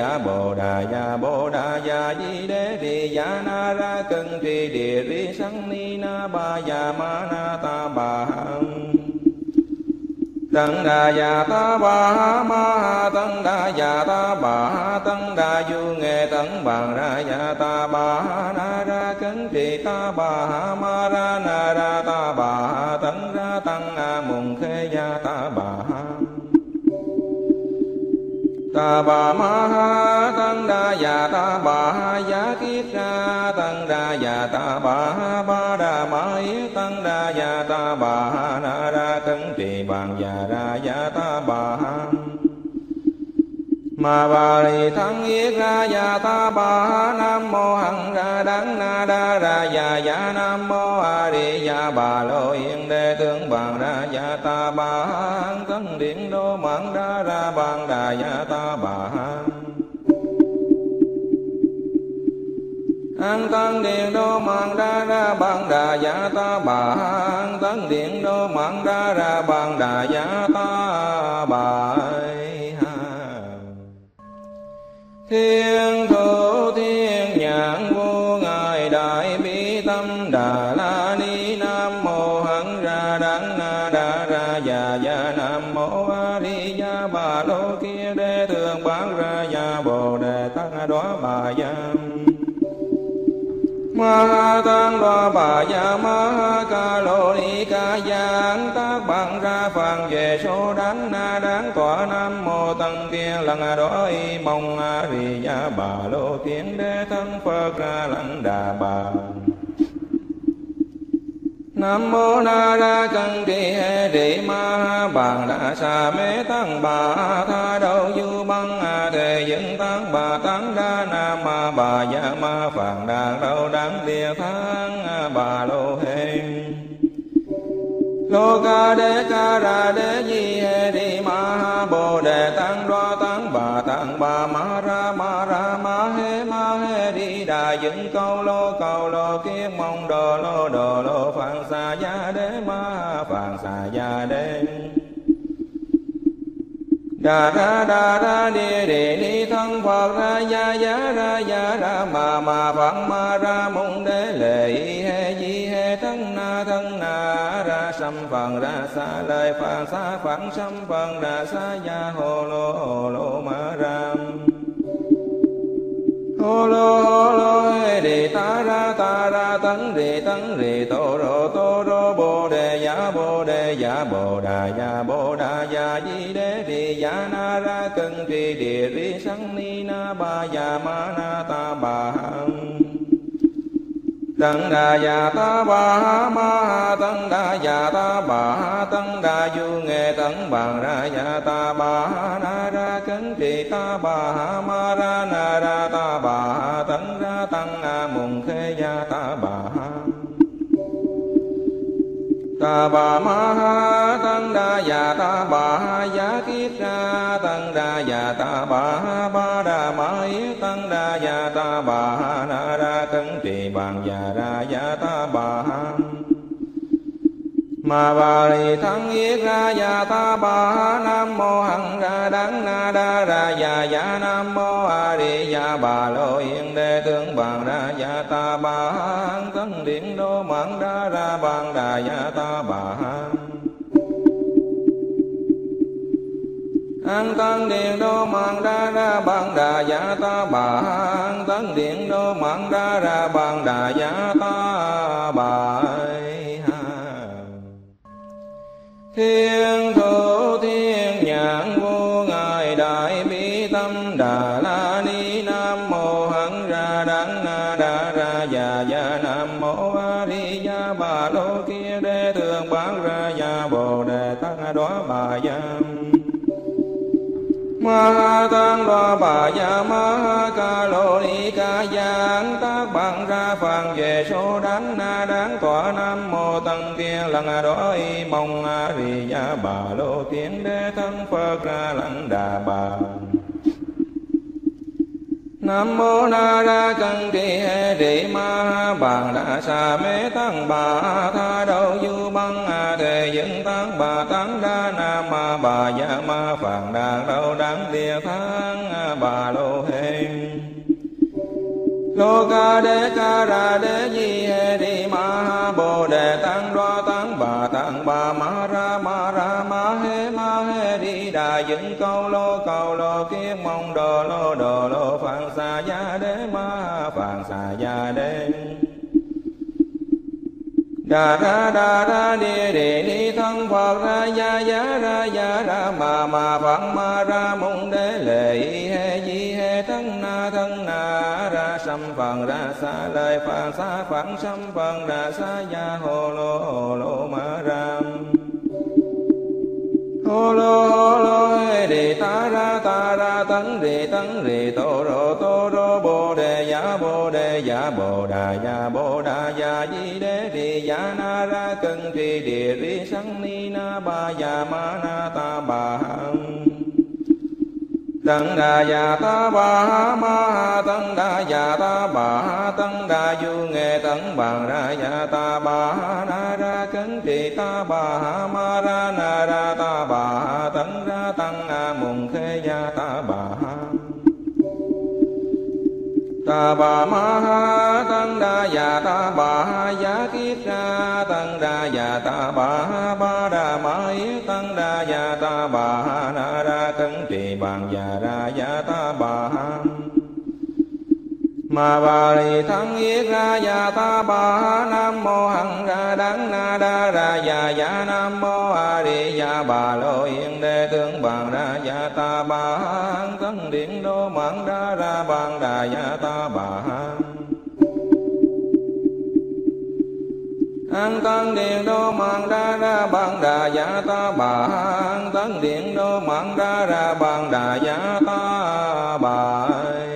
Speaker 1: đà ya di đế đi ya na ra cân trì địa ri sang ni na ba ya ma na ta bà tăng đà ya ta bà ma ha tăng đà ya ta bà tăng đà du nghệ tấn bằng ra ya ta bà na ra cấn trì ta bà ma ra na ra ta bà tấn ra tăng mùng khê ya ta bà ta bà ma ha tăng đà ya ta bà ya kiết ra tăng đà ya ta bà ba đà ma yết tăng đà ya ta bà na ra cấn trì bằng ya ra ya ta bà ma bà ri thắng yết ra ya ta bà nam mô hằng ra đắng na đa ra ya nam mô a di ya bà lô yên đế tướng bằng ra ya ta bà hằng tấn điện đô mạng đa ra bằng đà ya ta bà an tăng điện đô mạng đa ra bằng đà ya ta bà an tấn điện đô mạng đa ra bằng đà ya ta bà thiên thủ thiên nhãn vô ngài đại bi tâm đà la ni nam mô hằng ra đắng na đa ra ya nam mô a di ya bà lô kia đế thường bán ra ya bồ đề tăng đoá bà ya ma ha tăng đoá bà ya ma ha ca lô ni ca giang tác bằng ra phàn về số đáng na đáng tọa nam mô tăng tiên lần đó y mong a ri ya bà lô tiên đế thân phật ra lăng đà bà nam mô na ra cân trì hệ rị ma ha bàn đà sa mê tăng bà tha đâu du băng a thề dựng tăng bà tăng đa nam ma bà ya ma phàn đàn đâu đáng địa thang bà lô hê lô ca ra đế di hệ rị ma ha bồ đề tăng đoa tăng bà ma ra ma hê đi đà dựng câu lô kiết mong đồ lô phạn xà gia đế ma phạn xà gia đế đà ra địa ni thân phật ra gia ra ma phạn ma ra mong đế lệ hê di hê thân na ra sâm phần ra xa lời phạn xá phạn sâm phần ra xa gia hồ lô ma ram hô lô hê đi ta ra tấn rì tô rô bồ đề giả bồ đà ya di đế đi ya na ra cân trì địa ri sang ni na ba ya ma na ta bà tăng đà ya ta bà ma tăng đà ya ta bà tăng đà du nghệ tấn bằng ra ya ta bà na ra cấn trì ta bà ma ra na ra ta bà tấn ra tăng mùng khê ya ta bà ta bà ma ha tăng đa già ta bà ha giá kiết ra tăng đa già ta bà ha ba đà ma yết tăng đa già ta bà ha na ra cấn trì bàn già ra già ta bà ha ma bà ri thắng yết ra già ta bà ha nam mô hằng ra đắng na đa ra già già nam mô a di đà bà lô yên đế tướng bàn ra già ta bà ha tấn điện đô mạng đa ra bàn đà già ta bà ha an tăng điện đô mạng đa ra bàn đà già ta bà ha an tăng điện đô mạng đa ra bàn đà già ta bà ha thiên thủ thiên nhãn vô ngài đại bi tâm đà la ni nam mô hằng ra đắng na đa ra già già nam mô a di đà bà lô kia đế thường bán ra già bồ đề tăng đoá bà giam ma tăng đoá bà già ma ca lô ni ca giang tác bằng ra phàn về số đắng na đáng tọa nam mô tăng kia lần đói mong a di đà bà lô tiến đế thân phật ra lăng đà bà nam mô na ra cân trì hệ trì ma bàn đà sa mê tăng bà tha đâu du băng a thề dân tăng bà tăng đa nam ma bà già ma phàn đàn đâu đáng địa thang bà lô hê lô ca ra đế di hệ trì ma bồ đề tăng đoa tăng bà ma ra ma hê đi đà dựng câu lô kiết mong đồ lô phạn xà gia đế ma phạn xà gia đế đà ra địa ni thân phật ra gia ra ma phạn ma ra mong đế lệ hê di hê thân na ra sâm phần ra xa lời phạn xa phạn sâm phần ra xa gia hồ lô ma ram hô lô hê đi ta ra tấn rì tô rô bồ đề giả bồ đà giả di đế đi giả na ra cân trì địa ri sanh ni na ba già ma na ta bà tăng đà già ta bà ha ma tăng đà già ta bà ha tăng đà du nghệ tấn bằng ra già ta bà ha na ra cấn trì ta bà ha ma ra na ra ta bà ha tấn ra tăng a mùng khê gia ta bà ha ta bà ma ha tăng đà già ta bà ha giá kiết ra tăng đà già ta bà ha ba đà ma yết tăng đà già ta bà ha na ra cấn trì bàn già ra già ta bà ha ma bà ri thắng yết ra già ta bà ha nam mô hằng ra đắng na đa ra già già nam mô a di đà bà lô yên đế tướng bàn ra già ta bà ha tấn điện đô mạng đa ra bàn đà già ta bà ha an tăng điện đô mạng đa ra bàn đà già ta bà ha an tăng điện đô mạng đa ra bàn đà già ta bà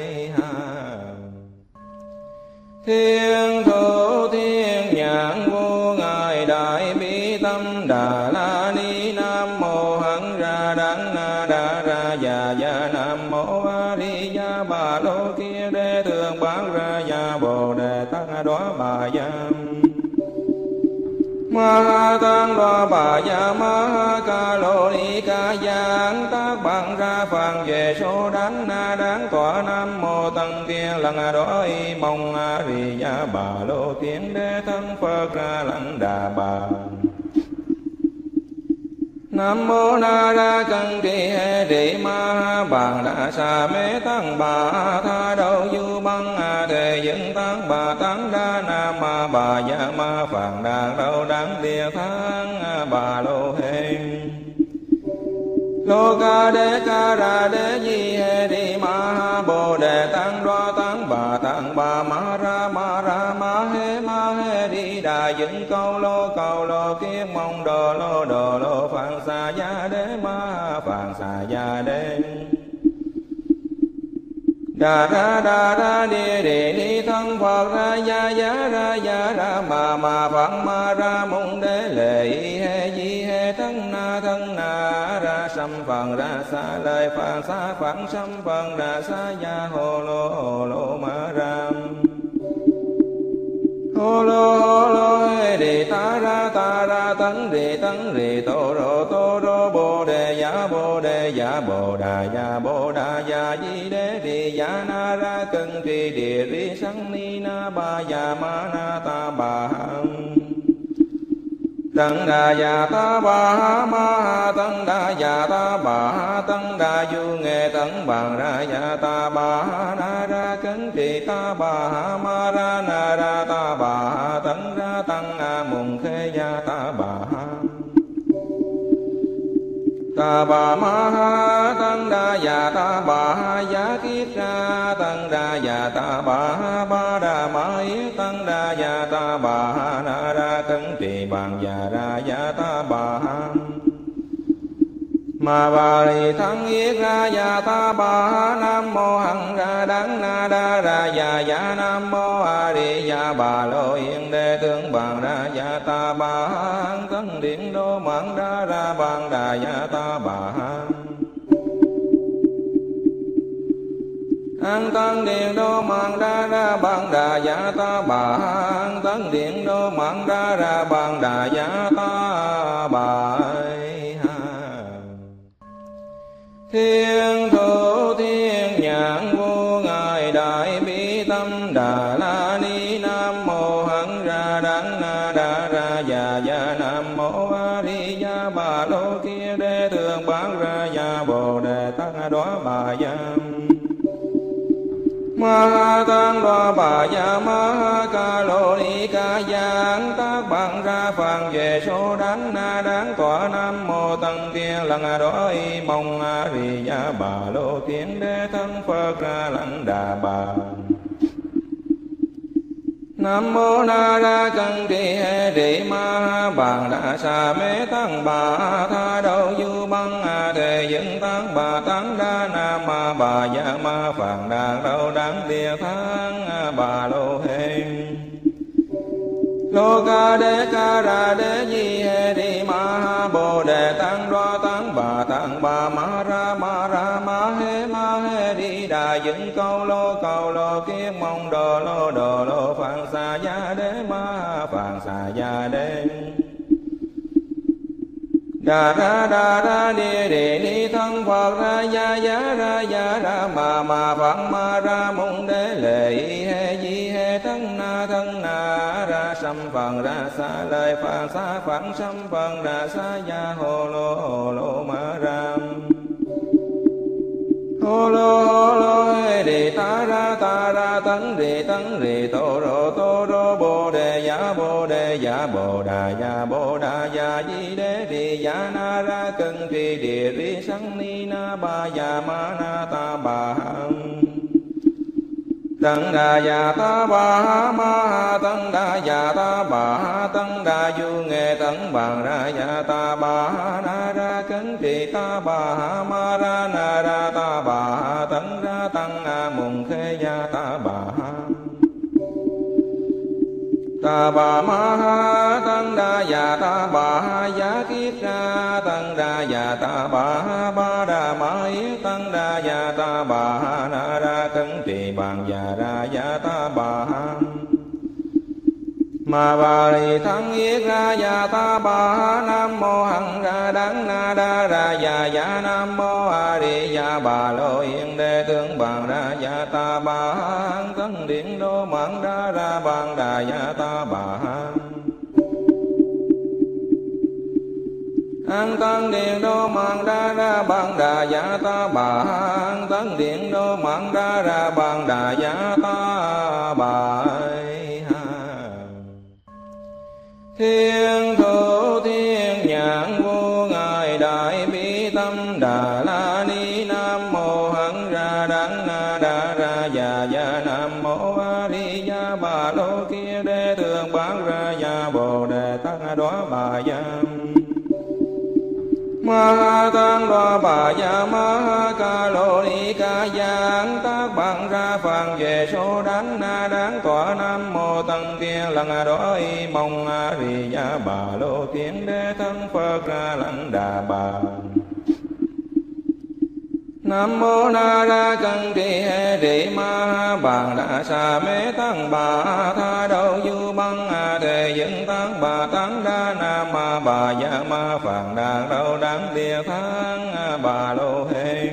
Speaker 1: thiên thủ thiên nhãn vô ngài đại bi tâm đà la ni nam mô hằng ra đắng na đa ra già già nam mô a di đà bà lô kia đế thường bán ra già bồ đề tăng đoá bà giam ma tăng đoá bà già ma ca lô ni ca giang tác bằng ra phàn về số đắng na đáng tọa nam mô tăng kia lần đói mong a di đà bà lô tiến đế thân phật ra lăng đà bà nam mô na ra cân trì hệ trì ma bàn đà sa mê tăng bà tha đâu du băng a thề dân tăng bà tăng đa nam ma bà già ma phàn đàn đâu đáng địa thang bà lô hê lô ca ra đế di hê đi ma bồ đề tăng đoa tăng bà ma ra ma hê đi đà dựng câu lô kiết mong đồ lô phạn xà gia đế ma phạn xà gia đế đà ra đi đi thân Phật ra giá ra mà Phật ma ra môn đế lệ he di he thân na ra sâm phần ra xa lời phạn xa phạn sâm phần ra xa gia hồ lô ma ra hồ lô he đi ta ra tấn rì tô rô bồ đề ya bồ đà ya di đế đi ya na ra cân trì địa ri sang ni na ba ya ma na ta bà tăng đà ya ta bà ma tăng đà ya ta bà tăng đà du nghệ tấn bằng ra ya ta bà na ra cấn trì ta bà ma ra na ra ta bà tấn ra tăng mùng khê ya ta bà ta bà ma ha tăng đà ya ta bà ya kiết ra tăng đà ya ta bà ba đà ma yết tăng đà ya ta bà na ra cấn trì bằng ya ra ya ta bà ma bà ri thắng yết ra ya ta bà nam mô hằng ra đắng na đa ra ya nam mô a di ya bà lô yên đế tướng bằng ra ya ta bà hằng tấn điện đô mạng đa ra bằng đà ya ta bà an tăng điện đô mạng đa ra bằng đà ya ta bà an tăng điện đô mạng đa ra bằng đà ya ta bà thiên thủ thiên nhãn vô ngài đại bi tâm đà la ni nam mô hằng ra đắng na đa ra ya nam mô a di ya bà lô kia đế thường bán ra ya bồ đề tăng đoá bà ya ma tăng đoá bà ya ma ca lô ni ca giang tác bằng ra phàn về số đáng tọa nam mô tăng thiên lăng đó y mong a di ya bà lô thiên đế thân Phật ra lăng đà bà nam mô na ra cân trì he trì ma bàn đà sa mê tăng bà tha đâu du băng thề dân tăng bà tăng đa nam ma bà ya ma phàn đàn đâu đáng địa thang bà lô hê lô ca ra đế di he đi ma bồ đề tăng đoa tăng bà ma ra ma he đi đà dựng câu lô kiết mong đồ lô phạn xà gia đế ma phạn xà gia đế đà ra đi thân Phật ra giá ra mà Phật ma ra môn đế lệ he di he thân na ra sâm phần ra xa lời phạn xa phạn sâm phần ra xa gia hồ lô ma ra hồ lô he đi ta ra tấn rì tô rô bồ đề ya bồ đà ya di đế đi ya na ra cân trì địa ri sang ni na ba ya ma na ta bà tăng đà ya ta bà ma tăng đà ya ta bà tăng đà du nghệ tấn bằng ra ya ta bà na ra cấn trì ta bà ma ra na ra ta bà tấn ra tăng mùng khê ya ta bà ta bà ma ha tăng đà ya ta bà ya kiết ra tăng đà ya ta bà ba đà ma yết tăng đà ya ta bà na ra cấn trì bằng ya ra ya ta bà ma bà ri thắng yết ra ya ta bà nam mô hằng ra đắng na đa ra ya nam mô a di ya bà lô yên đế tướng bằng ra ya ta bà hằng tấn điện đô mạng đa ra bằng đà ya ta bà an tăng điện đô mạng đa ra bằng đà ya ta bà an tấn điện đô mạng đa ra bằng đà ya ta bà thiên thủ thiên nhãn vô ngài đại bi tâm đà la ni nam mô hằng ra đắng na đa ra ya nam mô a di ya bà lô kia đế thường bán ra ya bồ đề tăng đoá bà ya ma ha tăng đoa bà ya ma ha ca lô ni ca giang tác bằng ra phàn về số đáng na đáng tọa nam mô tăng tiên lăng đói mong a ri ya bà lô tiên đế thân phật ra lăng đà bà. Nam mô na ra cân trì hệ rị ma ha bàn đà sa mê tăng bà tha đâu du băng a thề dân tăng bà tăng đa nam ma bà ya ma phàn đàn đâu đáng địa thang bà lô hê.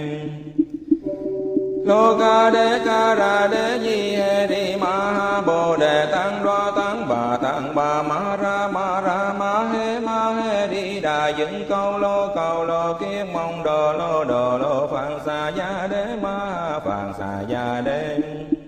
Speaker 1: Lô ca ra đế di hệ rị ma ha bồ đề tăng đoa tăng bà ma ra ma hê đi đà dân câu lô kiết mong đồ lô phạn xà gia đế ma phạn xà gia đế.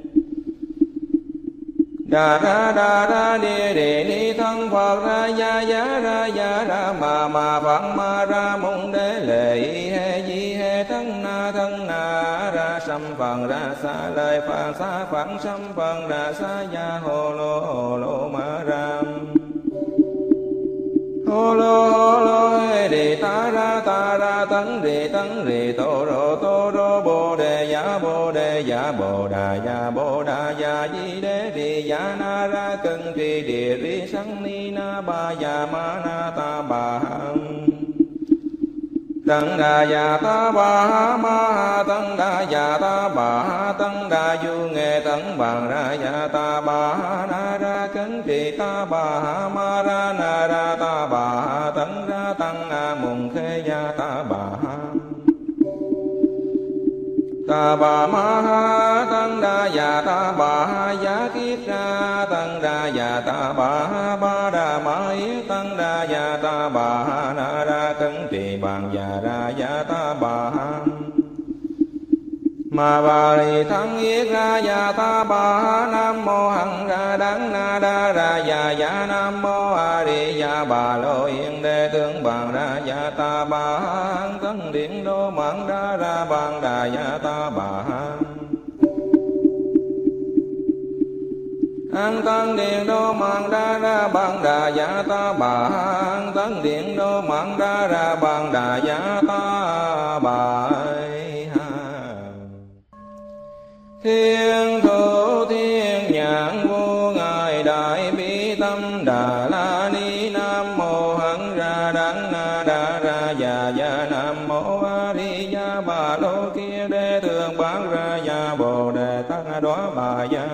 Speaker 1: Đà ra địa ni thân Phật ra ya ra ma phật ma ra môn đế lệ he di he thân na ra sâm phần ra xa lời phạn xa phạn sâm phần ra xa ya hồ lô ma ram. Hô lô he đi ta ra tấn rì tô rô bồ đề ya bồ đà ya di đế đi ya na ra cân trì địa ri sang ni na ba ya ma na ta bà tăng đà ya ta bà ma tăng đà ya ta bà tăng đà du nghệ tăng bằng ra ya ta bà na ra cấn trì ta bà ma ra na ra ta bà tăng ra tăng mùng khê ya ta bà ta bà ma ha tăng đà ya ta bà ya kiết ra tăng đà ya ta bà ba đà ma yết tăng đà ya ta bà na ra cấn trì bằng ya ra ya ta bà ma bà ri thắng yết ra ya ta bà nam mô hằng ra đắng na đa ra ya nam mô a di ya bà lô yên đế tướng bằng ra ya ta bà tấn điện đô mạng đa ra bằng đà ya ta bà an tăng điện đô mạng đa ra bằng đà ya ta bà an tăng điện đô mạng đa ra bằng đà ya ta bà. Thiên thủ thiên nhãn vô ngài đại bi tâm đà la ni nam mô hằng ra đắng na đa ra ya nam mô a di ya bà lô kia đế thường bán ra ya bồ đề tăng đoá bà ya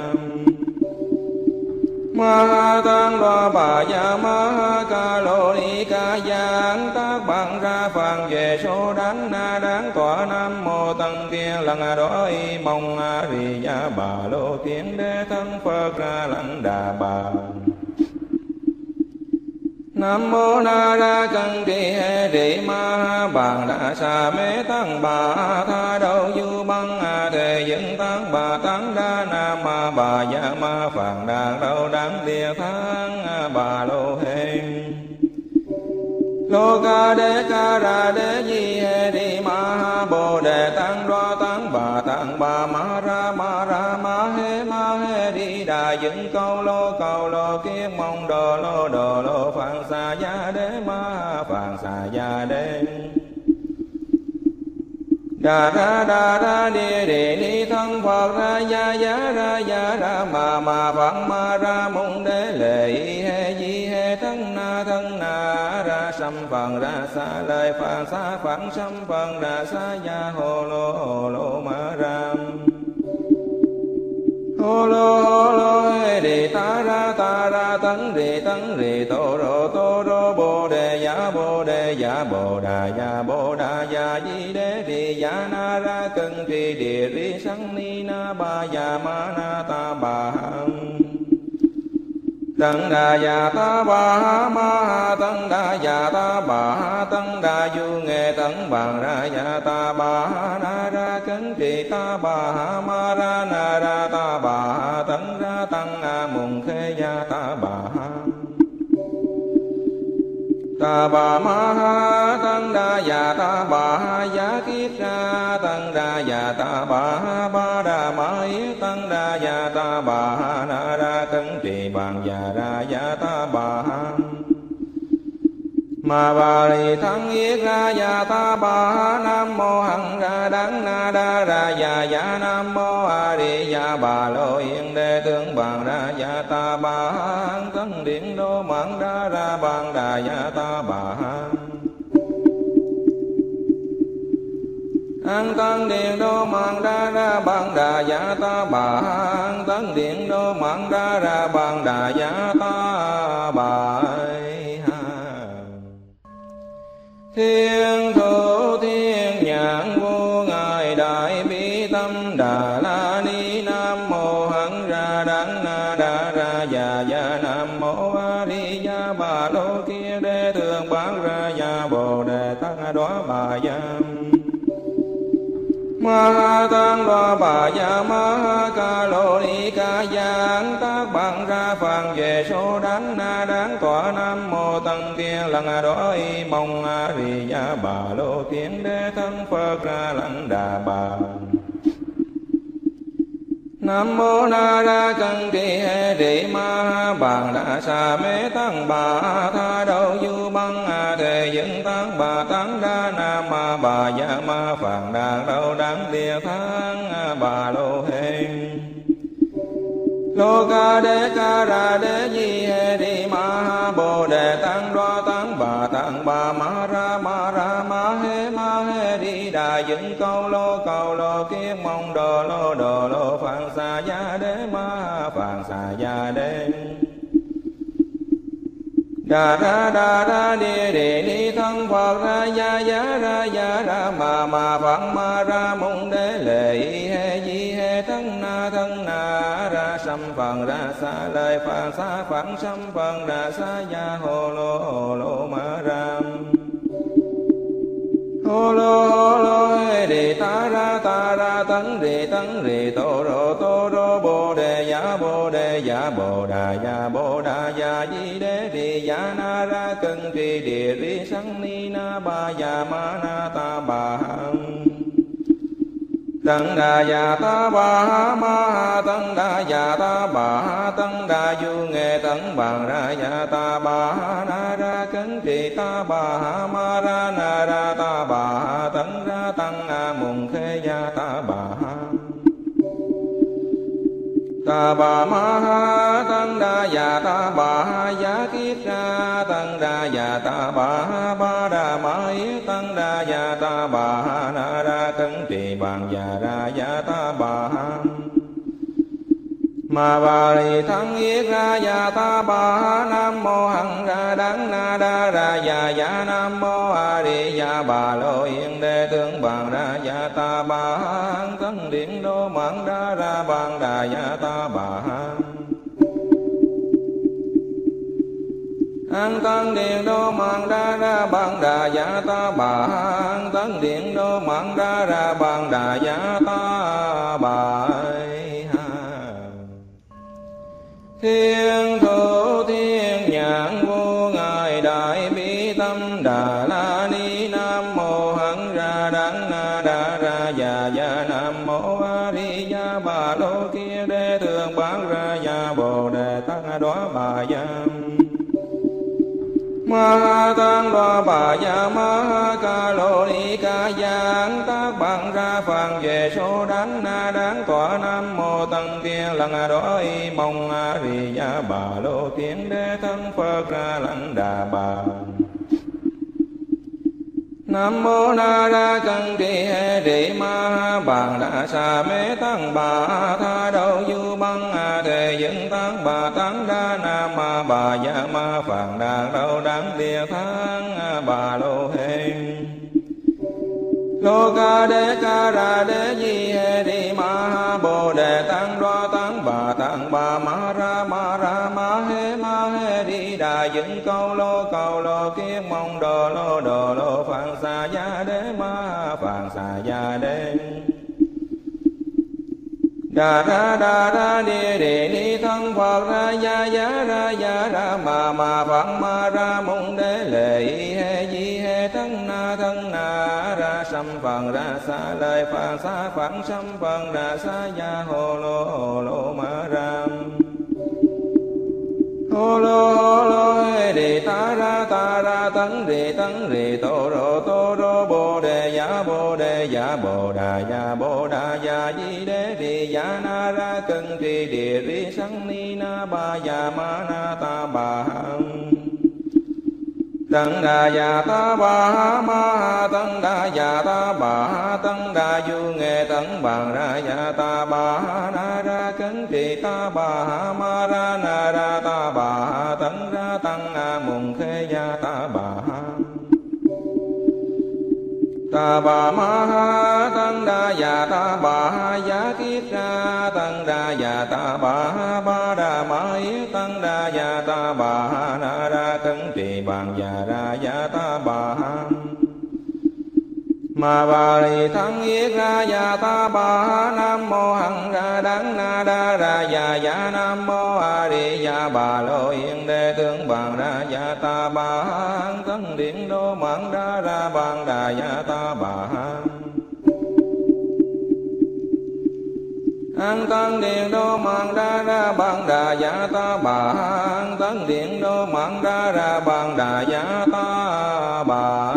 Speaker 1: ma tăng đoá bà ya ma ca lô ni ca giang tác bằng ra phàn về số đáng na đáng tọa nam mô tăng tiên lăng đói mong a ri ya bà lô tiên đế thân phật ra lăng đà bà. Nam mô na ra cân trì hệ rị ma bàn đà sa mê tăng bà tha đâu du băng a thề dân tăng bà tăng đa nam ma bà ya ma phàn đàn đâu đáng địa thang bà lô hê. Lô ca ra đế di hệ rị ma bồ đề tăng đoa tăng bà ma ra ma hê đi đà dân câu lô kiết mong đồ lô phạn xà gia đế ma phạn xà gia đế. Đà ra địa ni thân Phật ra ya ra ma phật ma ra môn đế lệ he di he thân na ra sâm phần ra xa lời phạn xa phạn sâm phần ra xa ya hồ lô ma ram. Hô lô he đi ta ra tấn rì tô rô bồ đề ya bồ đà ya di đế đi ya na ra cân trì địa ri sang ni na ba ya ma na ta bà tăng đà ya ta bà ma tăng đà ya ta bà tăng đà du nghệ tăng bằng ra ya ta bà na ra cấn trì ta bà ma ra na ra ta bà tăng ra tăng mùng khê ya ta bà ta bà ma ha tăng đà ya ta bà ya kiết ra tăng đà ya ta bà ba đà ma yết tăng đà ya ta bà na ra cấn trì bằng ya ra ya ta bà Ma ba ri thắng yết ra ya ta ba nam mô hằng ra đắng na đa ra ya nam mô a di đà bà lô yên đế tướng bằng ra ya ta ba hằng thân điện đô mạng đa ra bằng đà ya ta ba an tăng điện đô mạng đa ra bằng đà ya ta bà an tăng điện đô mạng đa ra bằng đà ya ta bà thiên thủ thiên nhãn vô ngài đại bi tâm đà la ni nam mô hằng ra đắng na đa ra ya nam mô a di đà bà lô kia đế thường bán ra ya bồ đề tát đoá bà giam ma tăng đoá bà ya ma ca lô ni ca giang tác bằng ra phàn về số đắng na đáng tọa nam mô tăng kia lăng đói mong a di đà bà lô kiến đế thân phật ra lăng đà bà nam mô na ra cân trì hệ trì ma bàn đà sa mê tăng bà tha đâu du băng a thề dân tăng bà tăng đa nam ma bà ya ma phàn đà đâu đáng địa thắng bà lô hên lô ca ra đế di hệ đi ma bồ đề tăng đoa tăng bà ma ra ma hê đi đà dựng câu lô kiết mong đồ lô phạn xà gia đế ma phạn xà gia đế đà ra địa ni thân phật ra ya ra ma phạn ma ra mong đế lệ hê di hê thân na ra sam phần ra sa lời phạn sa phạn sam phần ra sa ya hồ lô ma ram hồ lô hê đi ta ra tấn rì tô rô bồ đề ya bồ đà ya di đế đi ya na ra cân trì địa ri sang ni na ba ya ma na ta bà tăng đà ya ta bà ma tăng đà ya ta bà tăng đà du nghệ tăng bằng ra ya ta bà na ra cấn trì ta bà ma ra na ra ta bà tăng ra tăng mùng khê ya ta bà ma tăng đà ya ta bà ya kiết ra tăng đà ya ta ba đà ma yết tăng đà ya ta bà na ra cấn trì bằng ya ra ya ta bà ma ba ri thắng yết ra ya ta ba nam mô hằng ra đắng na đa ra ya nam mô a di đà bà lô yên đế tướng bằng ra ya ta ba thân điện đô mạng đa ra bằng đà ya ta bà an tăng điện đô mạng đa ra bằng đà ya ta bà an tăng điện đô mạng đa ra bằng đà ya ta bà thiên thủ thiên nhãn vô ngài đại bi tâm đà la ni nam mô hằng ra đắng na đa ra ya nam mô a di đà bà lô kia đế thường bán ra ya bồ đề tát đoá bà giam ma tăng đoá bà ya ma ca lô ni ca giang tác bằng ra phàn về số đắng na đáng tọa nam mô tăng kia lăng đói mong a di đà bà lô kiến đế thân phật ra lăng đà bà nam mô na ra cân trì hệ trì ma bàn đà sa mê tăng bà tha đâu du băng a thề dân tăng bà tăng đa nam ma bà ya ma phàn đà đâu đáng địa thắng bà lô hên lô ca ra đế di hệ đi ma bồ đề tăng đoa tăng bà ma ra ma hê đi đà dựng câu lô kiết mong đồ lô phạn xà gia đế ma phạn xà gia đế đà ra địa ni thân phật ra ya ra ma phạn ma ra mong đế lệ hê di hê thân na ra sam phần ra sa lời phạn sa phạn sam phần ra sa ya hồ lô ma ram hồ lô hê đi ta ra tấn rì tô rô bồ đề dạ bồ đà dạ di đế rì dạ na ra cân trì địa ri sang ni na ba dạ ma na ta bà tăng đà dạ ta bà ma tăng đà dạ ta bà tăng đà du nghệ tăng bằng ra dạ ta bà na ra cấn trì ta bà ma ra na ra ta bà tăng ra tăng a mùng khê dạ ta bà ta bà ma ha tăng đà dạ ta bà giá kiết ra tăng đà dạ ta bà ba đà ma yết tăng đà dạ ta bà na ra cấn trì bằng dạ ra dạ ta bà ma bà ri thắng yết ra dạ ta bà nam mô hằng ra đắng na đa ra dạ nam mô a di dạ bà lô yên đế tướng bằng ra dạ ta bà hằng tân điện đô mạng đa ra bằng đà dạ ta bà an tăng điện đô mạng đa ra bằng đà dạ ta bà an tăng điện đô mạng đa ra bằng đà dạ ta bà